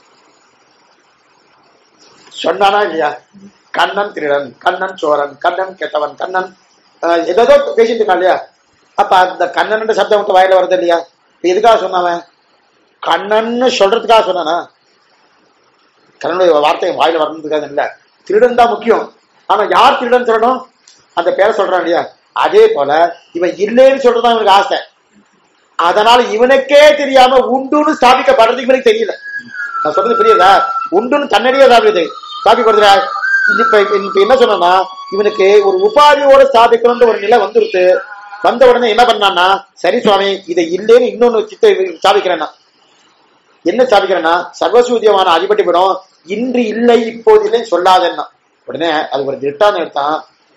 சொன்னானா இல்லையா? கண்ணன் திருடன், கண்ணன் சோரன், கண்ணன் கெட்டவன், கண்ணன் ஏதோ பேசிட்டு இருக்கான் இல்லையா? அப்ப அந்த கண்ணன் சப்தம் மட்டும் வாயில வருது இல்லையா? எதுக்காக சொன்னவன்? கண்ணன்னு சொல்றதுக்காக சொன்னானா? கண்ணனுடைய வார்த்தை வாயில வரணுன்றதுக்காக இல்ல. திருடன் தான் முக்கியம். ஆனா யார் திருடன் சொல்லணும்? அந்த பேரை சொல்றான் இல்லையா? அதே போல இவன் இல்லைன்னு சொல்றதுதான் இவனுக்கு ஆசை. அதனால இவனுக்கே தெரியாம உண்டுன்னு ஸ்தாபிக்கப்படுறதுக்கு இவனுக்கு தெரியல. நான் சொல்றது புரியுதா? உண்டுன்னு தன்னடியே ஸ்தாபிக்குது ஸ்தாபிக்கப்படுறா. இப்ப இப்ப என்ன சொன்னா, இவனுக்கு ஒரு உபாதியோட ஸ்தாபிக்கணும்ன்ற ஒரு நிலை வந்துருச்சு. வந்த உடனே என்ன பண்ணான்னா, சரி சுவாமி இதை இல்லைன்னு இன்னொன்னு சித்த ஸ்தாபிக்கிறேன்னா, என்ன ஸ்தாபிக்கிறேன்னா, சர்வசூதியமான அதிபதிபடம் இன்று இல்லை இப்போது இல்லைன்னு சொல்லாதேன்னா. உடனே அது ஒரு திட்டான்னு எடுத்தான்.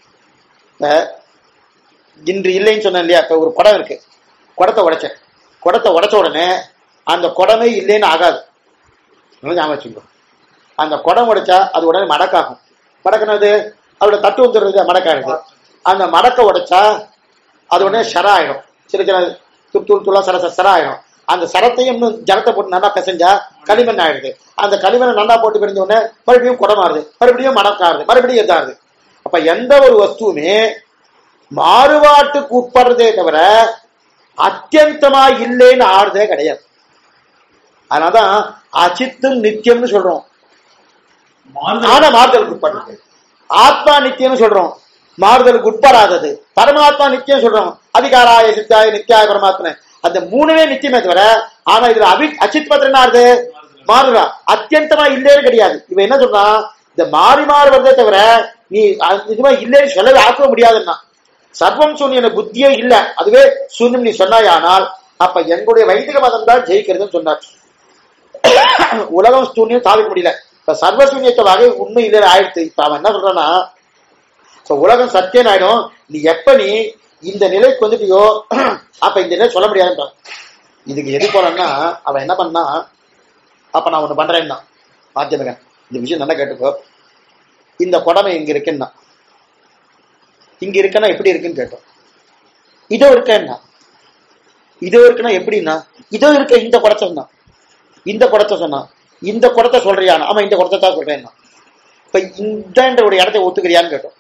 இன்று இல்லைன்னு சொன்னேன் இல்லையா? இப்ப ஒரு குடம் இருக்கு, குடத்தை உடைச்சேன். குடத்தை உடைச்ச உடனே அந்த குடமே இல்லைன்னு ஆகாது. ஞாபகம் வச்சுக்கோ. அந்த குடம் உடைச்சா அது உடனே மடக்காகும். மடக்குனது அதோட தட்டு வந்துடுறது மடக்காயிடுது. அந்த மடக்க உடைச்சா அது உடனே சர ஆயிடும். சின்ன சின்ன துள் தூள் தூளா சர சர ஆயிடும். அந்த சரத்தையும் இன்னும் ஜலத்தை போட்டு நல்லா பிசைஞ்சா களிமண் ஆயிடுது. அந்த களிமண்ணை நல்லா போட்டு பிரிஞ்ச உடனே மறுபடியும் குடமாறுது, மறுபடியும் மடக்காருது, மறுபடியும் எதாருது. அப்ப எந்த ஒரு வஸ்துவுமே மாறுபாட்டுக்கு உட்படுறதே தவிர அத்தியந்தமா இல்லைன்னு ஆறுதே கிடையாது. அதனாலதான் அச்சித்தும் நித்தியம்னு சொல்றோம். ஆனா மாறுதலுக்கு உட்படுறது. ஆத்மா நித்தியம்னு சொல்றோம், மாறுதலுக்கு உட்படாதது. பரமாத்மா நித்தியம் சொல்றோம், அதிகாராய சித்தாய நித்தியாய பரமாத்மா. அந்த மூணுமே நித்தியமே தவிர, ஆனா இதுல அபி அச்சித் பத்திரம் ஆறுது மாறுதா, அத்தியந்தமா இல்லைன்னு கிடையாது. இவன் என்ன சொல்றான், இந்த மாறி மாறு வருதே தவிர நீ நிஜமா இல்லைன்னு சொல்லவே ஆக்க முடியாதுன்னா. சர்வம் சூன்ய புத்தியே இல்ல, அதுவே சூன்யம் நீ சொன்னாயானால் அப்ப எங்களுடைய வைதிக மதம் தான் ஜெயிக்கிறதுன்னு சொன்னார். உலகம் சூன்யம் சாதிக்க முடியல. இப்ப சர்வசூன்யத்த வகை உண்மை இல்லை ஆயிடுச்சு. இப்ப அவன் என்ன சொல்றான்னா, உலகம் சத்தியம் ஆயிடும், நீ எப்ப நீ இந்த நிலைக்கு வந்துட்டியோ அப்ப இந்த நிலை சொல்ல முடியாதுன்றான். இதுக்கு எது போறான்னா, அவன் என்ன பண்ணா, அப்ப நான் ஒண்ணு பண்றேன்னா மாத்தியமகன், இந்த விஷயம் நல்லா கேட்டுக்கோ, இந்த குடமை இங்க இருக்குன்னா, இங்க இருக்குன்னா எப்படி இருக்குன்னு கேட்டோம். இதோ இருக்கேன்னா, இதோ இருக்குன்னா எப்படின்னா, இதோ இருக்க இந்த குடத்தை சொன்னான், இந்த குடத்தை சொன்னான், இந்த குடத்தை சொல்றியானா, ஆமா இந்த குடத்தை தான் சொல்றேன்னா. இப்ப இந்த ஒரு இடத்தை ஒத்துக்கிறியான்னு கேட்டோம்.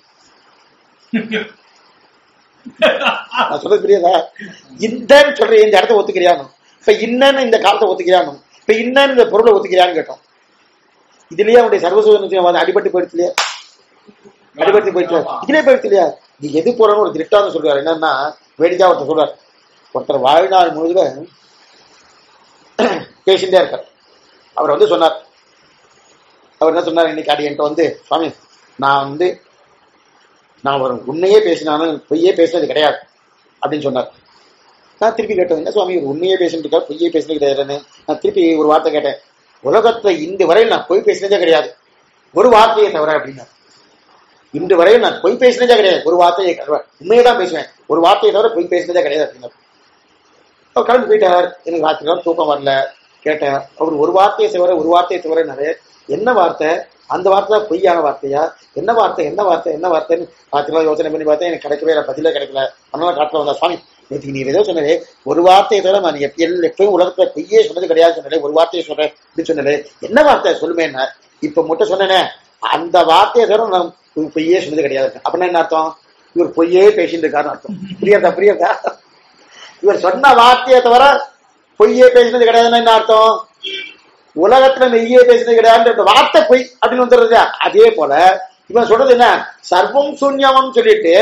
நான் சொல்றது புரியுதா? இந்தன்னு சொல்ற இந்த இடத்த ஒத்துக்கிறியானு, இப்ப இன்னன்னு இந்த காலத்தை ஒத்துக்கிறியானு, இப்ப இன்னன்னு இந்த பொருளை ஒத்துக்கிறியான்னு கேட்டோம். இதுலயே அவனுடைய சர்வசூதன அடிபட்டு போயிடுச்சு இல்லையா, அடிபட்டு போயிடுச்சு, இதுலயே போயிடுச்சு இல்லையா. நீ எது போறன்னு ஒரு திருட்டான்னு சொல்றாரு. என்னன்னா, வேடிக்கா ஒருத்தர் சொல்றாரு, ஒருத்தர் வாழ்நாள் முழுவதும் பேசிட்டே இருக்கார். அவர் வந்து சொன்னார், அவர் என்ன சொன்னார், இன்னைக்கு அடி என்கிட்ட வந்து, சுவாமி நான் வந்து நான் ஒரு உண்மையே பேசினாலும் பொய்யே பேசினது கிடையாது அப்படின்னு சொன்னார். நான் திருப்பி கேட்டேன், என்ன சுவாமி ஒரு உண்மையே பேசிட்டு இருக்காரு, பொய்யே பேசினது கிடையாதுன்னு. நான் திருப்பி ஒரு வார்த்தை கேட்டேன், உலகத்துல இந்த வரையில் நான் பொய் பேசினதே கிடையாது ஒரு வார்த்தையை தவிர அப்படின்னா. இன்று வரையில் நான் பொய் பேசினதே கிடையாது ஒரு வார்த்தையை தவிர, உண்மையை தான் பேசுவேன், ஒரு வார்த்தையை தவிர பொய் பேசினதே கிடையாது அப்படின்னாரு. அவர் கலந்து போயிட்டார். எனக்கு ராத்திரி தூக்கம் வரல. கேட்டேன், அவர் ஒரு வார்த்தையை தவிர ஒரு வார்த்தையை தவிர என்ன வார்த்தை, அந்த வார்த்தை பொய்யான வார்த்தையா, என்ன வார்த்தை என்ன வார்த்தை என்ன வார்த்தைன்னு ராத்திரி யோசனை பண்ணி பார்த்தேன். எனக்கு கிடைக்கவே இல்லை, பதிலே கிடைக்கல. அதனால காட்டுல வந்தா, சுவாமி நேற்று நீர் ஏதோ சொன்னதே ஒரு வார்த்தையை தவிர நான் எப்பயும் உலகத்துல பொய்யே சொன்னது கிடையாது சொன்னே, ஒரு வார்த்தையை சொல்றேன் அப்படின்னு சொன்னது, என்ன வார்த்தை சொல்லுமே என்ன, இப்ப மட்டும் சொன்னேனே அந்த வார்த்தையை தவிர நான் பொய்யே சொன்னது கிடையாது. அப்படின்னா என்ன அர்த்தம், இவர் பொய்யே பேசிட்டு இருக்காருன்னு அர்த்தம். புரியாதா புரியாதா இவர் சொன்ன வார்த்தையை தவிர பொய்யே பேசினது கிடையாதுன்னா என்ன அர்த்தம், உலகத்துல மெய்யே பேசினது கிடையாது வார்த்தை பொய் அப்படின்னு வந்துடுறது. அதே போல இவன் சொல்றது என்ன, சர்வம் சூன்யம்னு சொல்லிட்டு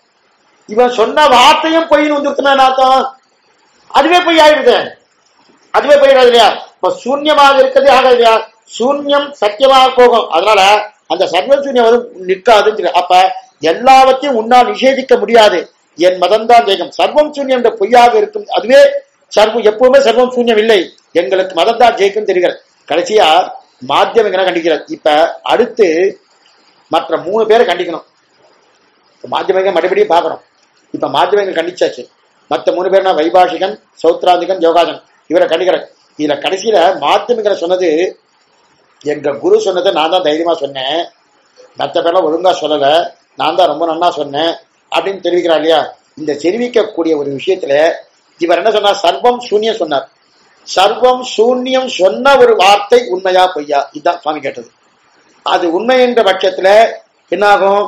இவன் சொன்ன வார்த்தையும் பொய்ன்னு வந்துருச்சுன்னா என்ன அர்த்தம், அதுவே பொய் ஆயிடுது, அதுவே போயிடாது இல்லையா. இப்ப சூன்யமாக இருக்கிறது ஆகாது இல்லையா, சூன்யம் சத்தியமாக போகும். அதனால அந்த சர்வ சூன்யம் வந்து நிற்காதுன்னு. அப்ப எல்லாவற்றையும் உன்னால் நிஷேதிக்க முடியாது, என் மதம்தான் ஜெயம். சர்வம் சூன்யம் என்ற பொய்யாக இருக்கும், அதுவே சர்வம், எப்பவுமே சர்வம் சூன்யம் இல்லை, எங்களுக்கு மதம் தான் ஜெயிக்கும் தெரிகிறது. கடைசியா மாத்தியம் எங்க கண்டிக்கிறார். இப்ப அடுத்து மற்ற மூணு பேரை கண்டிக்கணும். மாத்தியமங்க மறுபடியும் பாக்குறோம். இப்ப மாத்தியமங்க கண்டிச்சாச்சு, மற்ற மூணு பேர்னா வைபாஷிகன், சௌத்ராந்திகன், யோகாஜன், இவரை கண்டிக்கிறார். இதுல கடைசியில மாத்தியமங்களை சொன்னது, எங்க குரு சொன்னதை நான் தான் தைரியமா சொன்னேன், மற்ற பேர்லாம் ஒழுங்கா சொல்லல, நான் தான் ரொம்ப நன்னா சொன்னேன் அப்படின்னு தெரிவிக்கிறார் இல்லையா. இந்த தெரிவிக்கக்கூடிய ஒரு விஷயத்துல இவர் என்ன சொன்னார், சர்வம் சூன்யம் சொன்னார். சர்வம் சூன்யம் சொன்ன ஒரு வார்த்தை உண்மையா பொய்யா, இதுதான் சுவாமி கேட்டது. அது உண்மை என்ற பட்சத்துல என்னாகும்,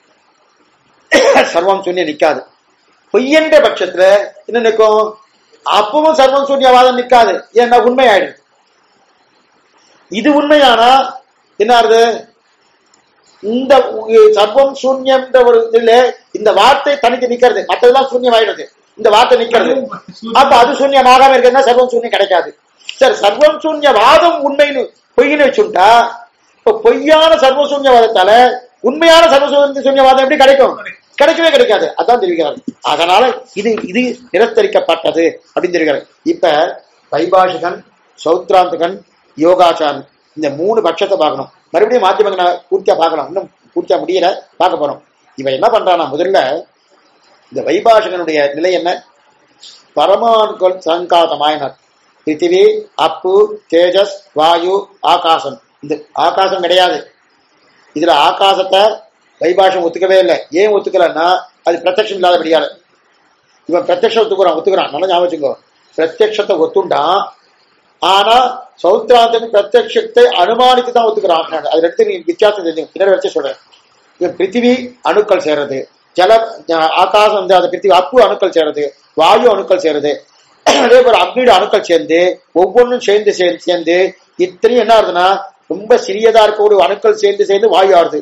சர்வம் சூன்யம் நிக்காது. பொய் என்ற பட்சத்துல என்ன நிற்கும், அப்பவும் சர்வம் சூன்யவாதம் நிக்காது, ஏன்னா உண்மை ஆயிடுது. இது உண்மையானா என்ன ஆகுது, இந்த சர்வம் சூன்யம் ஒரு இதுல இந்த வார்த்தை தனித்து நிக்கிறது, மற்றதெல்லாம் சூன்யம் ஆயிடுது, இந்த வார்த்தை நிக்கிறது. அப்ப அது சூன்யமாகாம இருக்கிறதா சர்வம் சூன்யம் கிடைக்காது. சரி, சர்வம் சூன்யவாதம் உண்மைன்னு பொய்ன்னு வச்சுட்டா, இப்ப பொய்யான சர்வ சூன்யவாதத்தால உண்மையான சர்வ சூன்யவாதம் எப்படி கிடைக்கும், கிடைக்கவே கிடைக்காது. அதான் தெரிவிக்கிறார். அதனால இது இது நிரஸ்தரிக்கப்பட்டது அப்படின்னு தெரிவிக்கிறார். இப்ப வைபாஷிகன், சௌத்ராந்தகன், யோகாச்சாரன், இந்த மூணு பட்சத்தை பார்க்கணும். மறுபடியும் மாத்தியமங்க பூர்த்தியா பார்க்கலாம், இன்னும் பூர்த்தியா முடியல, பார்க்க போறோம். இவன் என்ன பண்றானா, முதல்ல இந்த வைபாஷகனுடைய நிலை என்ன, பரமாணுக்கள் சங்காதமாயினர், பிருத்திவி, அப்பு, தேஜஸ், வாயு, ஆகாசம். இந்த ஆகாசம் கிடையாது, இதுல ஆகாசத்தை வைபாஷம் ஒத்துக்கவே இல்லை. ஏன் ஒத்துக்கலன்னா, அது பிரத்யட்சம் இல்லாதபடியால. இவன் பிரத்யட்சம் ஒத்துக்குறான் ஒத்துக்கிறான் நல்லா ஞாபகம் வச்சுக்கோ, பிரத்யட்சத்தை ஒத்துண்டான். ஆனா சௌத்ராந்தன் பிரத்யட்சத்தை அனுமானித்து தான் ஒத்துக்கிறான். அது எடுத்து நீ வித்தியாசம் தெரிஞ்சு பின்னாடி வச்சு சொல்றேன். இவன் பிருத்திவி அணுக்கள் சேர்றது, ஜல ஆகாசம் வந்து அந்த பிருத்திவி அப்பு அணுக்கள் சேர்றது, வாயு அணுக்கள் சேர்றது, அதே போல அக்னியோட அணுக்கள் சேர்ந்து ஒவ்வொன்றும் சேர்ந்து சேர்ந்து சேர்ந்து இத்தனையும் என்ன ஆகுதுன்னா, ரொம்ப சிறியதா இருக்கக்கூடிய அணுக்கள் சேர்ந்து சேர்ந்து வாயு ஆறுது,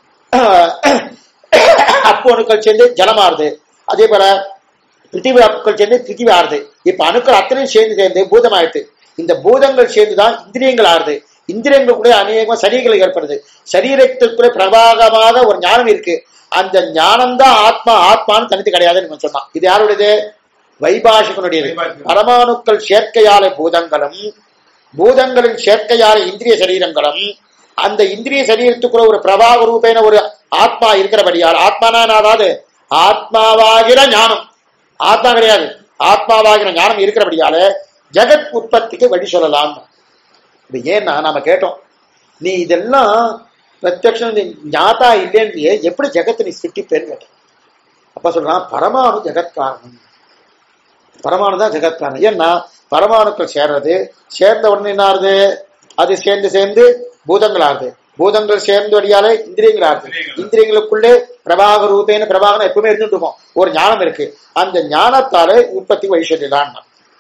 அப்பு அணுக்கள் சேர்ந்து ஜலம் ஆறுது, அதே போல பிருத்திவி அணுக்கள் சேர்ந்து பிருத்திவி ஆறுது. இப்ப அணுக்கள் அத்தனையும் சேர்ந்து சேர்ந்து பூதம் ஆயிடுது. இந்த பூதங்கள் சேர்ந்துதான் இந்திரியங்கள் ஆறுது. இந்திரியங்களுக்குள்ளே அநேகமா சரீரங்கள் ஏற்படுது. சரீரத்திற்குள்ளே பிரபாகமாக ஒரு ஞானம் இருக்கு. அந்த ஞானம் தான் ஆத்மா, ஆத்மான்னு தனித்து கிடையாதுன்னு சொன்னான். இது யாருடையது, வைபாஷிகனுடையது. பரமாணுக்கள் சேர்க்கையால பூதங்களும் பூதங்களின் சேர்க்கையால இந்திரிய சரீரங்களும் அந்த இந்திரிய சரீரத்துக்குள்ள ஒரு பிரபாக ரூபேன ஒரு ஆத்மா இருக்கிறபடியால், ஆத்மானா அதாவது ஆத்மாவாகிற ஞானம், ஆத்மா கிடையாது, ஆத்மாவாகிற ஞானம் இருக்கிறபடியால ஜெகத் உற்பத்திக்கு வழி சொல்லலாம். இது ஏன்னா நாம கேட்டோம், நீ இதெல்லாம் பிரத்யக்ஷம் ஞாதா இல்லைன்னு எப்படி ஜெகத்தை நீ சிருஷ்டிப்பேன்னு கேட்டோம். அப்ப சொல்றான் பரமாணு ஜெகத் காரணம், பரமாணு தான் ஜெகத் காரணம். ஏன்னா பரமாணுக்கள் சேர்றது, சேர்ந்த உடனே என்ன ஆறுது, அது சேர்ந்து சேர்ந்து பூதங்கள் ஆகுது, பூதங்கள் சேர்ந்து வழியாலே இந்திரியங்கள் ஆகுது, இந்திரியங்களுக்குள்ளே பிரபாக ரூபேன பிரபாகனம் எப்பவுமே இருந்துட்டு இருக்கும், ஒரு ஞானம் இருக்கு, அந்த ஞானத்தாலே உற்பத்தி வைஷல்யான்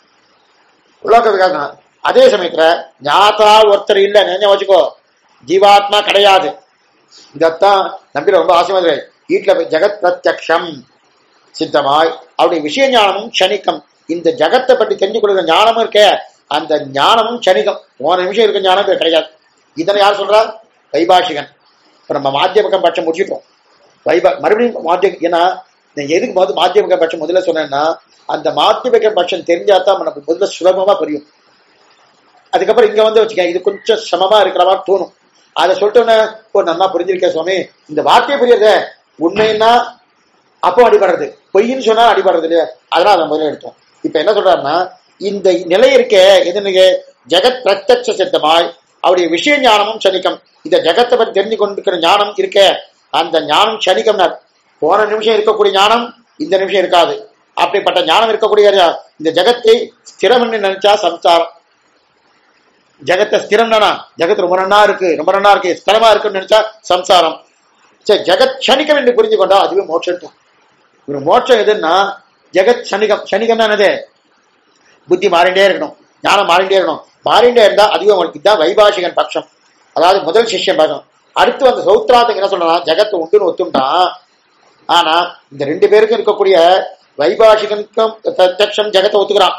உலக. அதே சமயத்துல ஞாதா ஒருத்தர் இல்ல நினைஞ்ச வச்சுக்கோ, ஜீவாத்மா கிடையாது. இதத்தான் நம்பி ரொம்ப ஆசைமா வீட்டுல ஜெகத் பிரத்யக்ஷம் சித்தமாய் அவருடைய விஷய ஞானமும் க்ஷணிக்கம். இந்த ஜகத்தை பற்றி தெரிஞ்சு கொடுக்குற ஞானமும் இருக்க, அந்த ஞானமும் க்ஷணிக்கம், போன நிமிஷம் இருக்க ஞானம் கிடையாது. இதனை யார் சொல்றா? வைபாஷிகன். இப்ப நம்ம மாத்தியமிகம் பட்சம் முடிச்சிட்டோம், வைபா மறுபடியும் மாத்திய. ஏன்னா எதுக்கு போது மாத்தியமிக பட்சம் முதல்ல சொன்னேன்னா, அந்த மாத்தியமிக பட்சம் தெரிஞ்சாதான் நமக்கு முதல்ல சுலபமா புரியும். அதுக்கப்புறம் இங்க வந்து வச்சுக்க இது கொஞ்சம் சமமா இருக்கிற மாதிரி தோணும். அதை சொல்லிட்டோன்னே ஒரு நல்லா புரிஞ்சிருக்கேன் சுவாமி, இந்த வார்த்தையை புரியுறத உண்மைன்னா அப்போ அடிபடுறது, பொய்ன்னு சொன்னா அடிபடுறது இல்லையா, அதெல்லாம் அதை முதல்ல எடுத்தோம். இப்ப என்ன சொல்றாருன்னா, இந்த நிலை இருக்க எதுனுங்க ஜெகத் பிரத்யக்ஷ சித்தமாய் அவருடைய விஷய ஞானமும் சனிக்கம். இந்த ஜெகத்தை பற்றி தெரிஞ்சு கொண்டிருக்கிற ஞானம் இருக்க, அந்த ஞானம் சனிக்கம்னா போன நிமிஷம் இருக்கக்கூடிய ஞானம் இந்த நிமிஷம் இருக்காது. அப்படிப்பட்ட ஞானம் இருக்கக்கூடிய இந்த ஜெகத்தை ஸ்திரம் நினைச்சா சம்சாரம். ஜெகத்தை ஸ்திரம் தானா, ஜெகத் ரொம்ப நன்னா இருக்கு, ரொம்ப நன்னா இருக்கு, ஸ்திரமா இருக்குன்னு நினைச்சா சம்சாரம். சரி, ஜெகத் சனிக்கம் என்று புரிஞ்சு கொண்டா அதுவே மோட்சம். ஒரு மோட்சம் எதுன்னா ஜெகத் சனிகம். சனிகம்னா என்னது? புத்தி மாறிண்டே இருக்கணும், ஞானம் மாறிண்டே இருக்கணும். மாறிண்டே இருந்தா அதுவே உங்களுக்கு இதுதான் வைபாஷிகன் பட்சம், அதாவது முதல் சிஷ்யன் பட்சம். அடுத்து அந்த சௌத்ராத்துக்கு என்ன சொல்றான், ஜெகத்து உண்டுன்னு ஒத்துட்டான். ஆனா இந்த ரெண்டு பேருக்கும் இருக்கக்கூடிய வைபாஷிகனுக்கும் பிரத்யக்ஷம் ஜெகத்தை ஒத்துக்கிறான்.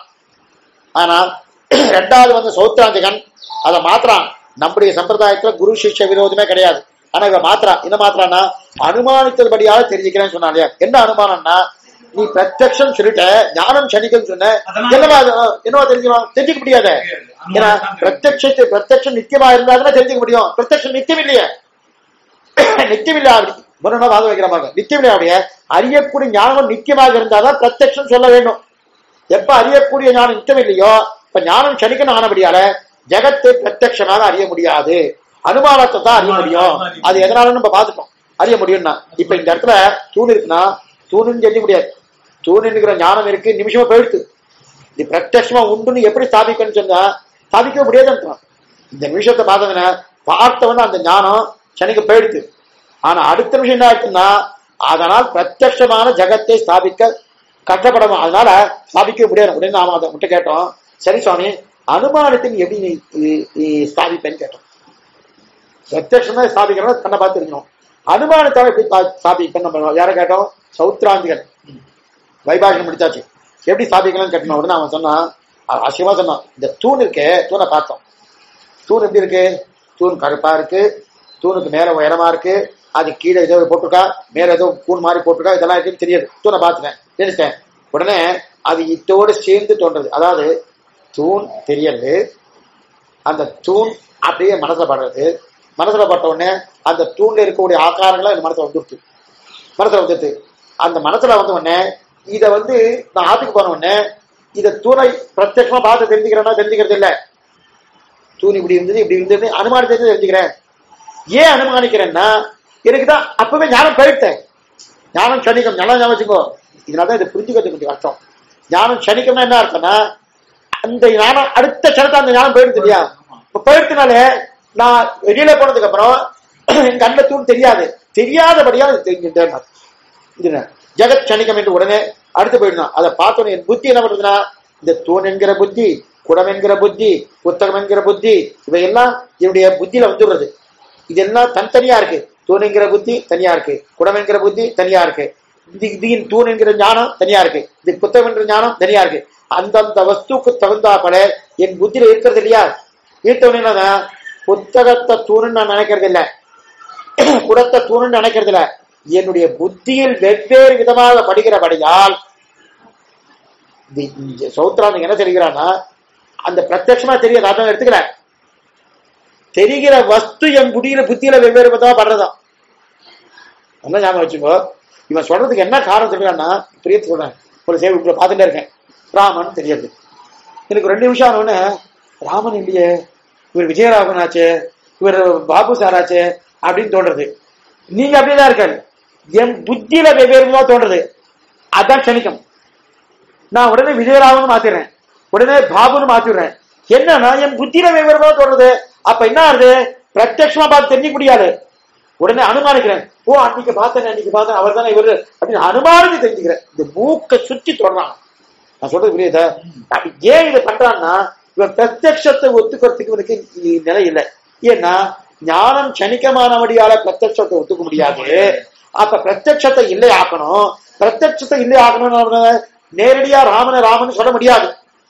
ஆனா ரெண்டாவது வந்து சௌத்ராந்திகன் அதை மாத்திரான். நம்முடைய சம்பிரதாயத்துல குரு சிஷ்ய விரோதமே கிடையாது. ஆனா இவ மாத்திரா என்ன மாத்திரான்னா, அனுமானித்தபடியாக தெரிஞ்சுக்கிறேன்னு சொன்னா இல்லையா. என்ன அனுமானம்னா, நீ பிரத்யக்ஷம் சொல்லிட்ட, ஞானம் சனிக்கும் சொன்ன, என்னவா என்னவா தெரிஞ்சுக்கலாம், தெரிஞ்சுக்க முடியாது. ஏன்னா பிரத்யக்ஷத்தை பிரத்யக்ஷம் நித்தியமா இருந்தாதான் தெரிஞ்சுக்க முடியும். பிரத்யக்ஷம் நித்தியம் இல்லையே, நித்தியம் இல்ல. அப்படி முரணா வாங்க வைக்கிற மாதிரி நித்தியம் இல்லையா. அப்படியே அறியக்கூடிய ஞானம் நித்தியமாக இருந்தாதான் பிரத்யக்ஷம் சொல்ல வேண்டும். எப்ப அறியக்கூடிய ஞானம் நித்தியம் இல்லையோ, இப்ப ஞானம் சனிக்கணும் ஆனபடியால ஜெகத்தை பிரத்யக்ஷமாக அறிய முடியாது, அனுமானத்தை தான் அறிய முடியும். அது எதனால நம்ம பார்த்துட்டோம் அறிய முடியும்னா. இப்ப இந்த இடத்துல தூண் இருக்குன்னா தூணுன்னு தெரிய முடியாது, தூணுங்கிற ஞானம் இருக்கு, நிமிஷமா போயிடுது. இது பிரத்யட்சமா உண்டுன்னு எப்படி ஸ்தாபிக்கணும்னு சொன்னா ஸ்தாபிக்க முடியாதுன்னு. இந்த நிமிஷத்தை பார்த்தவன பார்த்தவன அந்த ஞானம் சனிக்கு போயிடுது. ஆனா அடுத்த நிமிஷம் என்ன ஆயிடுச்சுன்னா, அதனால் பிரத்யட்சமான ஜெகத்தை ஸ்தாபிக்க கஷ்டப்படணும், அதனால ஸ்தாபிக்க முடியாது. உடனே நாம அதை விட்டு கேட்டோம், சரி சுவாமி அனுமானத்தின் எப்படி நீ ஸ்தாபிப்பேன்னு கேட்டோம். பிரத்யட்சம் தான் ஸ்தாபிக்கணும், கண்ணை பார்த்து இருக்கணும். அனுமானத்தால் எப்படி ஸ்தாபிப்பேன்னு நம்ம யாரை கேட்டோம்? சௌத்ராந்திகன். வைபாஷம் முடிச்சாச்சு, எப்படி ஸ்தாபிக்கலாம்னு கேட்டோம். உடனே அவன் சொன்னான், ஆச்சரியமா சொன்னான், இந்த தூண் இருக்கே, தூணை பார்த்தோம். தூண் எப்படி இருக்கு? தூண் கருப்பா இருக்கு, தூணுக்கு மேல உயரமா இருக்கு, அது கீழே ஏதோ போட்டுருக்கா, மேல ஏதோ கூண் மாதிரி போட்டுருக்கா, இதெல்லாம் இருக்குன்னு தெரியாது. தூணை பார்த்துட்டேன், தெரிஞ்சிட்டேன். உடனே அது இதோடு சேர்ந்து தோன்றது, அதாவது தூண் தெரியறது, அந்த தூண் அப்படியே மனசுல படுறது. மனசுல பட்ட உடனே அந்த தூண்ல இருக்கக்கூடிய ஆக்காரங்களை அந்த மனசுல வந்துருச்சு, மனசுல வந்துருது. அந்த மனசுல வந்த உடனே இதை வந்து நான் ஆத்துக்கு போன உடனே இதை தூணை பிரத்யட்சமா பார்த்து தெரிஞ்சுக்கிறேன்னா தெரிஞ்சுக்கிறது இல்லை. தூண் இப்படி இருந்தது இப்படி இருந்தது அனுமானித்து தெரிஞ்சுக்கிறேன். ஏன் அனுமானிக்கிறேன்னா, எனக்குதான் அப்பவே ஞானம் போயிட்டேன். ஞானம் சனிக்கம், நல்லா ஞாபகம் வச்சுக்கோ. இதனாலதான் இதை புரிஞ்சுக்கிறது கொஞ்சம் கஷ்டம். ஞானம் சனிக்கம்னா என்ன அர்த்தம்னா, அந்த ஞானம் அடுத்த சனத்தை அந்த ஞானம் போயிடுது இல்லையா. இப்ப போயிடுறதுனால நான் வெளியில போனதுக்கு அப்புறம் என் கண்ணில் தூண் தெரியாது, தெரியாதபடியா தெரிஞ்சுட்டேன். இது ஜெகத் சனிக்கம் என்று உடனே அடுத்து போயிடணும். அதை பார்த்தோன்னே என் புத்தி என்ன பண்றதுன்னா, இந்த தூண் என்கிற புத்தி, குடம் என்கிற புத்தி, புத்தகம் என்கிற புத்தி, இவையெல்லாம் என்னுடைய புத்தியில வந்துடுறது. இதெல்லாம் தனித்தனியா இருக்கு. தூண் என்கிற புத்தி தனியா இருக்கு, குடம் என்கிற புத்தி தனியா இருக்கு, இது தூண் என்கிற ஞானம் தனியா இருக்கு, இது புத்தகம் என்கிற ஞானம் தனியா இருக்கு. அந்தந்த வஸ்துக்கு தகுந்தாப்பட என் புத்தியில இருக்கிறது இல்லையா. ஈட்டவனா புத்தகத்தை தூணுன்னு நான் நினைக்கிறது இல்லை, குடத்தை தூணுன்னு நினைக்கிறது இல்லை. என்னுடைய புத்தியில் வெவ்வேறு விதமாக படுகிறபடியால் சௌத்ராந்திக்கு என்ன தெரிகிறான்னா, அந்த பிரத்யட்சமா தெரியாது அர்த்தம் எடுத்துக்கல. தெரிகிற வஸ்து என் புதியில புத்தியில வெவ்வேறு விதமா படுறதான். நல்லா ஞாபகம் வச்சுக்கோ. இவன் சொல்றதுக்கு என்ன காரணம் சொல்றான்னா, பிரியத்து சொல்றேன், ஒரு சேவை பார்த்துட்டே இருக்கேன், ராமன் தெரியாது. எனக்கு ரெண்டு நிமிஷம் ஆனோன்னு ராமன் இல்லையே, இவர் விஜயராகவன் ஆச்சு, இவர் பாபு சார் ஆச்சு அப்படின்னு தோன்றது. நீங்க அப்படியேதான் இருக்காரு, என் புத்தியில வெவ்வேறு விதமா தோன்றது. அதான் க்ஷணிக்கம். நான் உடனே விஜயராகவன் மாத்திடுறேன், உடனே பாபுன்னு மாத்திடுறேன். என்னன்னா என் புத்தியில வெவ்வேறு விதமா தோன்றது. அப்ப என்ன ஆகுது, பிரத்யட்சமா பார்த்து தெரிஞ்சிக்க முடியாது. உடனே அனுமானிக்கிறேன், ஓ அன்னைக்கு பார்த்தேன் அன்னைக்கு பார்த்தேன் அவர் தானே இவரு அப்படின்னு அனுமானிச்சு தெரிஞ்சுக்கிறேன். இந்த மூக்க சுற்றி தொடரான். நான் சொல்றது புரியுதா? ஏன் இதை பண்றான்னா, இவன் பிரத்யட்சத்தை ஒத்துக்கிறதுக்கு இவனுக்கு நிலை இல்லை. ஏன்னா ஞானம் சனிக்கமானபடியால பிரத்யட்சத்தை ஒத்துக்க முடியாது. அப்ப பிரத்யட்சத்தை இல்லை ஆக்கணும். பிரத்யட்சத்தை இல்லை ஆக்கணும் நேரடியா ராமனை ராமன் சொல்ல முடியாது.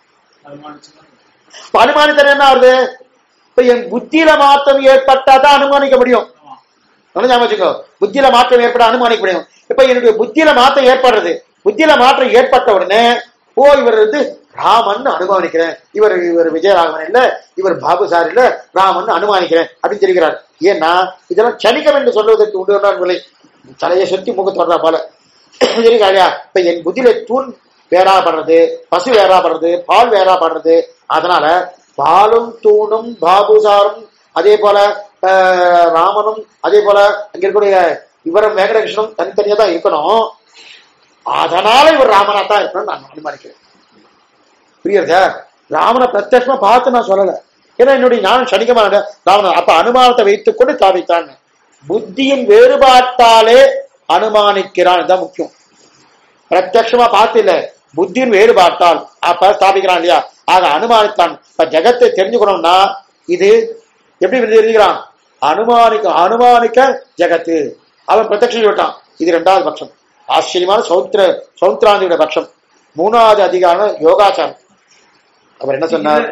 அனுமானித்தன என்ன ஆகுது, இப்ப என் புத்தியில மாற்றம் ஏற்பட்டாதான் அனுமானிக்க முடியும். வச்சுக்கோ, புத்தியில மாற்றம் ஏற்பட அனுமானிக்க முடியும். இப்ப என்னுடைய புத்தியில மாற்றம் ஏற்படுறது, புத்தியில மாற்றம் ஏற்பட்ட உடனே ஓ இவர் வந்து ராமன் அனுமானிக்கிறேன், இவர் இவர் விஜயராகவன் இல்ல, இவர் பாபு சார் இல்ல, ராமன் அனுமானிக்கிறேன் அப்படின்னு தெரிகிறார். ஏன்னா இதெல்லாம் சனிக்கம் என்று சொல்வதற்கு உண்டு விலை. தலையை சுத்தி முகத்தோடுறா போல சரிங்களா? இப்ப என் புத்தியில தூண் வேறாப்படுறது, பசு வேறாப்படுறது, பால் வேறாப்படுறது. அதனால பாலும் தூணும் பாபுசாரும் அதே போல ராமனும் அதே போல அங்க இருக்கக்கூடிய இவரும் வெங்கடகிருஷ்ணனும் தனித்தனியா தான் இருக்கணும். அதனால இவர் ராமனா தான் இருக்கணும்னு நான் அனுமானிக்கிறேன். புரியுதா? ராமனை பிரத்யட்சமா பார்த்து நான் சொல்லல, ஏன்னா என்னுடைய ஞானம் சனிக்கமான ராமன். அப்ப அனுமானத்தை வைத்துக் கொண்டு ஸ்தாபித்தான். புத்தியின் வேறுபாட்டாலே அனுமானிக்கிறான், இதுதான் முக்கியம். பிரத்யட்சமா பார்த்து இல்ல, புத்தியின் வேறுபாட்டால் அப்ப ஸ்தாபிக்கிறான் இல்லையா? ஆக அனுமானித்தான். இப்ப ஜெகத்தை தெரிஞ்சுக்கணும்னா இது எப்படி தெரிஞ்சுக்கிறான்? அனுமானிக்க அனுமானிக்க ஜெகத்து. அவன் பிரத்யட்சம் சொல்லிட்டான். இது ரெண்டாவது பட்சம், ஆச்சரியமான சௌத்திர சௌத்ராந்தியோட பட்சம். மூணாவது அதிகாரம் யோகாச்சாரம். அவர் என்ன சொன்னார்,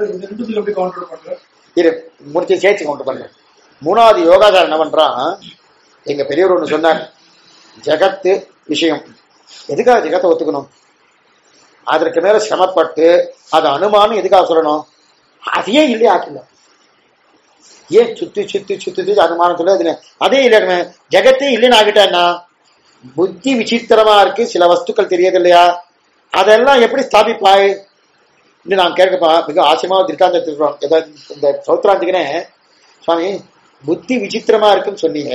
முடிச்சு சேர்த்து கவுண்டர் பண்ற. மூணாவது யோகாச்சாரம் என்ன பண்றான், எங்க பெரியவர் ஒண்ணு சொன்னார், ஜெகத்து விஷயம். எதுக்காக ஜெகத்தை ஒத்துக்கணும்? அதற்கு மேல சிரமப்பட்டு அது அனுமானம் எதுக்காக சொல்லணும்? அதையே இல்லையா ஆக்கல, ஏன் சுத்தி சுத்தி சுத்தி அனுமானம் சொல்ல அதுல அதே இல்லை. ஜெகத்தே இல்லைன்னு ஆகிட்டா புத்தி விசித்திரமா இருக்கு, சில வஸ்துக்கள் தெரியாது இல்லையா? அதெல்லாம் எப்படி ஸ்தாபிப்பாய்? இன்னும் நான் கேட்கப்பா, மிக ஆச்சரியமா திருக்காந்தம் ஏதாவது இந்த சௌத்ராந்திகனே, சுவாமி புத்தி விசித்திரமா இருக்குன்னு சொன்னீங்க,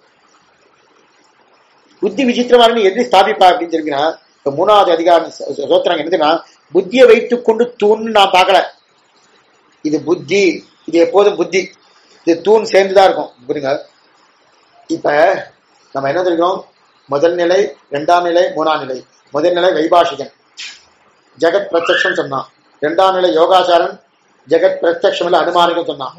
புத்தி விசித்திரமா இருக்கு எப்படி ஸ்தாபிப்பா அப்படின்னு தெரியுங்கன்னா, இப்ப மூணாவது அதிகாரம் சோத்திராங்க என்னதுன்னா, புத்தியை வைத்துக் கொண்டு தூண் நான் பார்க்கல. இது புத்தி, இது எப்போதும் புத்தி, இது தூண் சேர்ந்துதான் இருக்கும். புரியுங்க? இப்ப நம்ம என்ன தெரியும், முதல் நிலை, இரண்டாம் நிலை, மூணாம் நிலை. முதல் நிலை வைபாஷிகன், ஜெகத் பிரத்யக்ஷம் சொன்னான். இரண்டாம் நிலை யோகாச்சாரன், ஜெகத் பிரத்யக்ஷம் இல்ல அனுமானிகம் சொன்னான்.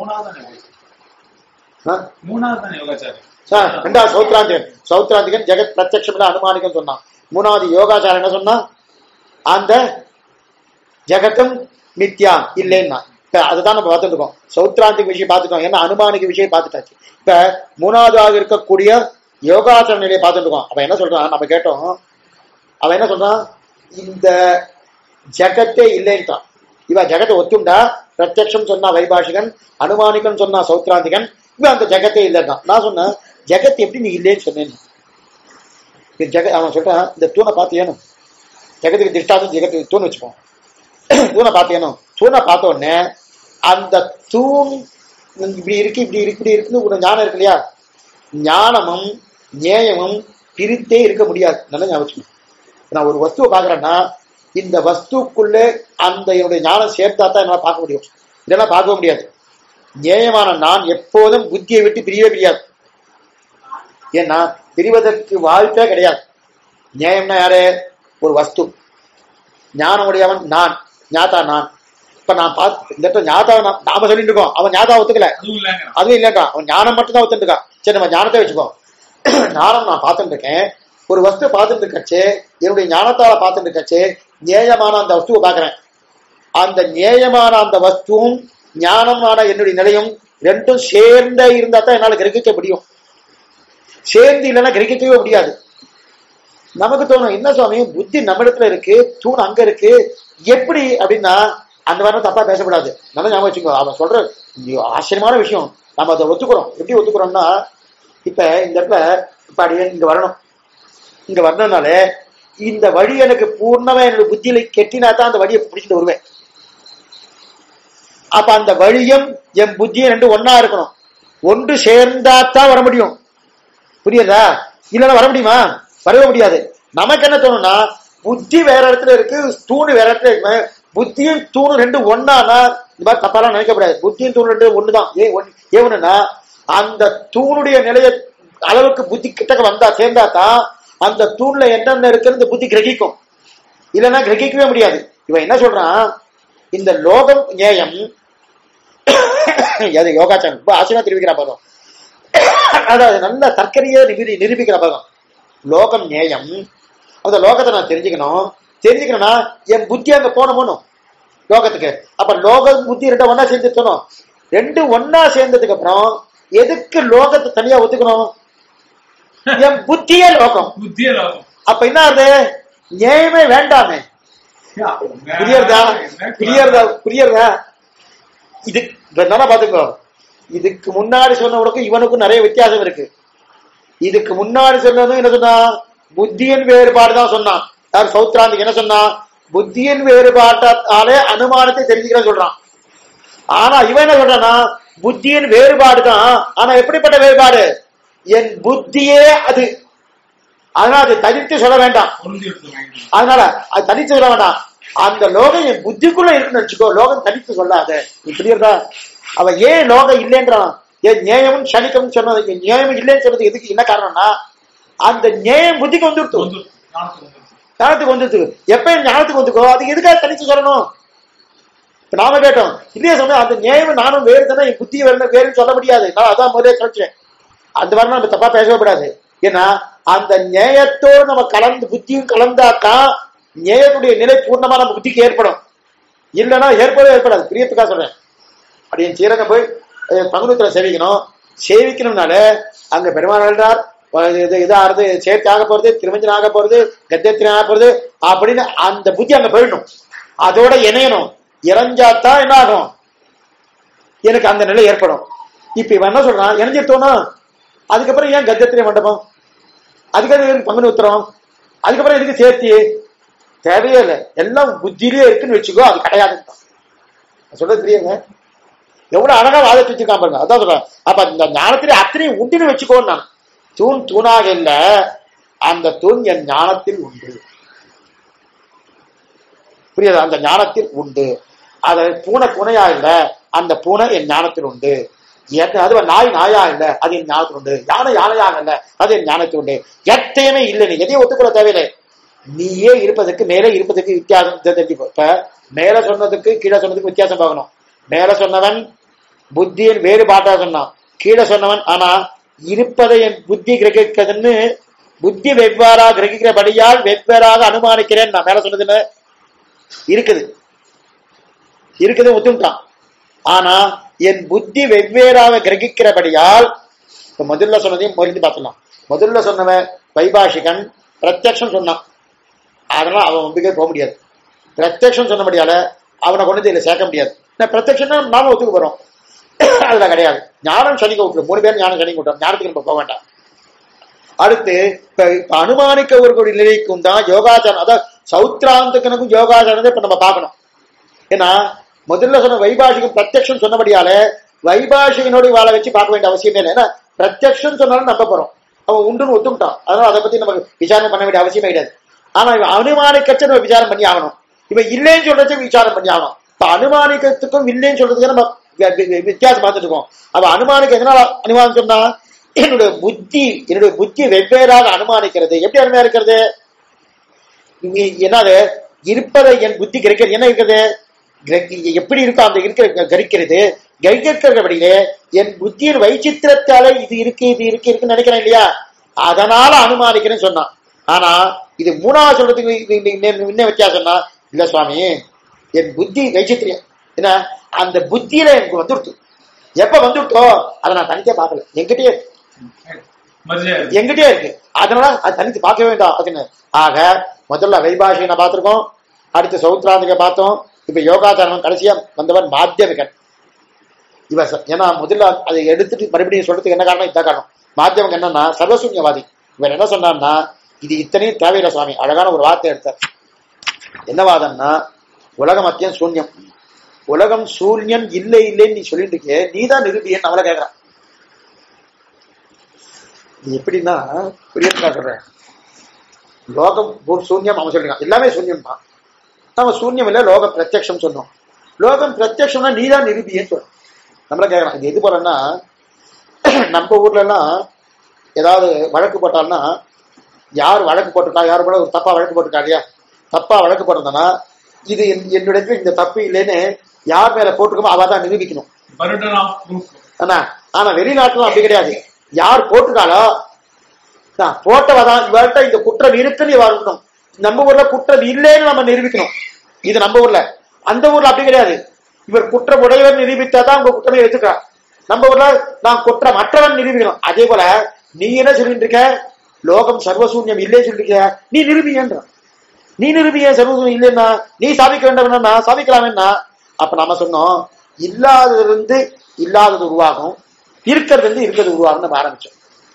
ரெண்டாவது சௌத்ராந்திகன், சௌத்ராந்திகன் ஜெகத் பிரத்யக்ஷம் இல்ல அனுமானிகம் சொன்னான். மூணாவது யோகாச்சாரன் என்ன சொன்னா, அந்த ஜெகத்தும் மித்யா இல்லைன்னா. இப்ப அதுதான் நம்ம பார்த்துட்டு இருக்கோம். சௌத்ராந்திக விஷயம் பார்த்துட்டோம், ஏன்னா அனுமானிக விஷயம் பார்த்துட்டாச்சு. இப்ப மூணாவதாக இருக்கக்கூடிய யோகாச்சார நிலையை பார்த்துட்டு இருக்கோம். அவன் என்ன சொல்றான், நம்ம கேட்டோம், அவன் என்ன சொல்றான், இந்த ஜெகத்தே இல்லைன்ட்டான். இவன் ஜெகத்தை ஒத்துண்டா, பிரத்யக்ஷம் சொன்னா வைபாஷிகன், அனுமானிகன் சொன்னா சௌத்ராந்திகன், இவன் அந்த ஜெகத்தே இல்லைன்றான். நான் சொன்னேன், ஜெகத் எப்படி நீ இல்லைன்னு சொன்னேன். ஜெக அவன் சொல்றான், இந்த தூணை பார்த்து ஏனும் ஜெகத்துக்கு திஷ்டாந்தம், ஜெகத்துக்கு தூண் வச்சுப்போம், தூணை பார்த்து ஏனும். தூணை பார்த்த உடனே அந்த தூண் இப்படி இருக்கு இப்படி இருக்கு இப்படி இருக்குன்னு ஒரு ஞானம் இருக்கு இல்லையா? ஞானமும் நியாயமும் பிரித்தே இருக்க முடியாது. நல்ல ஞாபகம். நான் ஒரு வஸ்துவை பாக்குறேன்னா, இந்த வஸ்துக்குள்ளே அந்த என்னுடைய ஞானம் சேர்த்தா தான் என்னால பார்க்க முடியும், இதெல்லாம் பார்க்க முடியாது. நியாயமான நான் எப்போதும் புத்தியை விட்டு பிரியவே பிரியாது. ஏன்னா பிரிவதற்கு வாழ்க்கை கிடையாது. நியாயம்னா யாரு? ஒரு வஸ்து. ஞானம் உடையவன் நான், ஞாதா நான். இப்ப நான் பார்த்து இந்த இடத்துல ஞாதா நாம சொல்லிட்டு இருக்கோம், அவன் ஞாதா ஒத்துக்கல, அதுவும் இல்லைக்கா, அவன் ஞானம் மட்டும் தான் ஒத்துட்டு இருக்கான். சரி, நம்ம ஞானத்தை வச்சுக்கோ. ஞானம் நான் பார்த்துட்டு இருக்கேன், ஒரு வஸ்து பார்த்துட்டு இருக்கச்சு, என்னுடைய ஞானத்தால பார்த்துட்டு இருக்கச்சு, நியாயமான அந்த வஸ்துவை பார்க்கிறேன். அந்த நியாயமான அந்த வஸ்துவும் ஞானமான என்னுடைய நிலையும் ரெண்டும் சேர்ந்த இருந்தா தான் என்னால கிரகிக்க முடியும். சேர்ந்து இல்லைன்னா கிரகிக்கவே முடியாது. நமக்கு தோணும், என்ன சுவாமி புத்தி நம்ம இடத்துல இருக்கு, தூண் அங்க இருக்கு, எப்படி அப்படின்னா அந்த மாதிரி தப்பா பேசக்கூடாது. நல்லா ஞாபகம் வச்சுக்கோ. அவன் சொல்ற ஆச்சரியமான விஷயம். நம்ம அதை ஒத்துக்கிறோம். எப்படி ஒத்துக்கிறோம்னா, இப்ப இந்த இடத்துல இப்ப அடியே இங்க வரணும், இங்க வரணும்னாலே இந்த வழி எனக்கு பூர்ணமா என்னோட புத்தியில கெட்டினா தான் அந்த வழியை பிடிச்சிட்டு வருவேன். அப்ப அந்த வழியும் என் புத்தியும் ரெண்டு ஒன்னா இருக்கணும். ஒன்று சேர்ந்தாத்தான் வர முடியும். புரியுதா? இல்லைன்னா வர முடியுமா? வரவே முடியாது. நமக்கு என்ன தோணும்னா, புத்தி வேற இடத்துல இருக்கு, தூணு வேற இடத்துல இருக்கு. புத்தியும் தூணு ரெண்டு ஒன்னானா இந்த மாதிரி தப்பாலாம் நினைக்கப்படாது. புத்தியும் தூணு ரெண்டு ஒண்ணுதான். ஏன் ஏன் ஒண்ணுன்னா, அந்த தூணுடைய நிலைய அளவுக்கு புத்தி கிட்டக்க வந்தா சேர்ந்தாதான் அந்த தூண்ல என்னென்ன இருக்குன்னு புத்தி கிரகிக்கும். இல்லைன்னா கிரகிக்கவே முடியாது. இவன் என்ன சொல்றான், இந்த லோகம் நியாயம் அது யோகாச்சாரம் ரொம்ப ஆச்சரியமா தெரிவிக்கிற பதம். அதாவது நல்ல தர்க்கரிய நிரூபி நிரூபிக்கிற பதம். லோகம் நியாயம். அந்த லோகத்தை நான் தெரிஞ்சுக்கணும். தெரிஞ்சுக்கணும்னா என் புத்தி அங்க போனோம் லோகத்துக்கு. அப்ப லோகம் புத்தி ரெண்டு ஒன்னா சேர்ந்துட்டணும். ரெண்டு ஒன்னா சேர்ந்ததுக்கு அப்புறம் எதுக்கு லோகத்தை தனியா ஒத்துக்கணும்? என் புத்தியே லோகம். புத்தியே லோகம். அப்ப என்ன ஆகுது? நியாயமே வேண்டாமே. புரியறதா? புரியறதா? புரியறதா? இது நல்லா பாத்துக்கோ. இதுக்கு முன்னாடி சொன்னவனுக்கும் இவனுக்கும் நிறைய வித்தியாசம் இருக்கு. இதுக்கு முன்னாடி சொன்னதும் என்ன சொன்னா, புத்தியின் வேறுபாடுதான் சொன்னான். யார் சௌத்ராந்திக்கு என்ன சொன்னா, புத்தியின் வேறுபாட்டாலே அனுமானத்தை தெரிஞ்சுக்கிறேன்னு சொல்றான். ஆனா இவன் என்ன சொல்றான்னா, புத்தியின் வேறுபாடு தான். ஆனா எப்படிப்பட்ட வேறுபாடு? என் புத்தியே அது. அதனால அது தனித்து சொல்ல வேண்டாம். அதனால அது தனித்து சொல்ல வேண்டாம். அந்த லோகம் என் புத்திக்குள்ள இருக்குன்னு நினைச்சுக்கோ. லோகம் தனித்து சொல்லாத. இப்படி இருக்கா? அவன் ஏன் லோகம் இல்லைன்றான்? ஏன் நியாயமும் சனிக்கமும் சொன்னது நியாயம் இல்லைன்னு சொன்னது எதுக்கு? என்ன காரணம்னா, அந்த நியாயம் புத்திக்கு வந்துடுத்து, ஞானத்துக்கு வந்துடுது. எப்ப ஞானத்துக்கு வந்துக்கோ, அதுக்கு எதுக்காக தனித்து சொல்லணும்? இப்ப நாம கேட்டோம் இல்லையா சொன்ன, அந்த நியாயம் நானும் வேறு தானே, என் புத்தி வேறு வேறுன்னு சொல்ல முடியாது. நான் அதான் முதலே சொல்றேன். அந்த மாதிரி நம்ம தப்பா பேசவே கூடாது. ஏன்னா அந்த நியாயத்தோடு நம்ம கலந்து புத்தியும் கலந்தாதான் நியாயத்துடைய நிலை பூர்ணமா நம்ம புத்திக்கு ஏற்படும். இல்லைன்னா ஏற்படவே ஏற்படாது. பிரியத்துக்காக சொல்றேன். அப்படி என் சீரங்க போய் பங்குனத்துல சேவிக்கணும். சேவிக்கணும்னால அங்க பெருமாள் எழுறார், இதாகிறது சேர்த்து ஆக போறது, திருமஞ்சன் ஆக போறது, கத்தியத்தின் ஆக போறது அப்படின்னு அந்த புத்தி அங்க போயிடணும். அதோட இணையணும். இறைஞ்சாத்தான் என்ன ஆகும்? எனக்கு அந்த நிலை ஏற்படும். இப்ப இவன் என்ன சொல்றான், இணைஞ்சிட்டோம்னா அதுக்கப்புறம் ஏன் கத்தியத்திரிய மண்டபம், அதுக்கப்புறம் பங்குனி உத்திரம், அதுக்கப்புறம் எதுக்கு சேர்த்தி? தேவையே இல்லை. எல்லாம் புத்தியிலே இருக்குன்னு வச்சுக்கோ. அது கிடையாது சொல்றது தெரியுங்க. எவ்வளவு அழகா வாதத்தை வச்சிருக்கான் பாருங்க. அதான் சொல்றேன். அப்ப இந்த ஞானத்திலே அத்தனையும் உண்டுன்னு வச்சுக்கோ. நான் தூண் தூணாக இல்ல, அந்த தூண் என் ஞானத்தில் உண்டு. புரியுது? அந்த ஞானத்தில் உண்டு. அத பூனை பூனையா இல்ல, அந்த பூனை என் ஞானத்தில் உண்டு. அது நாய் நாயா இல்ல, அது என் ஞானத்தில் உண்டு. யானை யானையாக இல்ல, அது என் ஞானத்தில் உண்டு. எத்தையுமே இல்லை. நீ எதையும் ஒத்துக்கொள்ள தேவையில்லை. நீயே இருப்பதற்கு மேலே இருப்பதற்கு வித்தியாசம் தெரிஞ்சுக்கோ. இப்ப மேல சொன்னதுக்கு கீழே சொன்னதுக்கு வித்தியாசம் பார்க்கணும். மேல சொன்னவன் புத்தியின் வேறுபாட்டா சொன்னான். கீழே சொன்னவன் ஆனா இருப்பதை என் புத்தி கிரகிக்கிறதுன்னு புத்தி வெவ்வேறாக கிரகிக்கிறபடியால் வெவ்வேறாக அனுமானிக்கிறேன். நான் மேல சொன்னதுன்னு இருக்குது இருக்குது ஒத்துட்டான். ஆனா என் புத்தி வெவ்வேறாக கிரகிக்கிறபடியால் இப்ப முதல்ல சொன்னதையும் மறுத்து பார்த்துலாம். முதல்ல சொன்னவன் வைபாஷிகன் பிரத்யக்ஷம் சொன்னான். அதனால அவன் நம்பிக்கை போக முடியாது. பிரத்யக்ஷம் சொன்னபடியால அவனை கொண்டு இதுல சேர்க்க முடியாது. பிரத்யக்ஷம் நாம ஒத்துக்க போறோம், அதுல கிடையாது. ஞானம் சனிக்க விட்டுரும். மூணு பேர் ஞானம் சனிக்க விட்டுரும். ஞானத்துக்கு நம்ம போக வேண்டாம். அடுத்து இப்ப இப்ப அனுமானிக்க ஒரு நிலைக்கும் தான் யோகாச்சாரம், அதாவது சௌத்ராந்தகனுக்கும் யோகாச்சாரத்தை இப்ப நம்ம பார்க்கணும். ஏன்னா முதல்ல சொன்ன வைபாஷிகம் பிரத்யக்ஷம் சொன்னபடியால வைபாஷிகனோட வாழை வச்சு பார்க்க வேண்டிய அவசியமே இல்லை. ஏன்னா பிரத்யக்ஷம் சொன்னாலும் நம்ப போறோம். அவன் உண்டுன்னு ஒத்துக்கிட்டான். அதனால அதை பத்தி நமக்கு விசாரணை பண்ண வேண்டிய அவசியமே கிடையாது. ஆனா இவன் அனுமானிக்கச்ச நம்ம விசாரம் பண்ணி ஆகணும். இவன் இல்லைன்னு சொல்றதுக்கு விசாரம் பண்ணி ஆகணும். இப்ப அனுமானிக்கத்துக்கும் இல்லைன்னு சொல்றதுக்கு நம்ம வித்தியாசம் பார்த்துட்டு இருக்கோம். அவ அனுமானிக்க எதனால அனுமானம் சொன்னா, என்னுடைய புத்தி என்னுடைய புத்தி வெவ்வேறாக அனுமானிக்கிறது. எப்படி அனுமையா இருக்கிறது? என்னது இருப்பதை என் புத்தி கிரகிக்கிறது. என்ன இருக்கிறது? எப்படி இருக்கோ அந்த இருக்கிற கரிக்கிறது. கரிக்கிறபடியே என் புத்தியின் வைச்சித்திரத்தாலே இது இருக்கு இது இருக்கு இருக்குன்னு நினைக்கிறேன் இல்லையா, அதனால அனுமானிக்கிறேன்னு சொன்னான். ஆனா இது மூணாவது சொல்றதுக்கு என்ன வித்தியாசம்னா, இல்ல சுவாமி என் புத்தி வைச்சித்திரியம் என்ன, அந்த புத்தியில எனக்கு வந்துடுச்சு. எப்ப வந்துட்டோ அதை நான் தனித்தே பார்க்கல, என்கிட்டயே என்கிட்டயே இருக்கு. அதனால அது தனித்து பார்க்க வேண்டாம் அப்படின்னு. ஆக முதல்ல வைபாஷிகனை பார்த்திருக்கோம், அடுத்து சௌத்ராந்திக பார்த்தோம், இப்ப யோகாச்சாரம் கடைசியா வந்தவர் மாத்தியமிகன். இவ ஏன்னா முதல்ல அதை எடுத்துட்டு மறுபடியும் சொல்றதுக்கு என்ன காரணம்? இந்த காரணம். மாத்தியமிகன் என்னன்னா சர்வசூன்யவாதி. இவர் என்ன சொன்னார்னா இது இத்தனையும் தேவையில்லை சுவாமி. அழகான ஒரு வார்த்தை எடுத்தார். என்ன வாதம்னா உலகம் அத்தியம் சூன்யம். உலகம் சூன்யம் இல்லை இல்லைன்னு நீ சொல்லிட்டு இருக்கே, நீதான் நிரூபியன்னு அவளை கேட்கிறான். நீ எப்படின்னா புரியறதுக்காக சொல்றேன். லோகம் சூன்யம் அவன் சொல்றான், எல்லாமே சூன்யம் தான். நம்ம சூன்யம் இல்லை லோகம் பிரத்யக்ஷம் சொன்னோம். லோகம் பிரத்யக்ஷம்னா நீதான் நிரூபியன்னு சொல்றோம். நம்மள கேட்கறான். இது எது போலன்னா நம்ம ஊர்ல எல்லாம் ஏதாவது வழக்கு போட்டால்னா யார் வழக்கு போட்டுட்டா, யாரு போல ஒரு தப்பா வழக்கு போட்டுட்டா இல்லையா, தப்பா வழக்கு போட்டிருந்தனா இது என்னுடைய இந்த தப்பு இல்லைன்னு யார் மேல போட்டுக்கமோ அவ தான் நிரூபிக்கணும். ஆனா வெளிநாட்டுல அப்படி கிடையாது. யார் போட்டுட்டாலோ போட்டவதான் இவர்கிட்ட இந்த குற்றம் இருக்குன்னு இவ இருக்கணும். நம்ம ஊர்ல குற்றம் இல்லைன்னு நம்ம நிரூபிக்கணும். இது நம்ம ஊர்ல. அந்த ஊர்ல அப்படி கிடையாது. இவர் குற்றம் உடையவர் நிரூபித்தாதான் உங்க குற்றமே எடுத்துக்கிறார். நம்ம ஊர்ல நான் குற்றம் மற்றவன் நிரூபிக்கணும். அதே போல நீ என்ன சொல்லிட்டு இருக்க, லோகம் சர்வசூன்யம் இல்லைன்னு சொல்லிருக்க, நீ நிரூபியன்ற. நீ நிரூபிய சர்வசூன்யம் இல்லைன்னா நீ சாதிக்க வேண்டாம், சாதிக்கலாம்னா. அப்ப நாம சொன்னோம் இல்லாதது இருந்து இல்லாதது உருவாகும், இருக்கிறது இருந்து இருக்கிறது உருவாகும் நம்ம ஆரம்பிச்சோம்.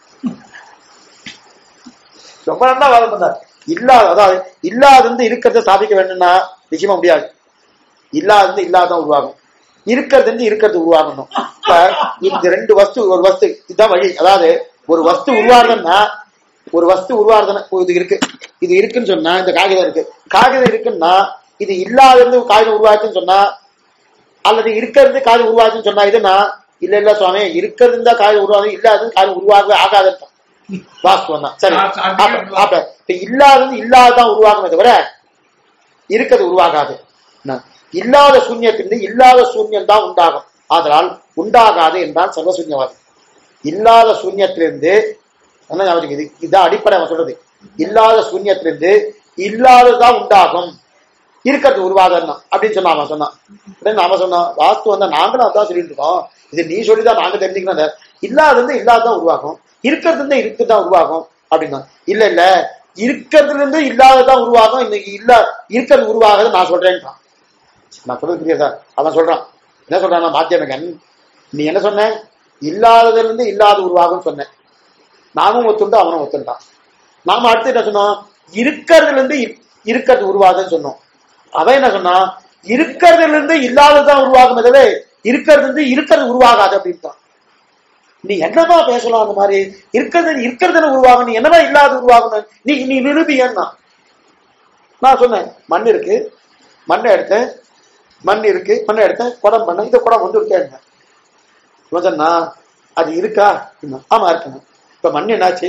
ரொம்ப நல்லா வாதம் பண்ணார். இல்லாத அதாவது இல்லாத இருக்கிறத சாதிக்க வேண்டும்னா நிச்சயமா முடியாது. இல்லாத இல்லாதான் உருவாகும், இருக்கிறது இருந்து இருக்கிறது உருவாகணும். இப்ப இந்த ரெண்டு வஸ்து ஒரு வஸ்து இதுதான் வழி. அதாவது ஒரு வஸ்து உருவாடுதுன்னா ஒரு வஸ்து உருவாடுதுன்னா இது இருக்கு, இது இருக்குன்னு சொன்னா இந்த காகிதம் இருக்கு, காகிதம் இருக்குன்னா இது இல்லாத இருந்து காகிதம் உருவாச்சுன்னு சொன்னா அல்லது இருக்கிறது காகிதம் உருவாச்சுன்னு சொன்னா இதுனா இல்ல இல்ல சுவாமி இருக்கிறது இருந்தா காகிதம் உருவாகும், இல்லாத காகிதம் உருவாகவே ஆகாதுன்னு வாஸ்துவம் தான். சரி, அப்ப இல்லாதது இல்லாததான் உருவாகுமே தவிர இருக்கிறது உருவாகாது. இல்லாத சூன்யத்திலிருந்து இல்லாத சூன்யம் தான் உண்டாகும். அதனால் உண்டாகாது என்றால் சர்வசூன்யவாதி. இல்லாத சூன்யத்திலிருந்து என்ன இது இதான் அடிப்படை அவன் சொல்றது. இல்லாத சூன்யத்திலிருந்து இல்லாததான் உண்டாகும், இருக்கிறது உருவாதான் அப்படின்னு சொன்னா அவன் சொன்னான். நாம சொன்னோம் வாஸ்து வந்தா நாங்களும் அதான் சொல்லிட்டு இருக்கோம். இது நீ சொல்லிதான் நாங்க தெரிஞ்சுக்கணும். இல்லாத இருந்து இல்லாததான் உருவாகும், இருக்கிறது இருந்து இருக்குதான் உருவாகும் அப்படின்னா இல்ல இல்ல இருக்கிறதுல இருந்து இல்லாததான் உருவாகும், இன்னைக்கு இல்ல இருக்கிறது உருவாகுது நான் சொல்றேன்றான். நான் சொல்றது புரியுதா? அவன் சொல்றான் என்ன சொல்றான் மாத்தியமகன், நீ என்ன சொன்ன இல்லாததுல இருந்து இல்லாத உருவாகும் சொன்ன, நானும் ஒத்துண்டா அவனும் ஒத்துண்டான். நாம அடுத்து என்ன சொன்னோம் இருக்கிறதுல இருந்து இருக்கிறது உருவாகுதுன்னு சொன்னோம். அவன் என்ன சொன்னா இருக்கிறதுல இருந்து இல்லாததான் உருவாகும், எதவே இருக்கிறது இருந்து இருக்கிறது உருவாகாது அப்படின்ட்டான். நீ என்னமா பேசலாம் அந்த மாதிரி இருக்கிறது இருக்கிறது உருவாகும், நீ என்னவா இல்லாத உருவாகணும், நீ நீ நிரூபியன்னா. நான் சொன்னேன் மண் இருக்கு, மண்ணை எடுத்தேன், மண் இருக்கு, மண்ணை எடுத்தேன், குடம் பண்ண, இந்த குடம் வந்து இருக்கேன் சொன்னா அது இருக்கா? ஆமா இருக்கணும். இப்ப மண் என்னாச்சு?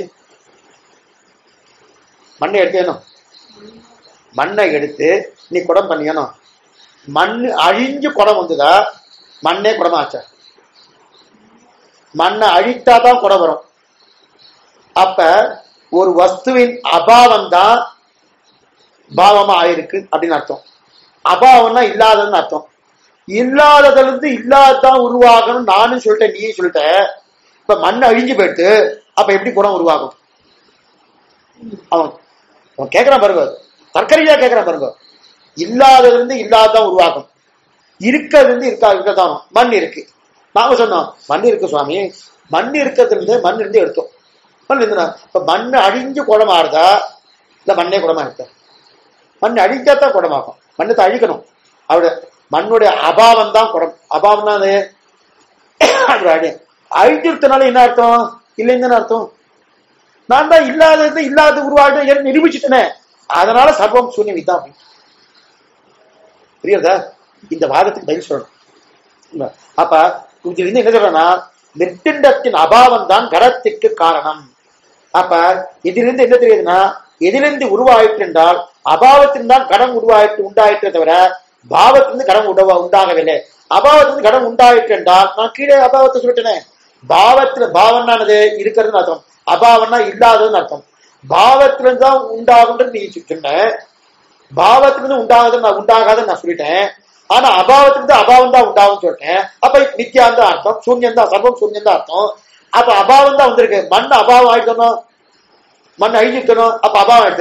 மண்ணை எடுத்தேனும், மண்ணை எடுத்து நீ குடம் பண்ணியனும், மண் அழிஞ்சு குடம் வந்துதா? மண்ணே குடமா ஆச்சா? மண்ணை அழித்தாதான் குடம் வரும். அப்ப ஒரு வஸ்துவின் அபாவம் தான் பாவமா ஆயிருக்கு அப்படின்னு அர்த்தம். அபாவம்னா இல்லாததுன்னு அர்த்தம். இல்லாததுல இருந்து இல்லாததான் உருவாகணும் நானும் சொல்லிட்டேன், நீயே சொல்லிட்ட. இப்ப மண் அழிஞ்சு போயிட்டு அப்ப எப்படி குடம் உருவாகும்? அவன் அவன் கேட்கிறான் பாருங்க, தற்கரையா கேட்கிறான் பாருங்க. இல்லாததுல இருந்து இல்லாததான் உருவாகும், இருக்கிறது இருந்து இருக்கா இருக்கதான். மண் இருக்கு, நாம சொன்னோம் மண் இருக்கு சுவாமி, மண் இருக்கிறதுல இருந்து மண் இருந்து எடுத்தோம். மண் இருந்தா இப்ப மண் அழிஞ்சு குடமா இருந்தா இல்ல மண்ணே குடமா இருக்க? மண் அழிஞ்சாதான் குடமாகும், மண்ணத்தை அழிக்கணும். அவட மண்ணுடைய அபாவம் தான் குடம். அபாவம்னா அது அழிஞ்சிருத்தனால என்ன அர்த்தம்? இல்லைன்னு அர்த்தம். நான் தான் இல்லாதது இல்லாத உருவாக நிரூபிச்சுட்டேனே, அதனால சர்வம் சூன்யம் இதான். புரியுதா? இந்த வாதத்துக்கு பதில் சொல்லணும். அப்ப இதுல இருந்து என்ன சொல்றேன்னா நிர்பிண்டத்தின் அபாவம் தான் கடத்துக்கு காரணம். அப்ப இதிலிருந்து என்ன தெரியுதுன்னா எதிலிருந்து உருவாயிற்று என்றால் அபாவத்தின் தான் கடம் உருவாயிற்று உண்டாயிற்று தவிர பாவத்திலிருந்து கடம் உடவா உண்டாகவில்லை. அபாவத்திலிருந்து கடம் உண்டாயிற்று என்றால் நான் கீழே அபாவத்தை சொல்லிட்டேனே, பாவத்துல பாவம்னானது இருக்கிறதுன்னு அர்த்தம், அபாவம்னா இல்லாததுன்னு அர்த்தம். பாவத்திலிருந்து தான் உண்டாகுன்றது நீ சொன்ன, பாவத்திலிருந்து உண்டாகுதுன்னு நான் உண்டாகாதுன்னு நான் சொல்லிட்டேன். ஆனா அபாவத்திலிருந்து அபாவம் தான் உண்டாகும் சொல்லிட்டேன். அப்ப நித்தியான் தான் அர்த்தம், சூன்யம் தான், சர்வம் சூன்யம் தான் அர்த்தம். அப்ப அபாவம் தான் வந்திருக்கு. மண் அபாவம் ஆயிட்டணும், மண் அழிஞ்சிட்டணும், அப்ப அபாவம் எடுத்து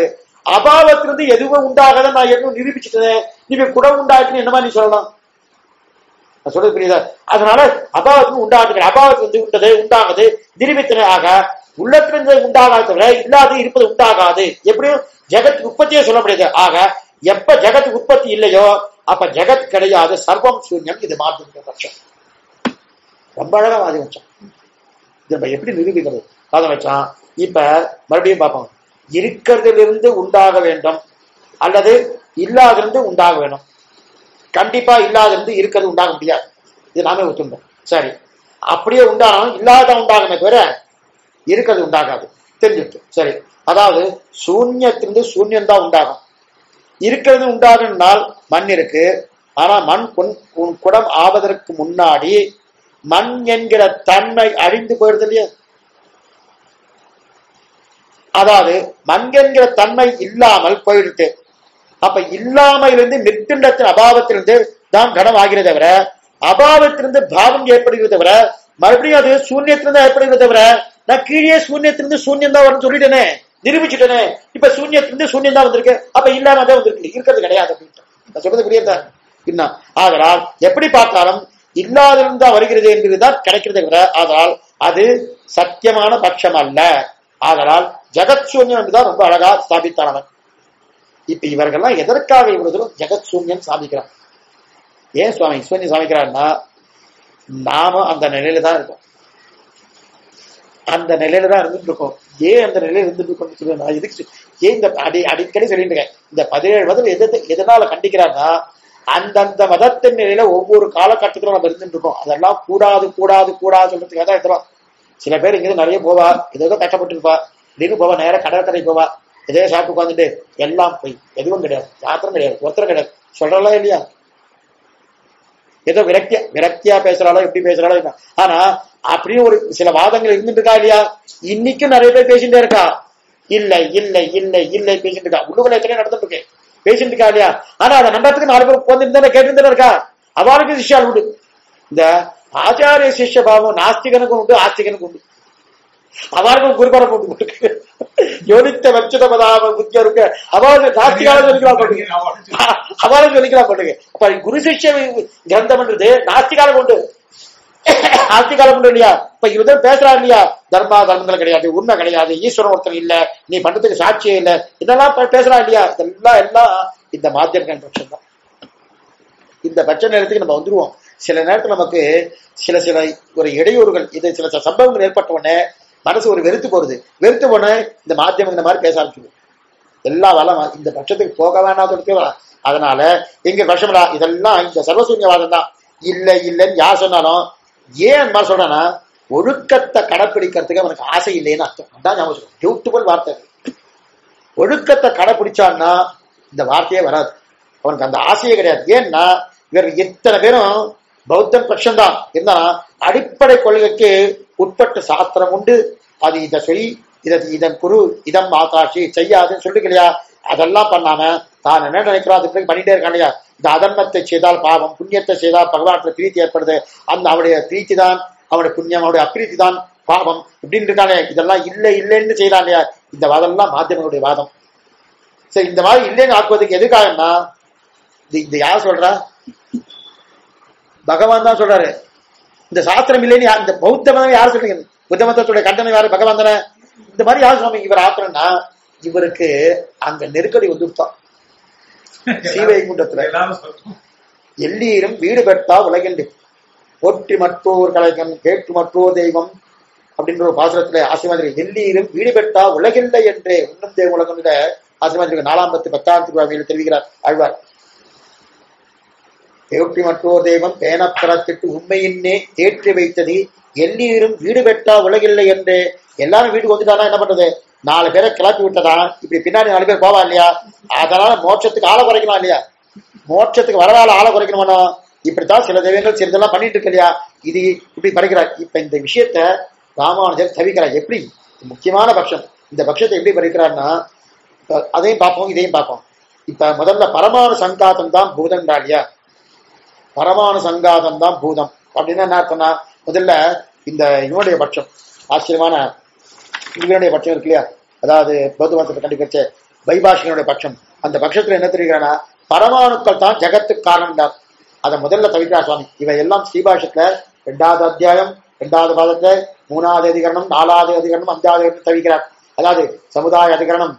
அபாவத்திலிருந்து எதுவும் உண்டாகாத நான் எதுவும் நிரூபிச்சுட்டேன், நீ குடம் உண்டாக்குன்னு என்னமா நீ சொல்லலாம்? நான் சொல்றது புரியுதா? அதனால அபாவத்துக்கு உண்டாகுது, அபாவத்திலிருந்து உண்டது உண்டாகுது நிரூபித்தன ஆக உள்ளத்திலிருந்து உண்டாகாத தவிர இல்லாது இருப்பது உண்டாகாது. எப்படியும் ஜெகத் உற்பத்தியே சொல்ல முடியாது. ஆக எப்ப ஜெகத் உற்பத்தி இல்லையோ அப்ப ஜெகத் கிடையாது, சர்வம் சூன்யம். இது மாற்று பட்சம். ரொம்ப அழகா வாதி வச்சான். இது நம்ம எப்படி நிரூபிக்கிறது வாதம் வச்சான். இப்ப மறுபடியும் பார்ப்போம். இருக்கிறதிலிருந்து உண்டாக வேண்டும் அல்லது இல்லாதிருந்து உண்டாக வேணும். கண்டிப்பா இல்லாதிருந்து இருக்கிறது உண்டாக முடியாது, இது நாமே ஒத்துண்டோம். சரி, அப்படியே உண்டாகும் இல்லாத உண்டாகுமே தவிர இருக்கிறது உண்டாகாது, தெரிஞ்சுட்டு. சரி, அதாவது சூன்யத்திலிருந்து சூன்யம் தான் உண்டாகும். இருக்கிறது உண்டாகுனால் மண் இருக்கு, ஆனா மண் உன் குடம் ஆவதற்கு முன்னாடி மண் என்கிற தன்மை அழிந்து போயிடுது இல்லையா? அதாவது மண் என்கிற தன்மை இல்லாமல் போயிடுது. அப்ப இல்லாமையிலிருந்து நிற்கின்றத்தின் அபாவத்திலிருந்து தான் கடம் ஆகிறது தவிர அபாவத்திலிருந்து பாவம் ஏற்படுகிறது தவிர மறுபடியும் அது சூன்யத்திலிருந்து ஏற்படுகிறது தவிர நான் கீழே சூன்யத்திலிருந்து சூன்யம் தான் வரும்னு சொல்லிட்டேனே, நிரூபிச்சுட்டேனே. இப்ப சூன்யத்திலிருந்து சூன்யம் தான் வந்திருக்கு, அப்ப இல்லாம தான் வந்திருக்கு, இருக்கிறது கிடையாது அப்படின்ட்டு நான் சொல்றது புரியுதா? இன்னும் ஆதலால் எப்படி பார்த்தாலும் இல்லாதிருந்தா வருகிறது என்பதுதான் கிடைக்கிறது தவிர ஆதலால் அது சத்தியமான பட்சம் அல்ல. ஆதலால் ஜெகத் சூன்யம் என்றுதான் ரொம்ப அழகா ஸ்தாபித்தானவன். இப்ப இவர்கள்லாம் எதற்காக இவ்வளவு ஜெகத் சூன்யம் சாதிக்கிறான்? ஏன் சுவாமி சூன்யம் சாதிக்கிறான்னா நாம அந்த நிலையில தான் இருக்கோம், அந்த நிலையில தான் இருந்துட்டு இருக்கோம். ஏன் அந்த நிலையில இருந்துட்டு இருக்கோம்னு சொல்லுவேன் நான். இதுக்கு ஏன் இந்த அடி அடிக்கடி சொல்லிட்டு இருக்கேன். இந்த பதினேழு மதம் எது எதனால கண்டிக்கிறான்னா அந்தந்த மதத்தின் நிலையில ஒவ்வொரு காலகட்டத்திலும் நம்ம இருந்துட்டு இருக்கோம். அதெல்லாம் கூடாது கூடாது கூடாது சொல்றதுக்காக தான் இருக்கிறோம். சில பேர் இங்கிருந்து நிறைய போவா, ஏதோ கஷ்டப்பட்டு இருப்பா, திடீர்னு போவா, நேரம் கடற்கரை போவா, எதோ சாப்பிட்டு உட்காந்துட்டு எல்லாம் போய் எதுவும் கிடையாது, யாத்திரம் கிடையாது, ஒருத்தரம் கிடையாது சொல்றாளா இல்லையா? ஏதோ விரக்தியா விரக்தியா பேசுறாளோ எப்படி பேசுறாளோ. ஆனா அப்படியும் ஒரு சில வாதங்கள் இருந்துட்டு இருக்கா இல்லையா? இன்னைக்கும் நிறைய பேர் பேசிட்டே இருக்கா. இல்லை இல்லை இல்லை இல்லை பேசிட்டு இருக்கா. உள்ளுக்குள்ள எத்தனையோ நடந்துட்டு இருக்கு, பேசிட்டு இருக்கா இல்லையா? ஆனா அதை நம்பறதுக்கு நாலு பேர் போந்துட்டு கேட்டு இருக்கா. அவளுக்கு சிஷ்யால் உண்டு. இந்த ஆச்சாரிய சிஷ்ய பாவம் நாஸ்திகனுக்கும் உண்டு, ஆஸ்திகனுக்கும் உண்டு. அவருக்கும் குருபரம் உண்டு. யோனித்த வச்சத பதாம புத்தியா இருக்க அவளுக்கு நாஸ்திகால சொல்லிக்கலாம் போட்டுங்க, அவளுக்கு சொல்லிக்கலாம் போட்டுங்க. அப்ப குரு சிஷ்ய கிரந்தம் என்றது நாஸ்திகாலம் உண்டு, ஆஸ்திகாலம் உண்டு இல்லையா? இப்ப இவரு பேசுறா இல்லையா? தர்மா தர்மங்கள் கிடையாது, உண்மை கிடையாது, ஈஸ்வரன் ஒருத்தர் இல்ல, நீ பண்றதுக்கு சாட்சியே இல்ல, இதெல்லாம் பேசுறா இல்லையா? இதெல்லாம் எல்லாம் இந்த மாத்தியம் பட்சம் தான். இந்த பட்ச நேரத்துக்கு நம்ம வந்துருவோம். சில நேரத்தில் நமக்கு சில சில ஒரு இடையூறுகள், இது சில சில சம்பவங்கள் ஏற்பட்ட உடனே மனசு ஒரு வெறுத்து போறது. வெறுத்து போன இந்த மாத்தியம் இந்த மாதிரி பேச ஆரம்பிச்சிடும். எல்லா வளம் இந்த பட்சத்துக்கு போக வேண்டாம். அதனால எங்க பட்சம்டா இதெல்லாம் இந்த சர்வசூன்யவாதம் தான். இல்லை இல்லைன்னு யார் சொன்னாலும் ஏன் அந்த மாதிரி சொல்றானா ஒழுக்கத்தை கடைப்பிடிக்கிறதுக்கு அவனுக்கு ஆசை இல்லைன்னு அர்த்தம். அதான் ஞாபகம், பியூட்டிஃபுல் வார்த்தை. ஒழுக்கத்தை கடைப்பிடிச்சான்னா இந்த வார்த்தையே வராது, அவனுக்கு அந்த ஆசையே கிடையாது. ஏன்னா இவர் இத்தனை பேரும் பௌத்தன் பட்சம் தான் இருந்தா அடிப்படை கொள்கைக்கு உட்பட்ட சாஸ்திரம் உண்டு. அது இதை செய், இதை இதன் குரு இதம் ஆகாட்சி செய்யாதுன்னு சொல்லிக்கலையா? அதெல்லாம் பண்ணாம தான் என்ன நினைக்கிறோம் அது பண்ணிட்டே இருக்கான் இல்லையா? இந்த அதர்மத்தை செய்தால் பாவம், புண்ணியத்தை செய்தால் பகவான் பிரீத்தி ஏற்படுது, அந்த அவருடைய பிரீத்தி தான் அவனுடைய புண்ணியம், அவருடைய அப்பிரீத்தி தான் பாவம் இப்படின்னு இருக்கானே. இதெல்லாம் இல்லை இல்லைன்னு செய்யலாம் இல்லையா? இந்த வாதம் எல்லாம் மாத்தியமனுடைய வாதம். சரி, இந்த மாதிரி இல்லைன்னு ஆக்குவதுக்கு எதுக்காகன்னா இந்த யார் சொல்றா? பகவான் தான் சொல்றாரு. இந்த சாஸ்திரம் இல்லைன்னு இந்த பௌத்த மதம் யார் சொல்றீங்க? புத்த மதத்துடைய கண்டனை யாரு? பகவான் தானே. இந்த மாதிரி யார் சுவாமி இவர் ஆக்குறன்னா இவருக்கு அங்க நெருக்கடி வந்துட்டான். ஸ்ரீவைகுண்டத்துல எல்லீரும் வீடு பெற்றா உலகின்று போற்றி மற்றோர் கலைஞன் கேட்டு மற்றோர் தெய்வம் அப்படின்ற ஒரு பாசுரத்துல ஆசிரியர் எல்லீரும் வீடு பெற்றா உலகில்லை என்றே உண்ணும் தேவ உலகம் ஆசிரியர் நாலாம் பத்து பத்தாம் திருவாமையில் தெரிவிக்கிறார் ஆழ்வார். தேற்றி மற்றோர் தெய்வம் பேனப்பரத்திட்டு உண்மையின்னே தேற்றி வைத்தது எல்லீரும் வீடு பெற்றா உலகில்லை என்றே. எல்லாரும் வீட்டுக்கு வந்துட்டானா என்ன பண்றது? நாலு பேரை கிளப்பி விட்டதான் இப்படி பின்னாடி நாலு பேர் போவா இல்லையா? அதனால மோட்சத்துக்கு ஆளை குறைக்கணும் இல்லையா? மோட்சத்துக்கு வரவால ஆளை குறைக்கணுமானோ? இப்படித்தான் சில தெய்வங்கள் சிறிதெல்லாம் பண்ணிட்டு இருக்கு இல்லையா? இது இப்படி படைக்கிறார். இப்ப இந்த விஷயத்த ராமானுஜர் தவிக்கிறார். எப்படி முக்கியமான பட்சம் இந்த பட்சத்தை எப்படி படைக்கிறார்னா அதையும் பார்ப்போம், இதையும் பார்ப்போம். இப்ப முதல்ல பரமாணு சங்காதம் தான் பூதம்டா இல்லையா? பரமாணு சங்காதம் தான் பூதம் அப்படின்னா என்ன அர்த்தம்னா முதல்ல இந்த இவனுடைய பட்சம் ஆச்சரியமான இவனுடைய பட்சம் இருக்கு இல்லையா? அதாவது பௌத்த மதத்தை கண்டுபிடிச்ச வைபாஷிகனுடைய பட்சம். அந்த பட்சத்துல என்ன தெரிகிறானா, பரமாணுக்கள் தான் ஜெகத்துக்கு காரணம். அதை முதல்ல தவிக்கிறார் சுவாமி. இவை எல்லாம் ஸ்ரீபாஷத்துல இரண்டாவது அத்தியாயம் இரண்டாவது பாதத்துல மூணாவது அதிகரணம் நாலாவது அதிகரணம் அஞ்சாவது அதிகரணம் தவிக்கிறார். அதாவது சமுதாய அதிகரணம்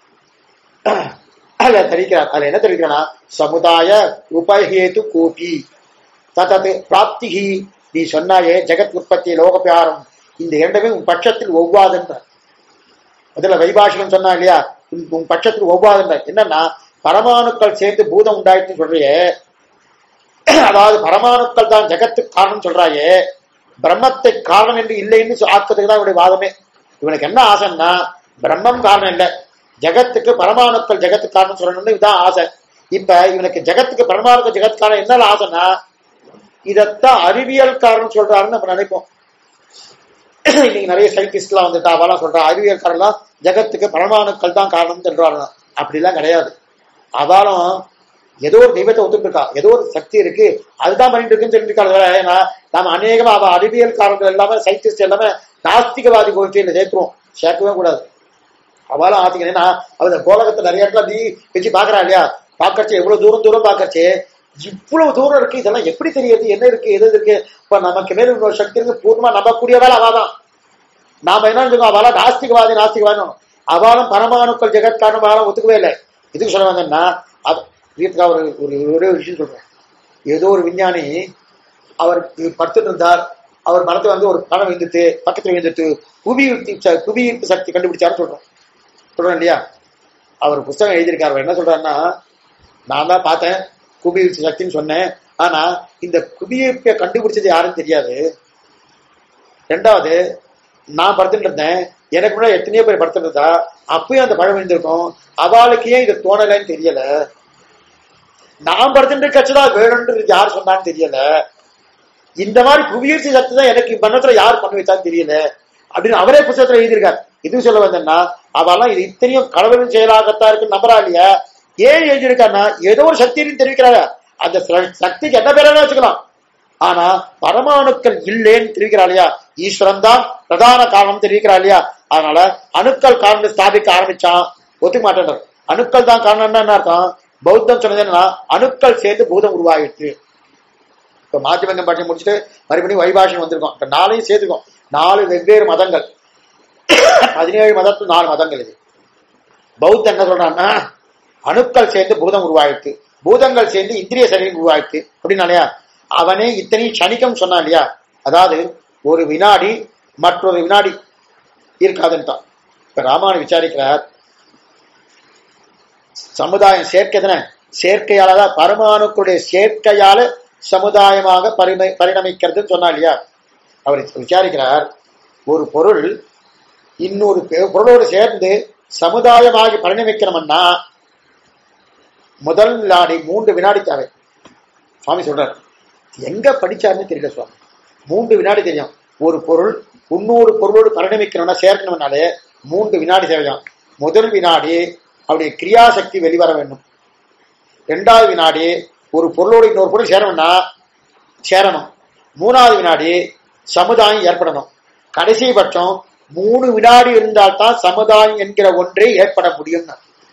அதுல தெரிவிக்கிறார். அதுல என்ன தெரிவிக்கிறானா, சமுதாய உபஹேது கோபி ததது பிராப்திகி. நீ சொன்னாயே ஜெகத் உற்பத்தி லோகப்பியாரம், இந்த இரண்டுமே உன் பட்சத்தில் ஒவ்வாதுன்ற. முதல்ல வைபாஷிகன் சொன்னா இல்லையா, உன் பட்சத்தில் ஒவ்வாதுன்ற. என்னன்னா, பரமாணுக்கள் சேர்ந்து பூதம் உண்டாயிட்டுன்னு சொல்றியே, அதாவது பரமாணுக்கள் தான் ஜெகத்துக்கு காரணம் சொல்றாயே, பிரம்மத்தை காரணம் என்று இல்லைன்னு ஆக்கிறதுக்கு தான் இவனுடைய வாதமே. இவனுக்கு என்ன ஆசைன்னா, பிரம்மம் காரணம் இல்லை, ஜெகத்துக்கு பரமாணுக்கள் ஜெகத்துக்கு காரணம் சொல்லணும்னு இதுதான் ஆசை. இப்ப இவனுக்கு ஜெகத்துக்கு பரமாணுக்கள் ஜெகத் காரணம் என்ன ஆசைன்னா, இதத்தான் அறிவியல் காரணம் சொல்றாருன்னு நம்ம நினைப்போம். இன்னைக்கு நிறைய சயின்டிஸ்ட் எல்லாம் வந்துட்டா அவெல்லாம் சொல்றா அறிவியல் காரணம் ஜெகத்துக்கு பரமாணுக்கள் தான் காரணம் சொல்றாங்க. அப்படிலாம் கிடையாது. அவளும் ஏதோ ஒரு தெய்வத்தை ஒத்துட்டு இருக்கா, ஏதோ ஒரு சக்தி இருக்கு, அதுதான் பண்ணிட்டு இருக்குன்னு தெரிஞ்சுக்காது. ஏன்னா நாம அநேகமா அவ அறிவியல் காரணங்கள் எல்லாமே சயின்டிஸ்ட் எல்லாமே நாஸ்திகவாதி கோஷ்டியில சேர்த்துருவோம், சேர்க்கவே கூடாது. அவளும் ஆத்திக்கணும். ஏன்னா அவ கோலகத்தை நிறைய இடத்துல நீ வச்சு பாக்குறா இல்லையா, பாக்கறச்சு எவ்வளவு தூரம் தூரம் பாக்கறச்சு, இவ்வளவு தூரம் இருக்கு, இதெல்லாம் எப்படி தெரியுது, என்ன இருக்கு எது இருக்கு. இப்ப நமக்கு மேல இன்னொரு சக்தி இருக்கு, பூர்ணமா நம்பக்கூடிய வேலை அவாதான். நாம என்ன சொல்லுவோம், அவளா நாஸ்திகவாதி நாஸ்திகவாதி. அவளும் பரமாணுக்கள் ஜெகத் காரணம் அவளும் ஒத்துக்கவே இல்லை. இதுக்கு சொல்ல வந்தேன்னா, ஒரு ஒரே ஒரு விஷயம் சொல்றேன். ஏதோ ஒரு விஞ்ஞானி அவர் படுத்துட்டு இருந்தார், அவர் மனத்தை வந்து ஒரு பணம் விழுந்துட்டு பக்கத்துல விழுந்துட்டு புவியீர்ப்பு புவியீர்ப்பு சக்தி கண்டுபிடிச்சாரு சொல்றோம் சொல்றேன் இல்லையா. அவர் புத்தகம் எழுதியிருக்காரு. என்ன சொல்றாருன்னா, நான் தான் பார்த்தேன் புவியீர்ப்பு சக்தின்னு சொன்னேன், ஆனா இந்த புவியீர்ப்பை கண்டுபிடிச்சது யாருன்னு தெரியாது. ரெண்டாவது, நான் படுத்துட்டு இருந்தேன், எனக்கு முன்னாடி எத்தனையோ பேர் படுத்துட்டு இருந்தா, அப்பயும் அந்த பழம் விழுந்திருக்கும், அவளுக்கு ஏன் இது தோணலைன்னு தெரியல. நான் படுத்துட்டு கட்சிதான் வேணும்ன்றது யார் சொன்னான்னு தெரியல. இந்த மாதிரி புவியீர்ப்பு சக்தி தான் எனக்கு மன்னத்துல யார் பண்ண வச்சான்னு தெரியல அப்படின்னு அவரே புத்தகத்துல எழுதியிருக்காரு. இது சொல்ல வந்தேன்னா, அவெல்லாம் இது இத்தனையும் கடவுளின் செயலாகத்தான் இருக்குன்னு நம்புறா இல்லையா. ஏன் எழுதியிருக்காருன்னா, ஏதோ ஒரு சக்தின்னு தெரிவிக்கிறாங்க. அந்த சக்திக்கு என்ன பேரான வச்சுக்கலாம், ஆனா பரமாணுக்கள் இல்லைன்னு தெரிவிக்கிறா இல்லையா. ஈஸ்வரன் தான் பிரதான காரணம் தெரிவிக்கிறா இல்லையா. அதனால அணுக்கள் காரணம் ஸ்தாபிக்க ஆரம்பிச்சான், ஒத்துக்க மாட்டேன். அணுக்கள் தான் காரணம் என்ன அர்த்தம், பௌத்தம் சொன்னது என்னன்னா, அணுக்கள் சேர்ந்து பூதம் உருவாகிட்டு. இப்ப மாத்தியமங்கம் பாட்டி முடிச்சுட்டு மறுபடியும் வைபாஷன் வந்திருக்கோம். இப்ப நாளையும் சேர்த்துக்கோம். நாலு வெவ்வேறு மதங்கள், பதினேழு மதத்து நாலு மதங்கள். இது பௌத்தம் என்ன சொல்றான்னா, அணுக்கள் சேர்ந்து பூதம் உருவாயிட்டு, பூதங்கள் சேர்ந்து இந்திரிய சரீரம் உருவாயிட்டு அப்படின்னாலயா. அவனே இத்தனையும் சனிக்கம் சொன்னான் இல்லையா. அதாவது ஒரு வினாடி மற்றொரு வினாடி இருக்காதுன்ட்டான். இப்ப ராமானு விசாரிக்கிறார், சமுதாயம் சேர்க்கை தானே, சேர்க்கையாலதான் பரமாணுக்களுடைய சேர்க்கையால சமுதாயமாக பரிமை பரிணமிக்கிறதுன்னு சொன்னா இல்லையா. அவர் விசாரிக்கிறார், ஒரு பொருள் இன்னொரு பொருளோடு சேர்ந்து சமுதாயமாகி பரிணமிக்கணும்னா முதல் வினாடி மூன்று வினாடி தேவை. சுவாமி சொல்றார், எங்க படிச்சாருன்னு தெரியல சுவாமி, மூன்று வினாடி தெரியும். ஒரு பொருள் இன்னொரு பொருளோடு பரிணமிக்கணும்னா சேர்க்கணும்னாலே மூன்று வினாடி தேவையாம். முதல் வினாடி அவருடைய கிரியாசக்தி வெளிவர வேண்டும். இரண்டாவது வினாடி ஒரு பொருளோடு இன்னொரு பொருள் சேரணும்னா சேரணும். மூணாவது வினாடி சமுதாயம் ஏற்படணும். கடைசி பட்சம் மூணு வினாடி இருந்தால்தான் சமுதாயம் என்கிற ஒன்றே ஏற்பட முடியும்.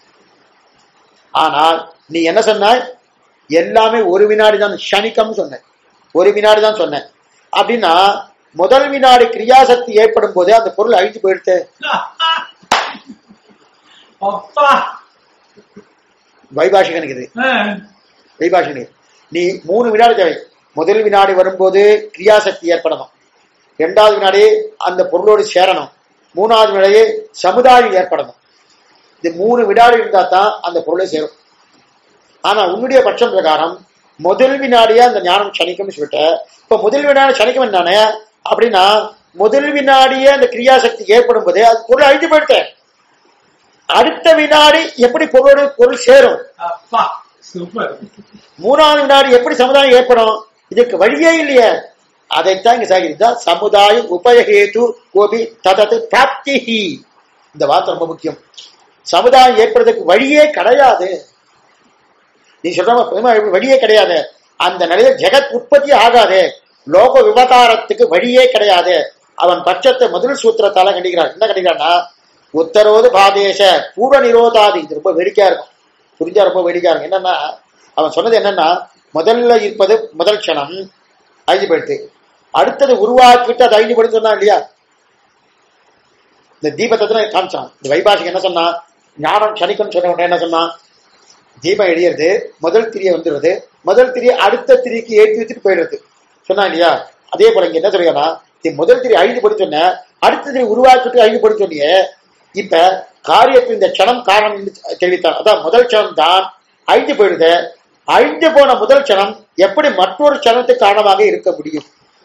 ஆனால் நீ என்ன சொன்ன, எல்லாமே ஒரு வினாடி தான் சனிக்கம் சொன்ன, ஒரு வினாடி தான் சொன்ன. அப்படின்னா முதல் வினாடி கிரியாசக்தி ஏற்படும் போதே அந்த பொருள் அழித்து போயிடுத்து. வைபாஷிகனுக்கு இது வைபாஷிகனுக்கு நீ மூணு வினாடி தேவை. முதல் வினாடி வரும்போது கிரியாசக்தி ஏற்படணும், இரண்டாவது வினாடி அந்த பொருளோடு சேரணும், மூணாவது வினாடியே சமுதாயம் ஏற்படணும். இது மூணு வினாடி இருந்தா தான் அந்த பொருளை சேரும். ஆனா உன்னுடைய பட்சம் பிரகாரம் முதல் வினாடியா அந்த ஞானம் சனிக்கும் சொல்லிட்ட. இப்ப முதல் வினாடி சனிக்கும் என்னன்னு அப்படின்னா, முதல் வினாடியே அந்த கிரியாசக்தி ஏற்படும் போதே அது பொருள் அழிஞ்சு போயிட்டேன். அடுத்த வினாடி எப்படி பொருளோடு பொருள் சேரும், மூணாவது வினாடி எப்படி சமுதாயம் ஏற்படும், இதுக்கு வழியே இல்லையே. அதைத்தான் இங்க சாகிதான் சமுதாயம் உபயஹேது கோபி ததது பிராப்திஹி. இந்த வார்த்தை ரொம்ப முக்கியம். சமுதாயம் ஏற்படுறதுக்கு வழியே கிடையாது. நீ சொல்ற வழியே கிடையாது. அந்த நிலையில ஜெகத் உற்பத்தி ஆகாது, லோக விவகாரத்துக்கு வழியே கிடையாது. அவன் பட்சத்தை முதல் சூத்திரத்தால கண்டிக்கிறான். என்ன கண்டிக்கிறான்னா, உத்தரோது பாதேச பூர்வ நிரோதாதி. இது ரொம்ப வேடிக்கையா இருக்கும், புரிஞ்சா ரொம்ப வேடிக்கையா இருக்கும். என்னன்னா அவன் சொன்னது என்னன்னா, முதல்ல இருப்பது முதல் க்ஷணம் ஐந்து போயிடுத்து, அடுத்தது உருவாக்கிட்டு அது ஐந்து போயிடுன்னு சொன்னா இல்லையா. இந்த தீபத்தை காமிச்சான். இந்த வைபாஷிக்கு என்ன சொன்னா, ஞானம் சனிக்குன்னு சொன்ன உடனே என்ன சொன்னா, தீபம் எரியறது, முதல் திரியை வந்துடுறது, முதல் திரியை அடுத்த திரிக்கு ஏற்றி வச்சுட்டு போயிடுறது சொன்னா இல்லையா. அதே போல இங்க என்ன சொல்றீங்கன்னா, முதல் திரி ஐந்து படி சொன்ன, அடுத்த திரி உருவாக்கிட்டு ஐந்து படி சொன்னியே. இப்ப காரியத்தில் இந்த க்ஷணம் காரணம் தெரிவித்தான். அதான் முதல் க்ஷணம் தான் ஐந்து போயிடுது. ஐந்து போன முதல் க்ஷணம் எப்படி மற்றொரு க்ஷணத்துக்கு காரணமாக இருக்க முடியும்?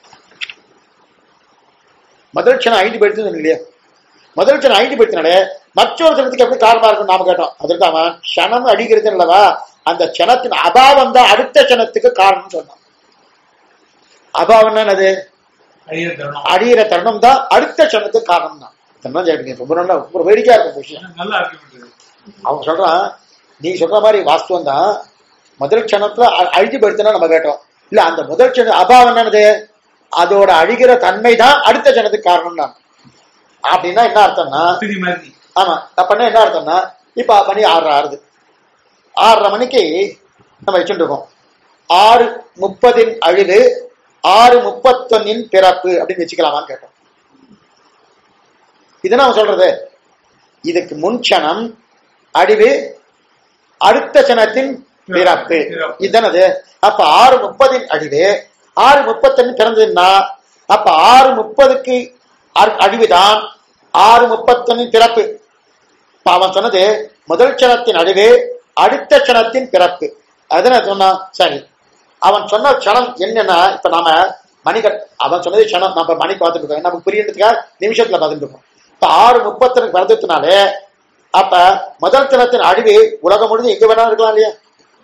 முதல் க்ஷணம் ஐந்து போயிடுச்சு இல்லையா, முதல் க்ஷணம் ஐந்து போயிடுச்சுனாலே மற்றொரு க்ஷணத்துக்கு எப்படி காரணமா இருக்கும் நாம கேட்டோம். அதற்கு அவன் க்ஷணம் அடிக்கிறது அல்லவா, அந்த க்ஷணத்தின் அபாவம் தான் அடுத்த க்ஷணத்துக்கு காரணம் சொன்னான். அபாவம் என்னது, அடிகிற தருணம் தான் அடுத்த க்ஷணத்துக்கு காரணம் தான். ரொம்ப நல்லா ஒரு வேடிக்கையா இருக்கும் விஷயம். அவன் சொல்றான், நீ சொல்ற மாதிரி வாஸ்தவம் தான், முதல் க்ஷணத்துல அழிஞ்சு போயிடுச்சுன்னா நம்ம கேட்டோம். இல்ல, அந்த முதல் க்ஷணம் அபாவம் என்னது, அதோட அழிகிற தன்மை தான் அடுத்த க்ஷணத்துக்கு காரணம் தான். அப்படின்னா என்ன அர்த்தம்னா, ஆமா அப்பன்னா என்ன அர்த்தம்னா, இப்ப மணி ஆறரை ஆறுது, ஆறரை மணிக்கு நம்ம வச்சுட்டு இருக்கோம். ஆறு முப்பதின் அழிவு, ஆறு முப்பத்தொன்னின் பிறப்பு அப்படின்னு வச்சுக்கலாமான்னு கேட்டோம். இதுதான் அவன் சொல்றது. இதுக்கு முன் க்ஷணம் அழிவு, அடுத்த க்ஷணத்தின் பிறப்பு, இதுதானது. அப்ப ஆறு முப்பதின் அழிவு, ஆறு முப்பத்தொன்னு பிறந்ததுன்னா அப்ப ஆறு முப்பதுக்கு அழிவுதான் ஆறு முப்பத்தொன்னின் பிறப்பு. அவன் சொன்னது முதல் க்ஷணத்தின் அழிவு, அடுத்த க்ஷணத்தின் பிறப்பு. அதுன்னு சொன்னா சரி. அவன் சொன்ன க்ஷணம் என்னன்னா, இப்ப நாம மணிகள் அவன் சொன்னது க்ஷணம், நம்ம மணி பார்த்துட்டு இருக்கோம், நமக்கு புரியறதுக்காக நிமிஷத்துல பார்த்துட்டு இருக்கோம். இப்ப ஆறு முப்பத்தொன்னு பிறந்ததுனாலே அப்ப முதல் க்ஷணத்தின் அழிவு உலகம் முழுது எங்க வேணா இருக்கலாம் இல்லையா.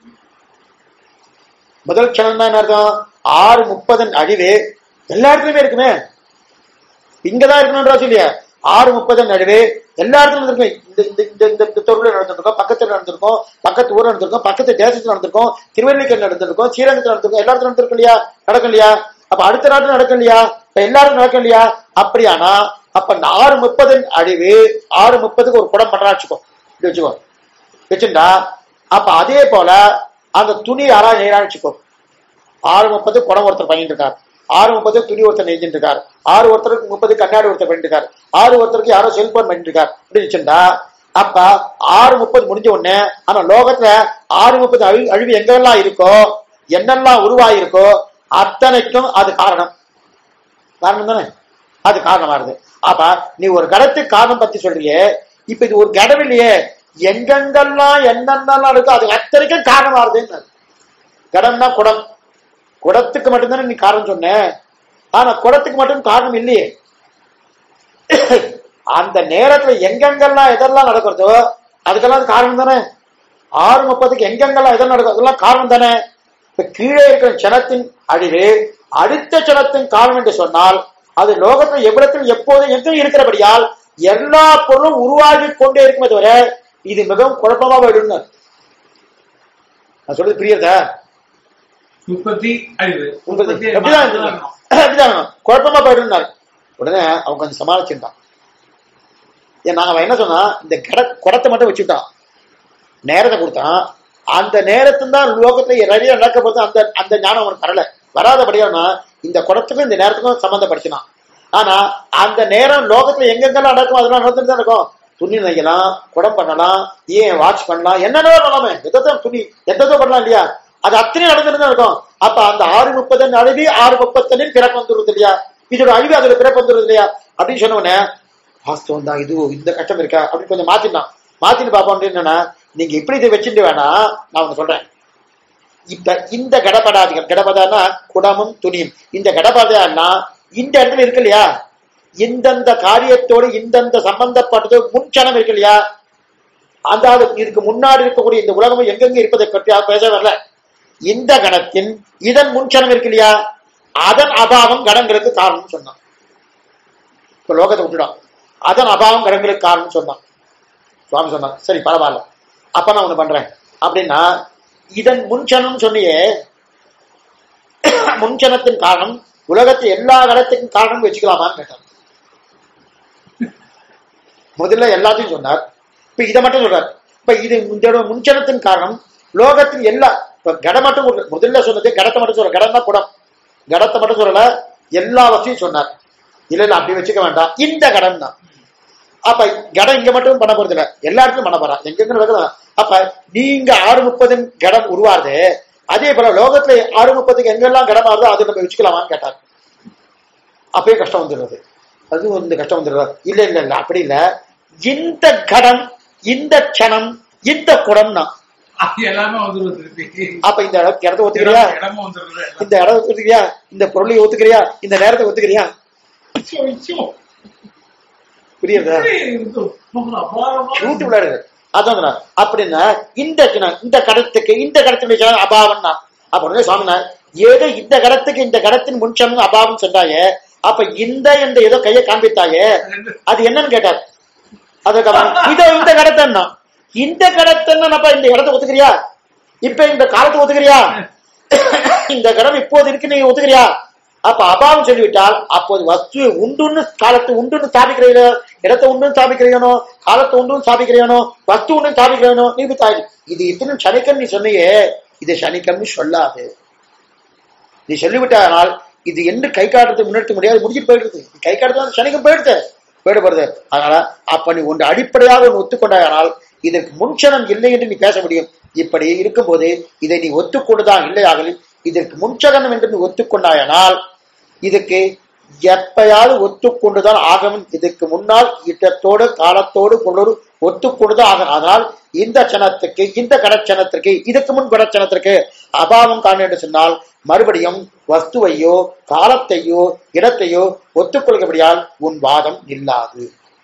முதல் க்ஷணம் தான் என்ன அர்த்தம், ஆறு முப்பதன் அழிவு எல்லா இடத்துலயுமே இருக்குமே, இங்கதான் இருக்கணும்ன்றா இல்லையா. ஆறு முப்பதன் அழிவு எல்லா இடத்துலயும் இருக்கும். இந்த இந்த தெருவில் நடந்திருக்கோம், பக்கத்துல நடந்திருக்கோம், பக்கத்து ஊர் நடந்திருக்கோம், பக்கத்து தேசத்துல நடந்திருக்கோம், திருவள்ளிக்கல் நடந்திருக்கோம், ஸ்ரீரங்கத்தில் நடந்திருக்கோம், எல்லா இடத்துல நடந்திருக்கும் இல்லையா, நடக்கும் இல்லையா. அப்ப அடுத்த நாட்டு நடக்கும் இல்லையா, இப்ப எல்லாரும் நடக்கும் இல்லையா. அப்படியானா அப்ப ஆறு முப்பதன் அழிவு, ஆறு முப்பதுக்கு ஒரு குடம் பண்றா வச்சுக்கோ, இப்படி வச்சுக்கோ வச்சுட்டா, அப்ப அதே போல அந்த துணி யாரா நெய்யறான்னு வச்சுக்கோ. ஆறு முப்பது குடம் ஒருத்தர் பண்ணிட்டு இருக்காரு, ஆறு முப்பது துணி ஒருத்தர் நெய்ஞ்சிட்டு இருக்காரு, ஆறு ஒருத்தருக்கு முப்பது கண்ணாடி ஒருத்தர் பண்ணிட்டு இருக்காரு, ஆறு ஒருத்தருக்கு யாரோ செல்போன் பண்ணிட்டு இருக்காரு அப்படின்னு வச்சுட்டா, அப்ப ஆறு முப்பது முடிஞ்ச உடனே ஆனா லோகத்துல ஆறு முப்பது அழி அழிவு எங்கெல்லாம் இருக்கோ, என்னெல்லாம் உருவாயிருக்கோ அத்தனைக்கும் அது காரணம். காரணம் தானே, அது காரணமா இருக்கு. அப்ப நீ ஒரு கடத்துக்கு காரணம் பத்தி சொல்றியே, இப்ப இது ஒரு கடம் இல்லையே, எங்கெங்கெல்லாம் என்னென்னலாம் இருக்கோ அது அத்தனைக்கும் காரணமா இருக்கு. கடம்னா குடம், குடத்துக்கு மட்டும்தானே நீ காரணம் சொன்ன, ஆனா குடத்துக்கு மட்டும் காரணம் இல்லையே. அந்த நேரத்துல எங்கெங்கெல்லாம் எதெல்லாம் நடக்கிறதோ அதுக்கெல்லாம் காரணம் தானே. ஆறு முப்பதுக்கு எங்கெங்கெல்லாம் எதெல்லாம் நடக்கும் அதெல்லாம் காரணம் தானே. இப்ப கீழே இருக்கிற க்ஷணத்தின் அழிவு அடுத்த க்ஷணத்தின் காரணம் என்று சொன்னால் அது லோகத்தில் எவ்விடத்தில் எப்போதும் எங்கும் இருக்கிறபடியால் எல்லா பொருளும் உருவாகி கொண்டே இருக்குமே தவிர இது மிகவும் குழப்பமா போயிடும். நான் சொல்றது புரியுதா? உற்பத்தி அழிவு குழப்பமா போயிடும். உடனே அவங்க கொஞ்சம் சமாளிச்சுட்டான். நாங்க அவன் என்ன சொன்னா, இந்த கட குடத்தை மட்டும் வச்சுட்டான், நேரத்தை கொடுத்தான். அந்த நேரத்துல தான் லோகத்துல நிறைய நடக்கப்படுது. அந்த அந்த ஞானம் அவனுக்கு வரல, வராதபடியானா இந்த குடத்துக்கும் இந்த நேரத்துக்கும் சம்பந்தப்படுத்தினான். ஆனா அந்த நேரம் லோகத்துல எங்கெங்கெல்லாம் நடக்கும் அதெல்லாம் நடந்துட்டு தான் இருக்கும். துணி நெய்யலாம், குடம் பண்ணலாம், ஏன் வாட்ச் பண்ணலாம், என்னென்ன பண்ணலாமே, எதோ துணி எதோ பண்ணலாம் இல்லையா, அது அத்தனையும் நடந்துட்டு தான் இருக்கும். அப்ப அந்த ஆறு முப்பது அழுவி ஆறு முப்பத்தொன்னு பிறப்பு வந்துருது இல்லையா, இதோட அழிவு அதோட பிறப்பு வந்துருது இல்லையா அப்படின்னு சொன்ன உடனே வாஸ்தவம் தான், இது இந்த கஷ்டம் இருக்கா அப்படின்னு கொஞ்சம் மாத்திட்டான். மாத்திட்டு பாப்போம் என்னன்னா, நீங்க இப்படி இதை வச்சுட்டு வேணா நான் ஒண்ணு சொல்றேன். இப்ப இந்த கடப்படாதிகள், கடப்படான்னா குடமும் துணியும், இந்த கடப்படான்னா இந்த இடத்துல இருக்கு இல்லையா, இந்தந்த காரியத்தோடு இந்தந்த சம்பந்தப்பட்டது முன்சனம் இருக்கு இல்லையா, அந்த இதுக்கு முன்னாடி இருக்கக்கூடிய இந்த உலகமும் எங்கெங்க இருப்பதை பற்றி பேச வரல. இந்த கணத்தின் இதன் முன்சனம் இருக்கு இல்லையா, அதன் அபாவம் கடங்களுக்கு காரணம் சொன்னான். இப்ப லோகத்தை விட்டுடும், அதன் அபாவம் கடங்களுக்கு காரணம் சொன்னான். சுவாமி சொன்னான், சரி பரவாயில்ல, அப்ப நான் ஒண்ணு பண்றேன் அப்படின்னா, இதன் முன்சனம் சொன்னியே, முன்சனத்தின் காரணம் உலகத்து எல்லா கடத்துக்கும் காரணம் வச்சுக்கலாமான்னு கேட்டான். முதல்ல எல்லாத்தையும் சொன்னார், இப்ப இதை மட்டும் சொல்றார். இப்ப இது இதோட முன்சனத்தின் காரணம் லோகத்தின் எல்லா இப்ப கட மட்டும் முதல்ல சொன்னது கடத்தை மட்டும் சொல்ற, கடம் தான் குடம், கடத்தை மட்டும் சொல்லல எல்லா வசதியும் சொன்னார். இல்ல இல்ல அப்படி வச்சுக்க வேண்டாம், இந்த கடன் தான். அப்ப கடம் இங்க மட்டும் பண்ண போறது இல்ல, எல்லா இடத்துலயும் பண்ண போறா எங்க. அப்ப நீங்க ஆறு முப்பதின் கடம் உருவாது, அதே போல லோகத்துல ஆறு முப்பதுக்கு எங்கெல்லாம் கடம் ஆகுதோ அது நம்ம வச்சுக்கலாமான்னு கேட்டார். அப்பயே கஷ்டம் வந்துடுறது, அது வந்து கஷ்டம் வந்துடுறது. இல்ல இல்ல இல்ல அப்படி இல்ல, இந்த கடம் இந்த க்ஷணம் இந்த குடம்னா அப்ப இந்த இடத்த ஒத்துக்கிறியா, இந்த இடத்த ஒத்துக்கிறியா, இந்த பொருளை ஒத்துக்கிறியா, இந்த நேரத்தை ஒத்துக்கிறியா, புரியுதா? அதான் அப்படின்னா இந்த இந்த கடத்துக்கு இந்த கடத்தினுடைய அபாவம்னா அப்ப சுவாமினா ஏதோ இந்த கடத்துக்கு இந்த கடத்தின் முன்சம் அபாவம் சொன்னாயே, அப்ப இந்த என்ற ஏதோ கையை காண்பித்தாயே அது என்னன்னு கேட்டார். அதுக்கு இதோ இந்த கடத்தன்னா இந்த கடத்தன்னப்ப இந்த இடத்தை ஒத்துக்கிறியா, இப்ப இந்த காலத்தை ஒத்துக்கிறியா, இந்த கடம் இப்போது இருக்கு நீங்க ஒத்துக்கிறியா? அப்ப அபாவம் சொல்லிவிட்டால் அப்போது வஸ்து உண்டுன்னு காலத்தை உண்டுன்னு ஸ்தாபிக்கிறீங்களோ, இடத்தை உண்டுன்னு ஸ்தாபிக்கிறீனோ, காலத்தை உண்டுன்னு ஸ்தாபிக்கிறீனோ, வஸ்து உண்டு ஸ்தாபிக்கிறீனோ நீ தாய். இது இத்தனை சனிக்கம் நீ சொன்னியே, இது சனிக்கம்னு சொல்லாது. நீ சொல்லிவிட்டால் இது என்று கை காட்டுறது முன்னெடுக்க முடியாது, முடிஞ்சிட்டு போயிடுது. கை காட்டுறது சனிக்கம் போயிடுது போயிடுபடுது. அதனால அப்ப நீ ஒன்று அடிப்படையாக ஒன்று ஒத்துக்கொண்டாயானால் இதற்கு முன்சனம் இல்லை என்று நீ பேச முடியும். இப்படி இருக்கும்போது இதை நீ ஒத்துக்கொண்டுதான் இல்லையாகலில் இதற்கு முன்சகனம் என்று நீ ஒத்துக்கொண்டாயானால் இதுக்கு எப்பயாவது ஒத்துக்கொண்டுதான் ஆகணும். இதுக்கு முன்னால் இடத்தோடு காலத்தோடு கொண்டொரு ஒத்துக்கொண்டுதான் ஆகணும். அதனால் இந்த சனத்துக்கு இந்த கடச்சனத்திற்கு இதுக்கு முன் கடச்சனத்திற்கு அபாவம் காண என்று சொன்னால் மறுபடியும் வஸ்துவையோ காலத்தையோ இடத்தையோ ஒத்துக்கொள்கிறபடியால் உன் வாதம் இல்லாது.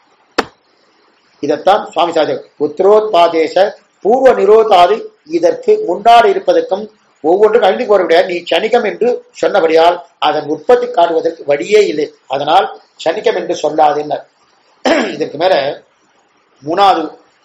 இதத்தான் சுவாமி சாதி உத்தரோத்பாதேச பூர்வ நிரோதாது இதற்கு முன்னாடி இருப்பதற்கும் ஒவ்வொன்றும் அழிந்து போறபடியா நீ சனிகம் என்று சொன்னபடியால் அதன் உற்பத்தி காட்டுவதற்கு வழியே இல்லை. அதனால் சனிகம் என்று சொல்லாது. இதற்கு மேல மூணாவது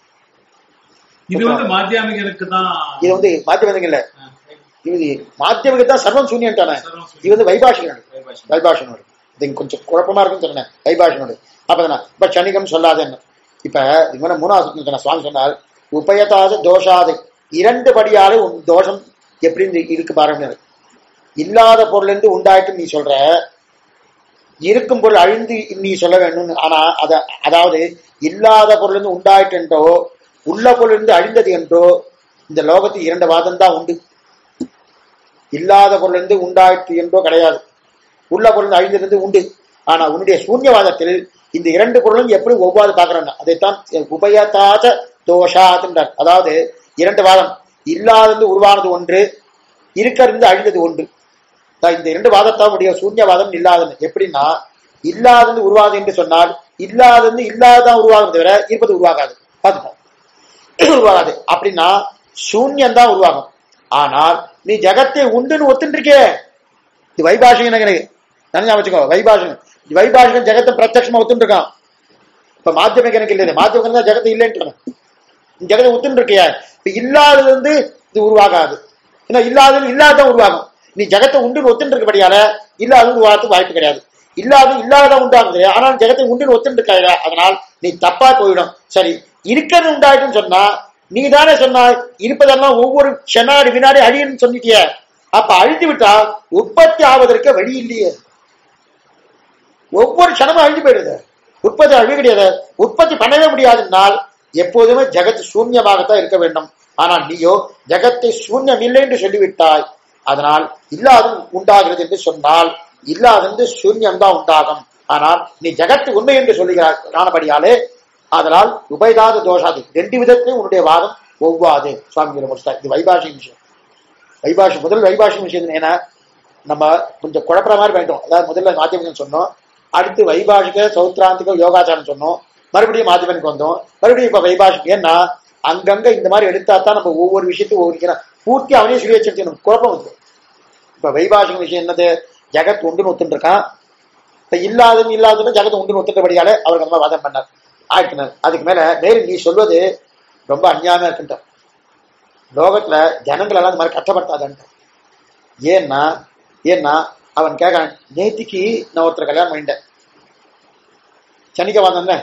இது வந்து மாத்தியமிகனுக்கு தான், இது வந்து மாத்தியமிகம் இல்ல, இது மாத்தியமிகம் தான் சர்வம் சூன்யம் தானே. இது வந்து வைபாஷிகனோடு வைபாஷனோடு இது கொஞ்சம் குழப்பமா இருக்குன்னு சொன்னேன். வைபாஷனோடு அப்பதான் இப்ப சனிகம் சொல்லாது. என்ன இப்ப இது மூணாவது சுவாமி சொன்னால் உபயதாத தோஷாது இரண்டு படியாலே உன் தோஷம் எப்படி இருக்கு பாருங்க. இல்லாத பொருள் என்று உண்டாயிட்டு நீ சொல்ற, இருக்கும் பொருள் அழிந்து நீ சொல்ல வேண்டும். ஆனா அத அதாவது இல்லாத பொருள் இருந்து உண்டாயிட்டு என்றோ உள்ள பொருள் இருந்து அழிந்தது என்றோ இந்த லோகத்தில் இரண்டு வாதம் தான் உண்டு. இல்லாத பொருள் இருந்து உண்டாயிட்டு என்றோ கிடையாது, உள்ள பொருள் அழிந்தது உண்டு. ஆனா உன்னுடைய சூன்யவாதத்தில் இந்த இரண்டு பொருளும் எப்படி ஒவ்வாறு பாக்குறேன்னா அதைத்தான் உபயதாத தோஷாதுன்றார். அதாவது இரண்டு வாதம், இல்லாதது உருவானது ஒன்று, இருக்கிறது அழிந்தது ஒன்று. இந்த இரண்டு வாதத்தான் உடைய சூன்யவாதம் இல்லாதது. எப்படின்னா இல்லாதது உருவாது என்று சொன்னால் இல்லாதது இல்லாததான் உருவாகும் தவிர இருப்பது உருவாகாது. பார்த்துட்டோம், உருவாகாது. அப்படின்னா சூன்யம் தான் உருவாகும். ஆனால் நீ ஜகத்தை உண்டுன்னு ஒத்துருக்கே, இது வைபாஷிகன் எனக்கு நினைஞ்சா வச்சுக்கோ. வைபாஷிகன் வைபாஷிகன் ஜகத்தை பிரத்யட்சமா ஒத்துட்டு இருக்கான். இப்ப மாத்தியமிக எனக்கு இல்லை, மாத்தியமிகன் தான் ஜகத்தை இல்லைன்னு ஜகத்தை ஒத்துட்டு இருக்கியா. இப்ப இல்லாதது வந்து இது உருவாகாது, ஏன்னா இல்லாதது இல்லாதான் உருவாகும். நீ ஜகத்தை உண்டுன்னு ஒத்துட்டு இருக்கபடியால இல்லாதது உருவாகிறதுக்கு வாய்ப்பு கிடையாது. இல்லாத இல்லாதான் உண்டாகுது, ஆனால் ஜகத்தை உண்டுன்னு ஒத்துட்டு இருக்க, அதனால் நீ தப்பா போயிடும். சரி, இருக்கிறது உண்டாயிட்டுன்னு சொன்னா நீ தானே சொன்னாய் இருப்பதெல்லாம் ஒவ்வொரு செனாடி வினாடி அழியுன்னு சொல்லிட்டிய. அப்ப அழிந்து விட்டா உற்பத்தி ஆவதற்கு வழி இல்லையே. ஒவ்வொரு க்ஷணமும் அழிஞ்சு போயிடுது, உற்பத்தி அழிவு கிடையாது. உற்பத்தி பண்ணவே முடியாதுன்னால் எப்போதுமே ஜகத் சூன்யமாகத்தான் இருக்க வேண்டும். ஆனால் நீயோ ஜகத்தை சூன்யம் இல்லை என்று சொல்லிவிட்டாய். அதனால் இல்லாத உண்டாகிறது என்று சொன்னால் இல்லாதது சூன்யம் தான் உண்டாகும். ஆனால் நீ ஜகத்து உண்மை என்று சொல்லுகிறாய் காணபடியாலே அதனால் உபயதாத தோஷாது ரெண்டு விதத்திலும் உன்னுடைய வாதம் ஒவ்வாது. சுவாமி முடிச்சா இது வைபாஷிக விஷயம். வைபாஷி முதல் வைபாஷிக விஷயம் ஏன்னா நம்ம கொஞ்சம் குழப்பற மாதிரி பண்ணிட்டோம். அதாவது முதல்ல மாத்தியமிகம் சொன்னோம், அடுத்து வைபாஷிக சௌத்ராந்திக யோகாச்சாரம் சொன்னோம், மறுபடியும் மாத்தியமனுக்கு வந்தோம், மறுபடியும் இப்ப வைபாஷிகம். ஏன்னா அங்கங்க இந்த மாதிரி எடுத்தா தான் நம்ம ஒவ்வொரு விஷயத்தையும் ஒவ்வொரு பூர்த்தி அவனே சொல்லி வச்சிருக்கணும், குழப்பம் வந்து. இப்ப வைபாஷிக விஷயம் என்னது, ஜகத் ஒன்றுன்னு ஒத்துட்டு இருக்கான். இப்ப இல்லாதது இல்லாதது ஜகத் ஒன்றுன்னு ஒத்துட்டபடியாலே அவருக்கு அந்த மாதிரி வாதம் பண்ணார் ஆயிடுனார். அதுக்கு மேல நேரு நீ சொல்வது ரொம்ப அநியாயமா இருக்குன்ற, லோகத்துல ஜனங்கள் எல்லாம் இந்த மாதிரி கஷ்டப்பட்டாதன்ட்டு. ஏன்னா ஏன்னா அவன் கேட்கறான், நேத்திக்கு நான் ஒருத்தர் கல்யாணம் பண்ணிட்டேன், சனிக்க வந்தேன்,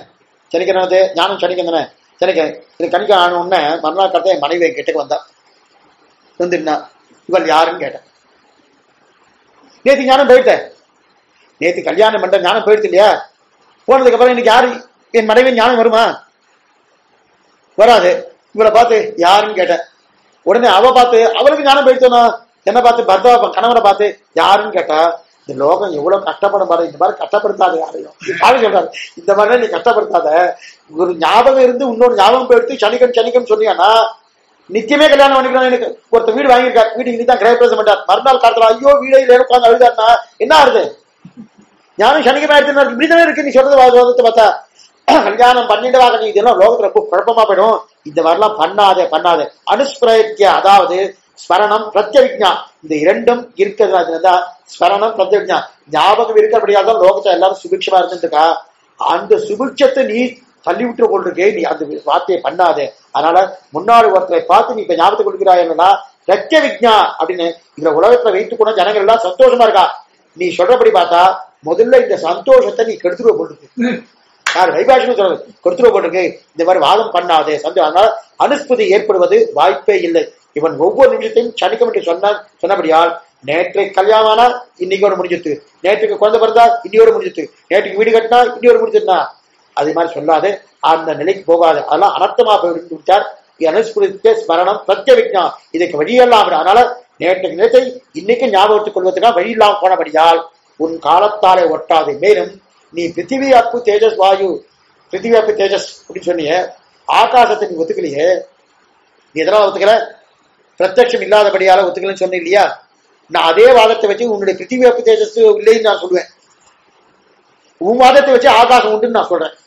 சனிக்கிறது ஞானம் சனிக்கன் தானே சனிக்க இது கணிக்க ஆன உடனே மறுநாள் கருத்தை என் மனைவி கிட்டக்கு வந்தா வந்துருந்தா இவள் யாருன்னு கேட்டேன். நேற்று ஞானம் போயிட்டேன், நேற்று கல்யாணம் பண்ற ஞானம் போயிடுச்சு இல்லையா, போனதுக்கு அப்புறம் இன்னைக்கு யாரு என் மனைவி ஞானம் வருமா? வராது. இவளை பார்த்து யாருன்னு கேட்டேன். உடனே அவ பார்த்து அவளுக்கு ஞானம் போயிடுச்சோன்னா என்ன பார்த்து பர்த்தா கணவனை பார்த்து யாருன்னு கேட்டா, இந்த லோகம் எவ்வளவு கஷ்டப்படும் பாரு, இந்த மாதிரி கஷ்டப்படுத்தாத யாரையும் யாரும் சொல்றாரு, இந்த மாதிரி நீ கஷ்டப்படுத்தாத. ஒரு ஞாபகம் இருந்து இன்னொரு ஞாபகம் போயிடுத்து சனிக்கன் சனிக்கன் சொன்னீங்கன்னா நிச்சயமே கல்யாணம் பண்ணிக்கலாம். எனக்கு ஒருத்த வீடு வாங்கியிருக்காரு, வீட்டுக்கு நீ தான் கிரகப்பிரவேசம் பண்ணார், மறுநாள் காலத்துல ஐயோ வீடு இல்ல உட்காந்து அழுதாருன்னா என்ன ஆகுது? ஞானம் சனிக்கமே எடுத்து இப்படிதானே இருக்கு. நீ சொல்றது பார்த்தா கல்யாணம் பண்ணிட்டு வாங்க, நீ இதெல்லாம் லோகத்துல ரொம்ப குழப்பமா போயிடும். இந்த மாதிரிலாம் பண்ணாதே பண்ணாதே. அனுஸ்பிரயத்திய அதாவது ஸ்மரணம் பிரத்யவிஜ்ஞா இந்த இரண்டும் இருக்கிறதா, ஸ்மரணம் பிரத்யவிஜ்ஞா ஞாபகம் இருக்கிறபடியால் தான் லோகத்தை எல்லாரும் சுபிக்ஷமா இருந்துருக்கா. அந்த சுபிக்ஷத்தை நீ தள்ளி விட்டு கொண்டிருக்கே, நீ அந்த வார்த்தையை பண்ணாதே. அதனால முன்னாடி ஒருத்தரை பார்த்து நீ இப்ப ஞாபகத்தை கொடுக்கிறாய் என்னன்னா பிரத்யவிஜ்ஞா அப்படின்னு இந்த உலகத்துல வைத்துக் கொண்ட ஜனங்கள் எல்லாம் சந்தோஷமா இருக்கா. நீ சொல்றபடி பார்த்தா முதல்ல இந்த சந்தோஷத்தை நீ கெடுத்துருவ போட்டுருக்கு. யார் வைபாஷன் சொல்றது கொடுத்துருவ போட்டிருக்கு. இந்த மாதிரி வாதம் பண்ணாதே சந்தோஷம். அதனால அனுஸ்பதி ஏற்படுவது வாய்ப்பே இல்லை. இவன் ஒவ்வொரு நிமிஷத்தையும் சனிக்கம் என்று சொன்ன சொன்னபடியால் நேற்றைக்கு கல்யாணம் ஆனா இன்னைக்கு ஒரு முடிஞ்சிட்டு, நேற்றுக்கு குழந்தை பிறந்தா இன்னொரு முடிஞ்சிட்டு, நேற்றுக்கு வீடு கட்டினா இன்னொரு முடிஞ்சிருந்தா அது மாதிரி சொல்லாது, அந்த நிலைக்கு போகாது. அதெல்லாம் அனர்த்தமா போயிருந்து விட்டார். அனுஸ்புரித்த ஸ்மரணம் பிரத்யவிஜ்ஞா இதுக்கு வழியெல்லாம். அதனால நேற்றுக்கு நேற்றை இன்னைக்கு ஞாபகத்துக் கொள்வதற்காக வழி இல்லாமல் போனபடியால் உன் காலத்தாலே ஒட்டாது. மேலும் நீ பிருத்திவி அப்பு தேஜஸ் வாயு பிருத்திவி அப்பு தேஜஸ் அப்படின்னு சொன்னிய ஆகாசத்தை நீ ஒத்துக்கலையே. நீ எதனால ஒத்துக்கல? பிரத்யட்சம் இல்லாதபடியால ஒத்துக்கலன்னு சொன்ன இல்லையா? நான் அதே வாதத்தை வச்சு உன்னுடைய பிருத்திவி அப்பு தேஜஸ் இல்லைன்னு நான் சொல்லுவேன். உன் வாதத்தை வச்சு ஆகாசம் உண்டுன்னு நான் சொல்றேன்.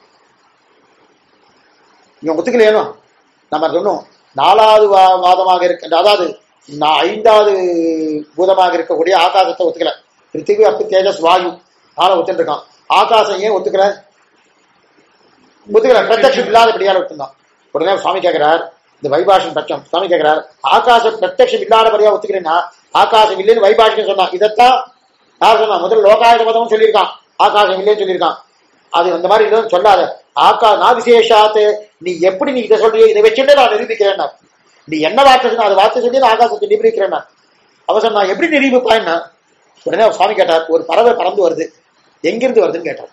நீ ஒத்துக்கலையேனோ நம்ம சொன்னோம். நாலாவது வாதமாக இருக்க அதாவது நான் ஐந்தாவது பூதமாக இருக்கக்கூடிய ஆகாசத்தை ஒத்துக்கல. பிருத்திவி அப்பு தேஜஸ் வாயு நாளை ஒத்துட்டு இருக்கான். ஆகாசம் ஏன் ஒத்துக்கிற? ஒத்துக்கிற பிரத்யட்சம் இல்லாதபடியால ஒத்துந்தான். உடனே சுவாமி கேட்கிறார், இந்த வைபாஷன் பட்சம் சுவாமி கேட்கிறார், ஆகாசம் பிரத்யட்சம் இல்லாதபடியா ஒத்துக்கிறேன்னா ஆகாசம் இல்லைன்னு வைபாஷன் சொன்னான். இதைத்தான் யார் சொன்னா? முதல்ல லோகாயுத மதமும் சொல்லியிருக்கான், ஆகாசம் இல்லைன்னு சொல்லியிருக்கான். அது அந்த மாதிரி இல்லைன்னு சொல்லாத. ஆகா நான் விசேஷாத்து நீ எப்படி நீ இதை சொல்றியோ இதை வச்சுட்டு நான் நிரூபிக்கிறேன்னா, நீ என்ன வார்த்தை சொன்னா அதை வார்த்தை சொல்லி நான் ஆகாசத்தை நிரூபிக்கிறேன்னா அவசரம் நான் எப்படி நிரூபிப்பான்னா. உடனே சுவாமி கேட்டார், ஒரு பறவை பறந்து வருது, எங்கிருந்து வருதுன்னு கேட்டார்.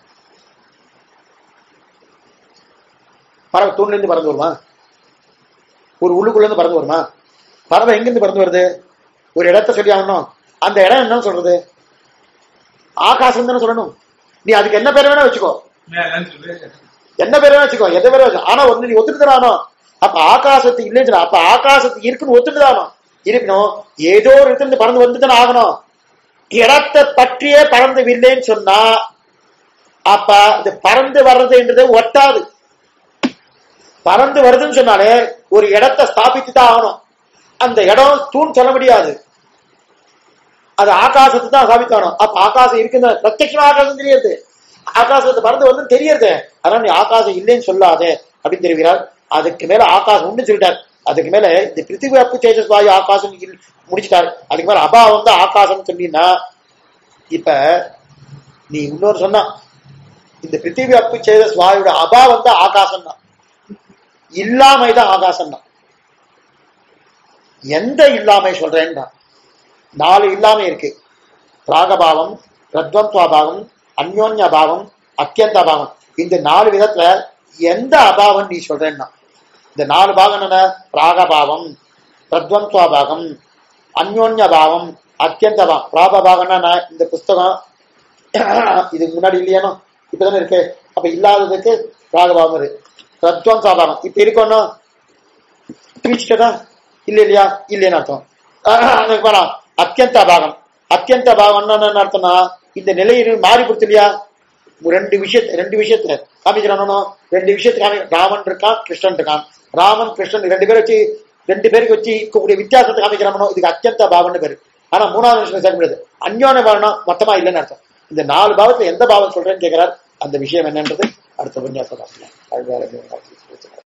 பறவை தூண்ல இருந்து பறந்து வருமா? ஒரு உள்ளுக்குள்ள இருந்து பறந்து வருமா? பறவை எங்கிருந்து பறந்து வருது? ஒரு இடத்த சொல்லி ஆகணும். அந்த இடம் என்னன்னு சொல்றது? ஆகாசம் தானே சொல்லணும். நீ அதுக்கு என்ன பேர் வேணா வச்சுக்கோ, என்ன பேர் வேணா வச்சுக்கோ, எந்த பேர் வச்சு. ஆனா ஒண்ணு நீ ஒத்துட்டு தானோ. அப்ப ஆகாசத்து இல்லைன்னு சொல்ல, அப்ப ஆகாசத்து இருக்குன்னு ஒத்துட்டு தானோ இருக்கணும். ஏதோ ஒரு இடத்துல பறந்து வந்து தானே ஆகணும். இடத்தை பற்றியே பறந்து இல்லைன்னு சொன்னா அப்ப இது பறந்து வர்றது என்றது ஒட்டாது. பறந்து வருதுன்னு சொன்னாலே ஒரு இடத்தை ஸ்தாபித்து தான் ஆகணும். அந்த இடம் தூண் சொல்ல முடியாது, அது ஆகாசத்தை தான் ஸ்தாபித்தாகணும். அப்ப ஆகாசம் இருக்குன்னு பிரத்யட்சமா ஆகாசம் தெரியாது, ஆகாசத்தை பறந்து வந்து தெரியுது. அதனால நீ ஆகாசம் இல்லைன்னு சொல்லாதே அப்படின்னு தெரிவிக்கிறார். அதுக்கு மேல ஆகாசம் உண்டு சொல்லிட்டார். அதுக்கு மேல இந்த பிருத்திவி அப்பு தேஜஸ் வாயு ஆகாசம் முடிச்சிட்டார். அதுக்கு மேல அபாவம் தான் ஆகாசம் சொன்னீங்கன்னா, இப்ப நீ இன்னொரு சொன்னா இந்த பிருத்திவி அப்பு தேஜஸ் வாயுட அபாவம் தான் ஆகாசம் தான், இல்லாமை தான் ஆகாசம் தான். எந்த இல்லாமை சொல்றேன்னா நாலு இல்லாமை இருக்கு. ராகபாவம், பிரத்வம்ஸ்வாபாவம், அந்யோன்ய அபாவம், அத்தியந்த அபாவம். இந்த நாலு விதத்துல எந்த அபாவம் நீ சொல்றேன்னா, இந்த நாலு பாகம் என்ன? ராகபாவம், பிரத்வம்ஸ்வாபாகம், அந்யோன்ய பாவம், அத்தியந்த பாவம். ராகபாகம்னா இந்த புஸ்தகம் இதுக்கு முன்னாடி இல்லையானோ இப்பதானே இருக்கு. அப்ப இல்லாததுக்கு ராகபாவம் இருக்கு. பிரத்வம்ஸ்வாபாகம் இப்ப இருக்கணும் பிரிச்சுட்டா இல்ல இல்லையா? இல்லைன்னு அர்த்தம். அத்தியந்த பாகம், அத்தியந்த பாகம் என்ன அர்த்தம்னா இந்த நிலையை மாறி கொடுத்து இல்லையா? ரெண்டு விஷயத்த ரெண்டு விஷயத்த காமிக்கிறானோ, ரெண்டு விஷயத்த காமி. ராமன் இருக்கான், கிருஷ்ணன் இருக்கான். ராமன் கிருஷ்ணன் ரெண்டு பேரை வச்சு ரெண்டு பேருக்கு வச்சு இருக்கக்கூடிய வித்தியாசத்தை காமிக்கிறானோ, இதுக்கு அத்தியந்த பாவம்னு பேரு. ஆனா மூணாவது விஷயம் சேர்க்க முடியாது. அந்யோன பாவம்னா மொத்தமா இல்லைன்னு அர்த்தம். இந்த நாலு பாவத்துல எந்த பாவம் சொல்றேன்னு கேட்கிறார். அந்த விஷயம் என்னன்றது அடுத்த உபன்யாசம்.